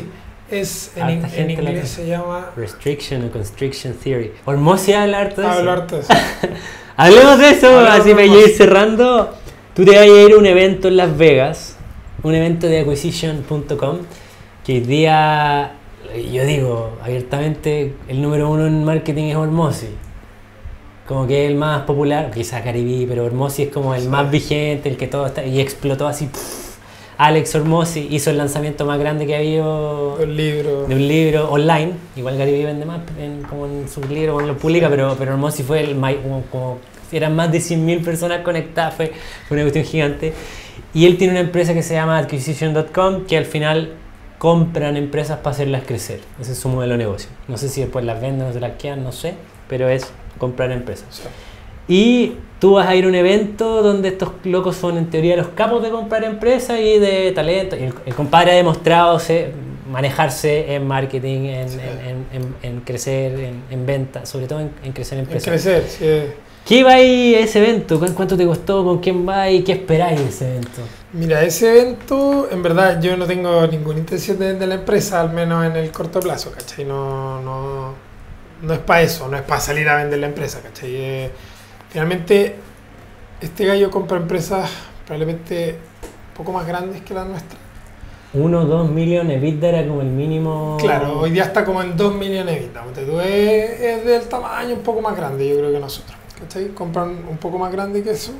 En inglés se llama... Restriction o constriction theory. Hormozy habla harto de eso. Hablo harto de eso. Hablemos de eso, así me voy a ir cerrando. Tú te vas a ir a un evento en Las Vegas, un evento de acquisition.com, que hoy día, yo digo abiertamente, el número 1 en marketing es Hormozy. Como que es el más popular, quizás Caribe, pero Hormozy es como el más vigente, el que todo está, y explotó así. Alex Hormozy hizo el lanzamiento más grande que ha habido de un libro online. Igual Caribe vende más como en sus libros cuando lo publica, pero Hormozy fue como eran más de 100.000 personas conectadas, fue una cuestión gigante. Y él tiene una empresa que se llama Acquisition.com, que al final compran empresas para hacerlas crecer. Ese es su modelo de negocio. No sé si después las venden o se las quedan, no sé, pero es comprar empresas. Sí. Y tú vas a ir a un evento donde estos locos son en teoría los capos de comprar empresas y de talento. Y el compadre ha demostrado manejarse en marketing, en crecer, en venta, sobre todo en crecer empresas. En crecer, sí. ¿Qué va a ir a ese evento? ¿Cuánto te costó? ¿Con quién va? ¿Y qué esperáis de ese evento? Mira, ese evento, en verdad, yo no tengo ninguna intención de vender la empresa, al menos en el corto plazo, ¿cachai? No es para eso, no es para salir a vender la empresa, ¿cachai? Finalmente, este gallo compra empresas probablemente un poco más grandes que las nuestras. 1 o 2 millones, EBITDA era como el mínimo. Claro, hoy día está como en 2 millones EBITDA. Es del tamaño un poco más grande, yo creo, que nosotros, ¿cachai? Compran un poco más grande que eso.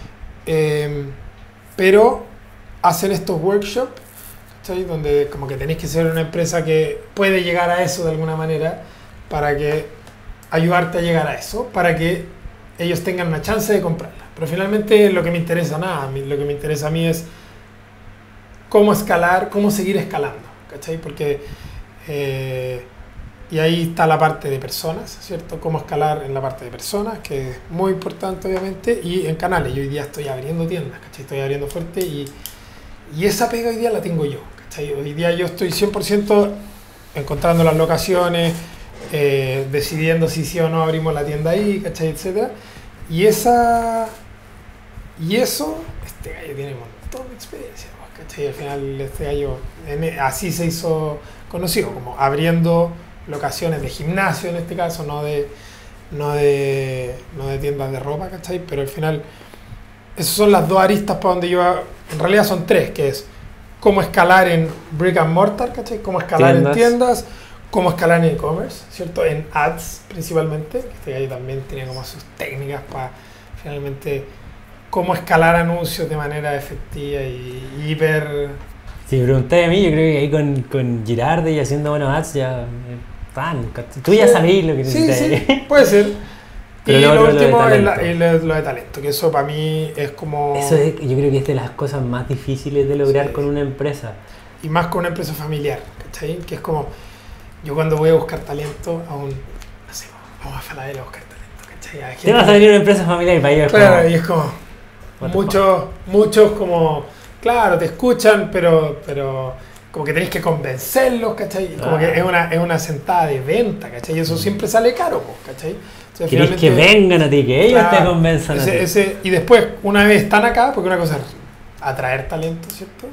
Pero hacen estos workshops, ¿cachai? Donde como que tenéis que ser una empresa que puede llegar a eso de alguna manera, para que ayudarte a llegar a eso, para que ellos tengan una chance de comprarla. Pero finalmente lo que me interesa lo que me interesa a mí es cómo escalar, cómo seguir escalando, ¿cachai? Porque y ahí está la parte de personas, ¿cierto? Cómo escalar en la parte de personas, que es muy importante obviamente, y en canales. Yo hoy día estoy abriendo tiendas, ¿cachai? Estoy abriendo fuerte y esa pega hoy día la tengo yo, ¿cachai? Hoy día yo estoy 100% encontrando las locaciones, decidiendo si sí o no abrimos la tienda ahí, ¿cachai? Etcétera. Y eso, este gallo tiene un montón de experiencia, ¿cachai? Al final este gallo así se hizo conocido, como abriendo locaciones de gimnasio en este caso, no de tiendas de ropa, ¿cachai? Pero al final esas son las dos aristas para donde yo, en realidad son tres, que es cómo escalar en brick and mortar, ¿cachai? Cómo escalar en tiendas, cómo escalar en e-commerce, ¿cierto? En ads principalmente, este gallo también tiene como sus técnicas para finalmente cómo escalar anuncios de manera efectiva y hiper... Si me preguntáis a mí, yo creo que ahí con Girardi y haciendo buenos ads ya... Tú ya sabés lo que necesitas. Sí, puede ser. Pero y lo último es lo de talento, que eso para mí es como... Eso es, yo creo que es de las cosas más difíciles de lograr con una empresa. Y más con una empresa familiar, ¿cachai? Que es como, yo cuando voy a buscar talento, no sé, vamos a Falabella a buscar talento, ¿cachai? Te vas a venir una empresa familiar y para ellos claro, como, y es como, muchos como, claro, te escuchan, pero como que tenés que convencerlos, ¿cachai? Como que es una sentada de venta, ¿cachai? Y eso siempre sale caro, ¿cachai? O sea, querés que vengan a ti, que ellos te convenzan a ti. Y después, una vez están acá, porque una cosa es atraer talento, ¿cierto?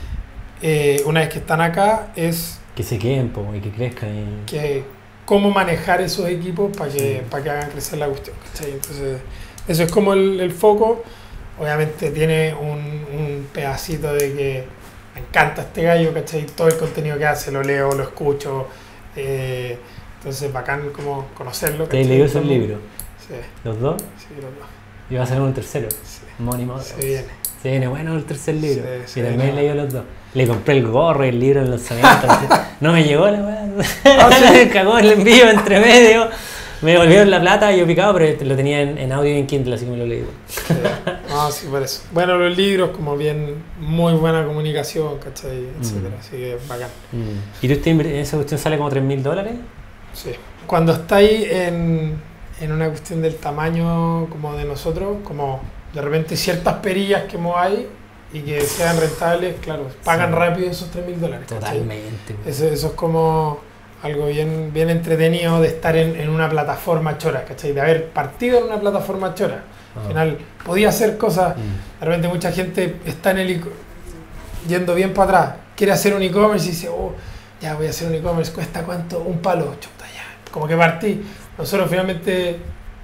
Una vez que están acá es... Que se queden y que crezcan. Que cómo manejar esos equipos para que hagan crecer la cuestión, ¿cachai? Entonces, eso es como el foco. Obviamente tiene un pedacito de que me encanta este gallo, ¿cachai? Todo el contenido que hace, lo leo, lo escucho. Entonces, bacán como conocerlo. ¿Te leído esos libros? Sí. ¿Los dos? Sí, los dos. ¿Y vas a sacar un tercero? Sí. Money Models. Se viene bueno el tercer libro. Sí, y también he leído los dos. Le compré el gorro y el libro en lanzamiento. No me llegó la weá. Me cagó el envío entre medio. Me devolvieron la plata y yo picado, pero lo tenía en audio y en Kindle, así que me lo leí. Sí, por eso. Bueno, los libros, como bien, muy buena comunicación, ¿cachai? Etcétera. Así que bacán. ¿Y tú esa cuestión sale como $3.000? Sí. Cuando estáis en una cuestión del tamaño como de nosotros, como de repente ciertas perillas que mováis y que sean rentables, claro, pagan rápido esos $3.000. Totalmente. Eso es como algo bien entretenido de estar en una plataforma chora, ¿cachai? De haber partido en una plataforma chora. Al final podía hacer cosas, de repente mucha gente está yendo bien para atrás, quiere hacer un e-commerce y dice, ya voy a hacer un e-commerce, ¿cuesta cuánto? Un palo, chuta, ya. Como que partí. Nosotros finalmente,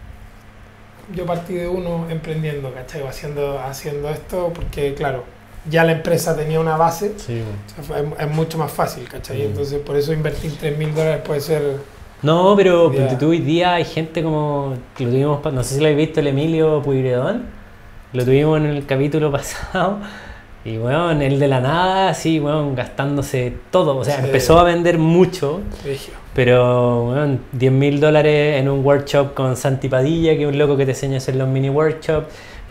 yo partí de uno emprendiendo, ¿cachai? Haciendo esto porque, claro, ya la empresa tenía una base, o sea, es mucho más fácil, ¿cachai? Entonces, por eso invertir $3.000 puede ser... No, pero tú hoy día hay gente como, que lo tuvimos, no sé si lo habéis visto, el Emilio Puigredón, lo tuvimos en el capítulo pasado, y bueno, el de la nada, así, bueno, gastándose todo, o sea, empezó a vender mucho, pero bueno, $10.000 en un workshop con Santi Padilla, que es un loco que te enseña a hacer los mini workshops.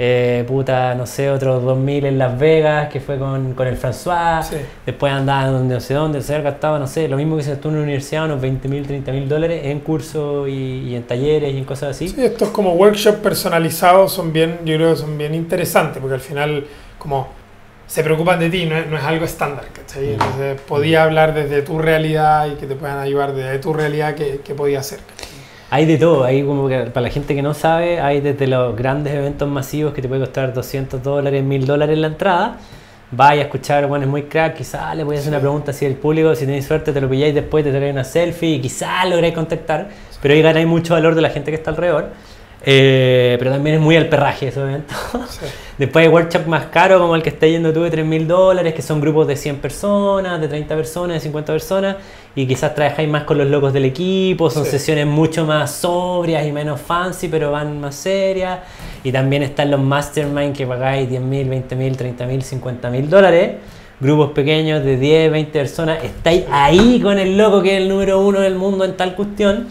No sé, otros 2.000 en Las Vegas, que fue con el François. Después andaba donde no sé dónde, se gastaba, no sé, lo mismo que se gastó en una universidad, unos $20.000, $30.000 en cursos y en talleres y en cosas así. Sí, estos como workshops personalizados yo creo que son bien interesantes, porque al final como se preocupan de ti, no es algo estándar, ¿cachai? Entonces podía hablar desde tu realidad y que te puedan ayudar desde tu realidad que podía hacer, ¿cachai? Hay de todo, hay como que para la gente que no sabe, hay desde los grandes eventos masivos que te puede costar $200, $1.000 la entrada. Vaya a escuchar, bueno, es muy crack, quizás le voy a hacer una pregunta así al público, si tenéis suerte te lo pilláis después, te traéis una selfie y quizás lográis contactar, pero ahí ganáis mucho valor de la gente que está alrededor. Pero también es muy al perraje esos eventos. Después hay workshops más caros como el que está yendo tú de $3.000, que son grupos de 100 personas, de 30 personas, de 50 personas, y quizás trabajáis más con los locos del equipo, son sesiones mucho más sobrias y menos fancy, pero van más serias. Y también están los mastermind que pagáis $10.000, $20.000, $30.000, $50.000, grupos pequeños de 10, 20 personas, estáis ahí con el loco que es el número 1 del mundo en tal cuestión.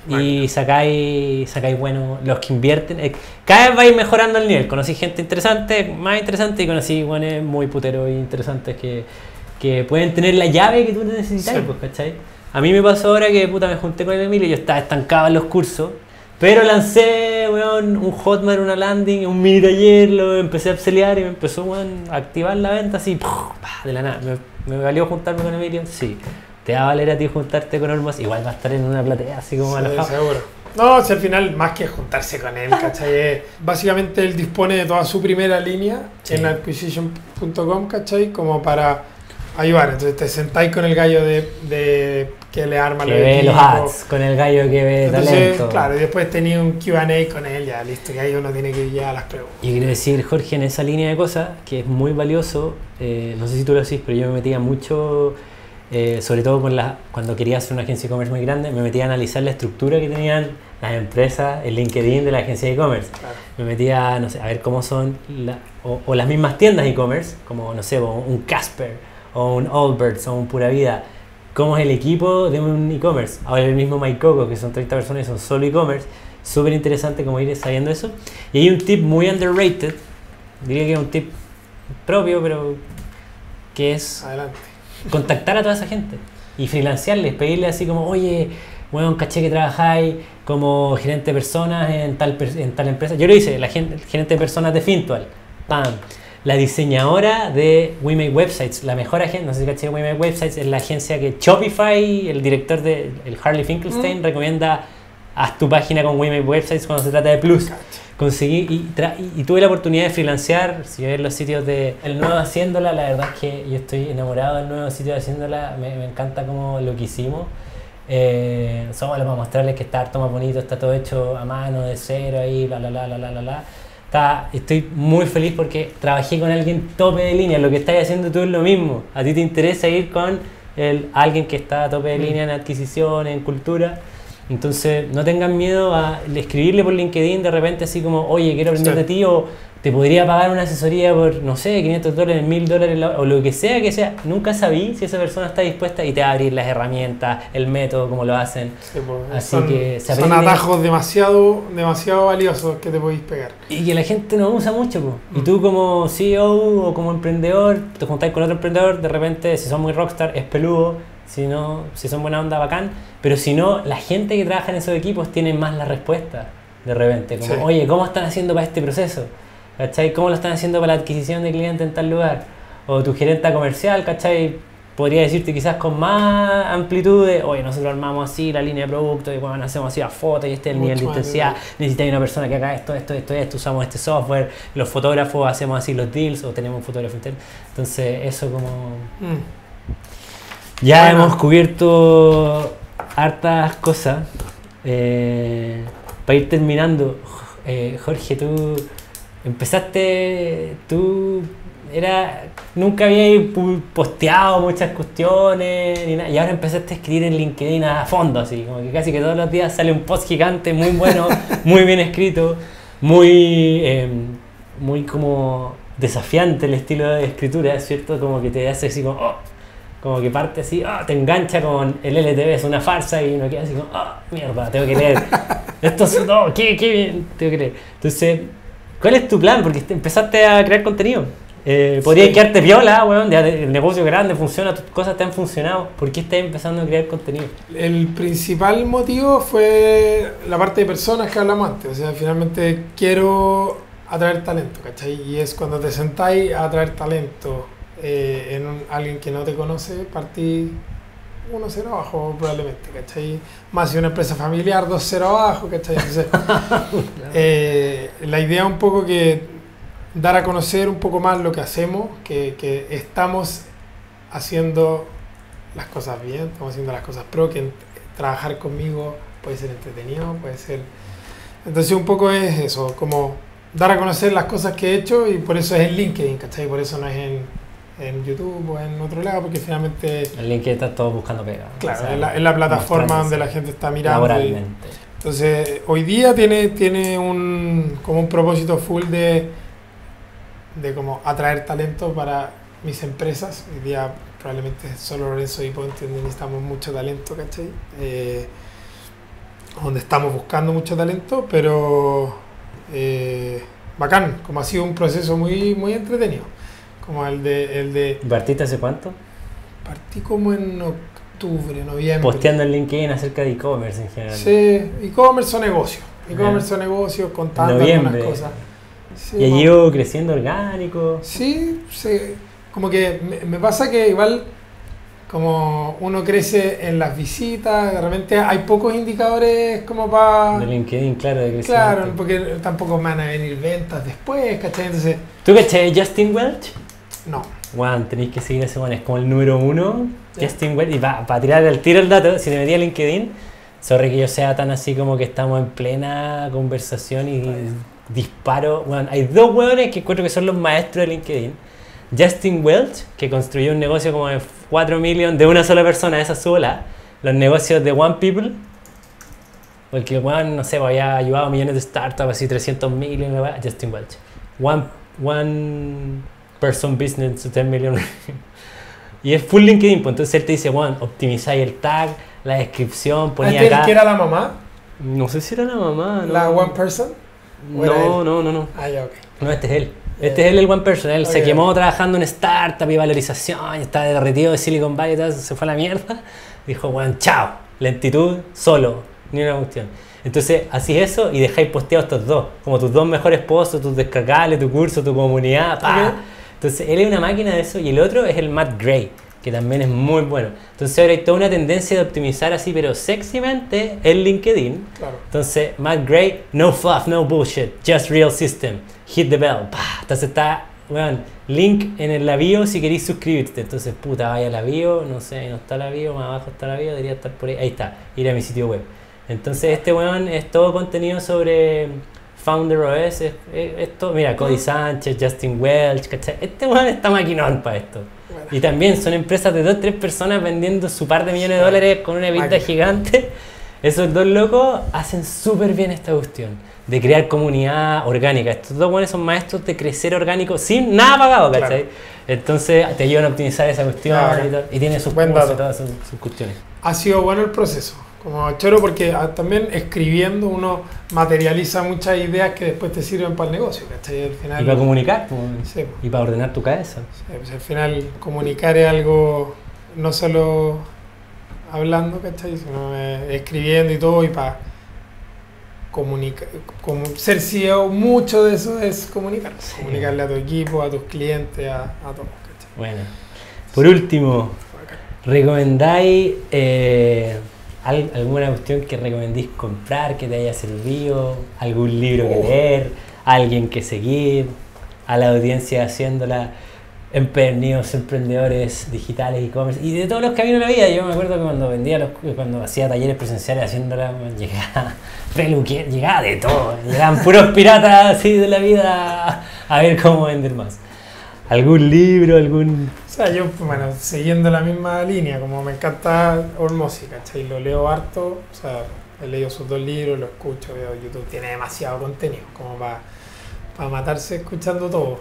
y sacáis bueno, los que invierten. Cada vez vais mejorando el nivel. Conocí gente interesante, más interesante, y conocí buenos muy puteros e interesantes que pueden tener la llave que tú necesitas, pues, ¿cachai? A mí me pasó ahora que puta me junté con el Emilio y yo estaba estancado en los cursos, pero lancé, weón, un Hotmart, una landing, un mini taller, lo empecé a upsellear y me empezó, weón, a activar la venta así, de la nada. ¿Me valió juntarme con Emilio? Sí. ¿Te va a valer a ti juntarte con Olmos? Igual va a estar en una platea así como alojado. Seguro. No, si al final, más que juntarse con él, ¿cachai? Básicamente él dispone de toda su primera línea en acquisition.com, ¿cachai? Como para ayudar. Entonces te sentáis con el gallo de que le arma que ve los ads, con el gallo que ve talento. Claro, y después tenía un Q&A con él, ya listo, que ahí uno tiene que ir ya a las preguntas. Y quiero decir, Jorge, en esa línea de cosas, que es muy valioso, no sé si tú lo haces, pero yo me metía mucho... sobre todo cuando quería hacer una agencia de e-commerce muy grande, me metía a analizar la estructura que tenían las empresas, el LinkedIn de la agencia de e-commerce. Claro. Me metía, no sé, a ver cómo son, o las mismas tiendas de e-commerce, como, no sé, un Casper, o un Allbirds, o un Pura Vida. Cómo es el equipo de un e-commerce. Ahora el mismo MyCoco, que son 30 personas y son solo e-commerce. Súper interesante como ir sabiendo eso. Y hay un tip muy underrated, diría que es un tip propio, pero que es... Adelante. Contactar a toda esa gente y freelancearles, pedirle así como, oye, bueno, caché que trabajáis como gerente de personas en tal empresa. Yo lo hice, gerente de personas de Fintual, ¡pam! La diseñadora de We Make Websites, la mejor agencia, no sé si caché, We Make Websites es la agencia que Shopify, el director el Harley Finkelstein, recomienda, haz tu página con We Make Websites cuando se trata de Plus. Conseguí y tuve la oportunidad de freelancear, si ves los sitios de el nuevo Haciéndola, la verdad es que yo estoy enamorado del nuevo sitio de Haciéndola, me encanta como lo que hicimos. Solo para mostrarles que está harto más bonito, está todo hecho a mano, de cero ahí, estoy muy feliz porque trabajé con alguien tope de línea, lo que estás haciendo tú es lo mismo, a ti te interesa ir con alguien que está a tope de línea en adquisición, en cultura. Entonces, no tengan miedo a escribirle por LinkedIn de repente así como, oye, quiero aprender de ti, o te podría pagar una asesoría por, no sé, $500, $1,000, o lo que sea. Nunca sabí si esa persona está dispuesta y te va a abrir las herramientas, el método, cómo lo hacen. Sí, pues, así que se aprende. Son atajos demasiado valiosos que te podéis pegar. Y que la gente no usa mucho, pues. Y tú como CEO o como emprendedor, te juntáis con otro emprendedor, de repente, si son muy rockstar, es peludo. Si son buena onda, bacán, pero si no, la gente que trabaja en esos equipos tiene más la respuesta de repente, como, oye, ¿cómo están haciendo para este proceso? ¿Cachai? ¿Cómo lo están haciendo para la adquisición de clientes en tal lugar? O tu gerente comercial, ¿cachai? Podría decirte quizás con más amplitud de, oye, nosotros armamos así la línea de producto y bueno, hacemos así a fotos y este es el nivel de intensidad, necesitáis una persona que haga esto, usamos este software, los fotógrafos hacemos así los deals o tenemos un fotógrafo interno. Entonces eso como... Ya hemos cubierto hartas cosas. Para ir terminando, Jorge, nunca habías posteado muchas cuestiones ni nada, y ahora empezaste a escribir en LinkedIn a fondo, así como que casi que todos los días sale un post gigante muy bueno, muy bien escrito, muy como desafiante el estilo de escritura, ¿cierto? Como que te hace así como que parte así, te engancha con el LTV, es una farsa y uno queda así como, mierda, tengo que leer. Esto es, qué bien, tengo que leer. Entonces, ¿cuál es tu plan? Porque empezaste a crear contenido. Podrías quedarte piola, weón, el negocio grande funciona, tus cosas te han funcionado. ¿Por qué estás empezando a crear contenido? El principal motivo fue la parte de personas que hablamos antes. O sea, finalmente quiero atraer talento, ¿cachai? Y es cuando te sentáis a atraer talento alguien que no te conoce, partí 1-0 abajo probablemente, ¿cachai? Más si una empresa familiar, 2-0 abajo, ¿cachai? Entonces, la idea un poco que dar a conocer un poco más lo que hacemos, que estamos haciendo las cosas bien, estamos haciendo las cosas pro, que trabajar conmigo puede ser entretenido, puede ser... Entonces un poco es eso, como dar a conocer las cosas que he hecho, y por eso es en LinkedIn, ¿cachai? Por eso no es en YouTube o en otro lado, porque finalmente... En LinkedIn está todo buscando pega. Claro, o sea, es la plataforma donde la gente está mirando. Laboralmente. Entonces, hoy día tiene como un propósito full de como atraer talento para mis empresas. Hoy día probablemente solo Lorenzo y Ponte necesitamos mucho talento, ¿cachai? donde estamos buscando mucho talento, pero bacán, como ha sido un proceso muy, muy entretenido. Como el de ¿Partiste hace cuánto? partí como en octubre, noviembre. Posteando en LinkedIn acerca de e-commerce en general. Sí, e-commerce o negocio. E-commerce o negocios, contando Noviembre. algunas cosas. Sí, ¿Y allí ido creciendo orgánico? sí, sí, como que me pasa que igual como uno crece en las visitas, de repente hay pocos indicadores como para... De LinkedIn, claro, de crecimiento. Claro, porque tampoco me van a venir ventas después, ¿cachai? Entonces, ¿Tú cachai Justin Welch? no. Juan, tenéis que seguir a ese weón, es como el número 1, Ya. Justin Welch. Y para tirar al tiro el dato, si te metí a LinkedIn, sorry que yo sea tan así como que estamos en plena conversación y disparo. Bueno, hay dos weones que encuentro que son los maestros de LinkedIn. Justin Welch, que construyó un negocio como de 4 millones de una sola persona, esa sola. Los negocios de One People. Porque el weón, no sé, había ayudado a millones de startups, así 300 millones. Justin Welch. One person business to 10 million. Y es full LinkedIn, pues entonces él te dice, bueno, optimizáis el tag, la descripción, ponía ¿Este acá. que era la mamá? No sé si era la mamá, ¿no? ¿La one person? ¿O era No, él? no. Ah, ya, ok. No, este es él. Este es él, el one person. Él se Ok. quemó trabajando en startup y valorización, y estaba derretido de Silicon Valley y todo, se fue a la mierda. Dijo, bueno, chao, lentitud, solo, ni una cuestión. Entonces, hacís eso y dejáis posteados estos dos, como tus dos mejores posts, tus descargables, tu curso, tu comunidad, pa. Ok. Entonces, él es una máquina de eso y el otro es el Matt Gray, que también es muy bueno. Entonces, ahora hay toda una tendencia de optimizar así, pero sexymente, el LinkedIn. Claro. Entonces, Matt Gray, no fluff, no bullshit, just real system, hit the bell, pa. Entonces está, weón, link en la bio si queréis suscribirte. Entonces, puta, vaya a la bio, no sé, ahí no está la bio, más abajo está la bio, debería estar por ahí está, ir a mi sitio web. Entonces, este weón es todo contenido sobre Founder OS, esto, mira, Cody Sánchez, Justin Welch, ¿cachai? Este weón está maquinón para esto. Bueno. Y también son empresas de 2-3 personas vendiendo su par de millones de dólares con una EBITDA Máquina. gigante. Esos dos locos hacen súper bien esta cuestión de crear comunidad orgánica. Estos dos buenos son maestros de crecer orgánico sin nada pagado, ¿cachai? Claro. Entonces te ayudan a optimizar esa cuestión Claro. y, todo, y tiene sus Buen cursos y dato. todas sus cuestiones. Ha sido bueno el proceso, como choro, porque también escribiendo uno materializa muchas ideas que después te sirven para el negocio, ¿cachai? Al final, Y para comunicar, pues, sí, pues, y para ordenar tu cabeza. pues, al final comunicar es algo no solo hablando, ¿cachai? Sino escribiendo y todo, y para comunicar, como ser CEO, mucho de eso es comunicar, Sí. comunicarle a tu equipo, a tus clientes, a todos, ¿cachai? Bueno, por último, ¿recomendáis alguna cuestión que recomendéis comprar, que te haya servido? ¿Algún libro que leer? ¿Alguien que seguir? A la audiencia haciéndola, empedernidos, emprendedores digitales, e-commerce y de todos los caminos de la vida. Yo me acuerdo que cuando hacía talleres presenciales haciéndola, llegaba peluquero, llegaba de todo. Llegaban puros piratas así de la vida a ver cómo vender más. ¿Algún libro, algún...? O sea, yo, bueno, siguiendo la misma línea, como me encanta Hormozi, ¿cachai? Lo leo harto, o sea, he leído sus 2 libros, lo escucho, veo YouTube, tiene demasiado contenido, como para matarse escuchando todo.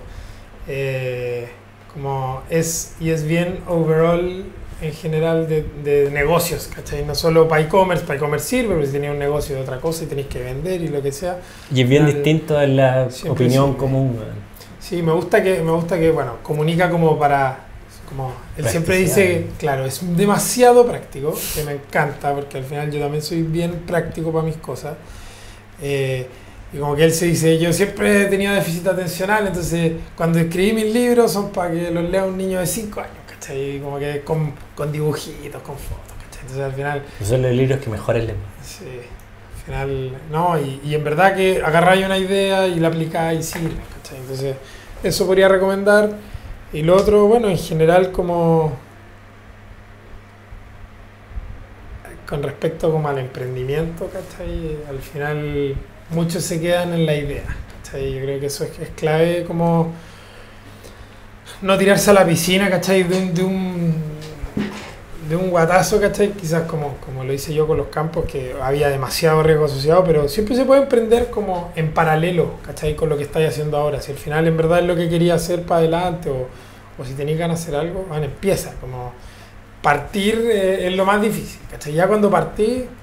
Y es bien overall en general de negocios, ¿cachai? No solo para e-commerce sirve, pero si tenéis un negocio de otra cosa y tenéis que vender y lo que sea. Y es bien Al- distinto a la siempre opinión sirve. común. Man. Sí, me gusta que, bueno, comunica como él siempre dice, Practicidad. claro, es demasiado práctico, que me encanta, porque al final yo también soy bien práctico para mis cosas. Y como que él se dice, yo siempre he tenido déficit atencional, entonces cuando escribí mis libros son para que los lea un niño de 5 años, ¿cachai? Como que con dibujitos, con fotos, ¿cachai? Entonces al final, Esos son los libros que mejoran el sí, al final, no, y en verdad que agarráis una idea y la aplicáis y sirve, ¿cachai? Entonces eso podría recomendar. Y lo otro, bueno, en general como con respecto como al emprendimiento, ¿cachai? Al final muchos se quedan en la idea, ¿cachai? Yo creo que eso es clave, como no tirarse a la piscina, ¿cachai? De un guatazo, ¿cachai? Quizás como lo hice yo con los campos, que había demasiado riesgo asociado, pero siempre se puede emprender como en paralelo, ¿cachai? Con lo que estáis haciendo ahora. Si al final en verdad es lo que quería hacer para adelante, o si tenéis ganas de hacer algo, bueno, empieza. Como partir es lo más difícil, ¿cachai? Ya cuando partís,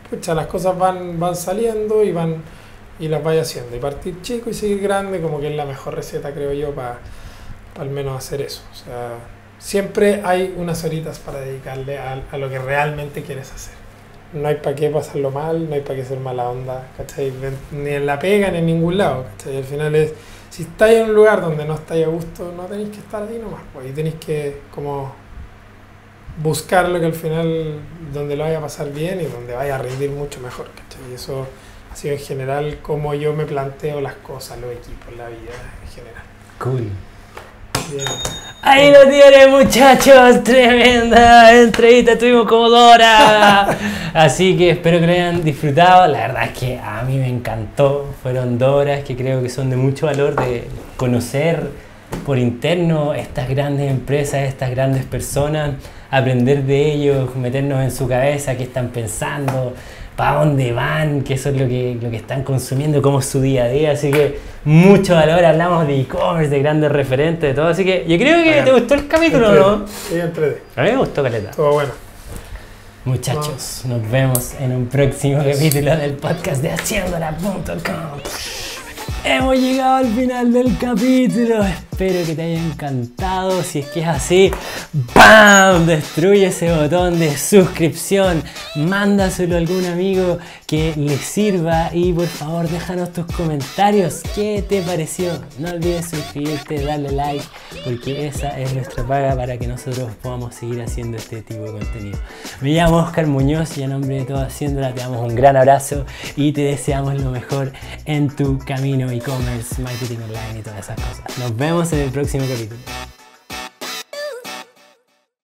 pucha, las cosas van saliendo y las vaya haciendo. Y partir chico y seguir grande, como que es la mejor receta, creo yo, para al menos hacer eso. O sea, siempre hay unas horitas para dedicarle a lo que realmente quieres hacer. No hay para qué pasarlo mal, no hay para qué ser mala onda, ¿cachai? Ni en la pega, ni en ningún lado, ¿cachai? Al final es, si estáis en un lugar donde no estáis a gusto, no tenéis que estar ahí nomás, pues, y tenéis que como buscar lo que al final, donde lo vaya a pasar bien y donde vaya a rendir mucho mejor, ¿cachai? Y eso ha sido en general como yo me planteo las cosas, los equipos, la vida en general. Cool. Bien. Ahí lo tienen, muchachos, tremenda entrevista, tuvimos como 2 horas. Así que espero que lo hayan disfrutado. La verdad es que a mí me encantó. Fueron 2 horas que creo que son de mucho valor, de conocer por interno estas grandes empresas, estas grandes personas, aprender de ellos, meternos en su cabeza, qué están pensando, para dónde van, qué eso es lo que están consumiendo, cómo es su día a día. Así que mucho valor, hablamos de e-commerce, de grandes referentes, de todo. Así que yo creo que te gustó el capítulo, ¿no? Sí, entrete. A mí me gustó, caleta. Todo bueno. Muchachos, nos vemos en un próximo capítulo del podcast de Haciendola.com. Hemos llegado al final del capítulo. Espero que te haya encantado. Si es que es así, ¡bam! Destruye ese botón de suscripción. Mándaselo a algún amigo que le sirva. Y por favor, déjanos tus comentarios. ¿Qué te pareció? No olvides suscribirte, darle like, porque esa es nuestra paga para que nosotros podamos seguir haciendo este tipo de contenido. Me llamo Oscar Muñoz y a nombre de todo Haciéndola te damos un gran abrazo y te deseamos lo mejor en tu camino e-commerce, marketing online y todas esas cosas. Nos vemos en el próximo capítulo.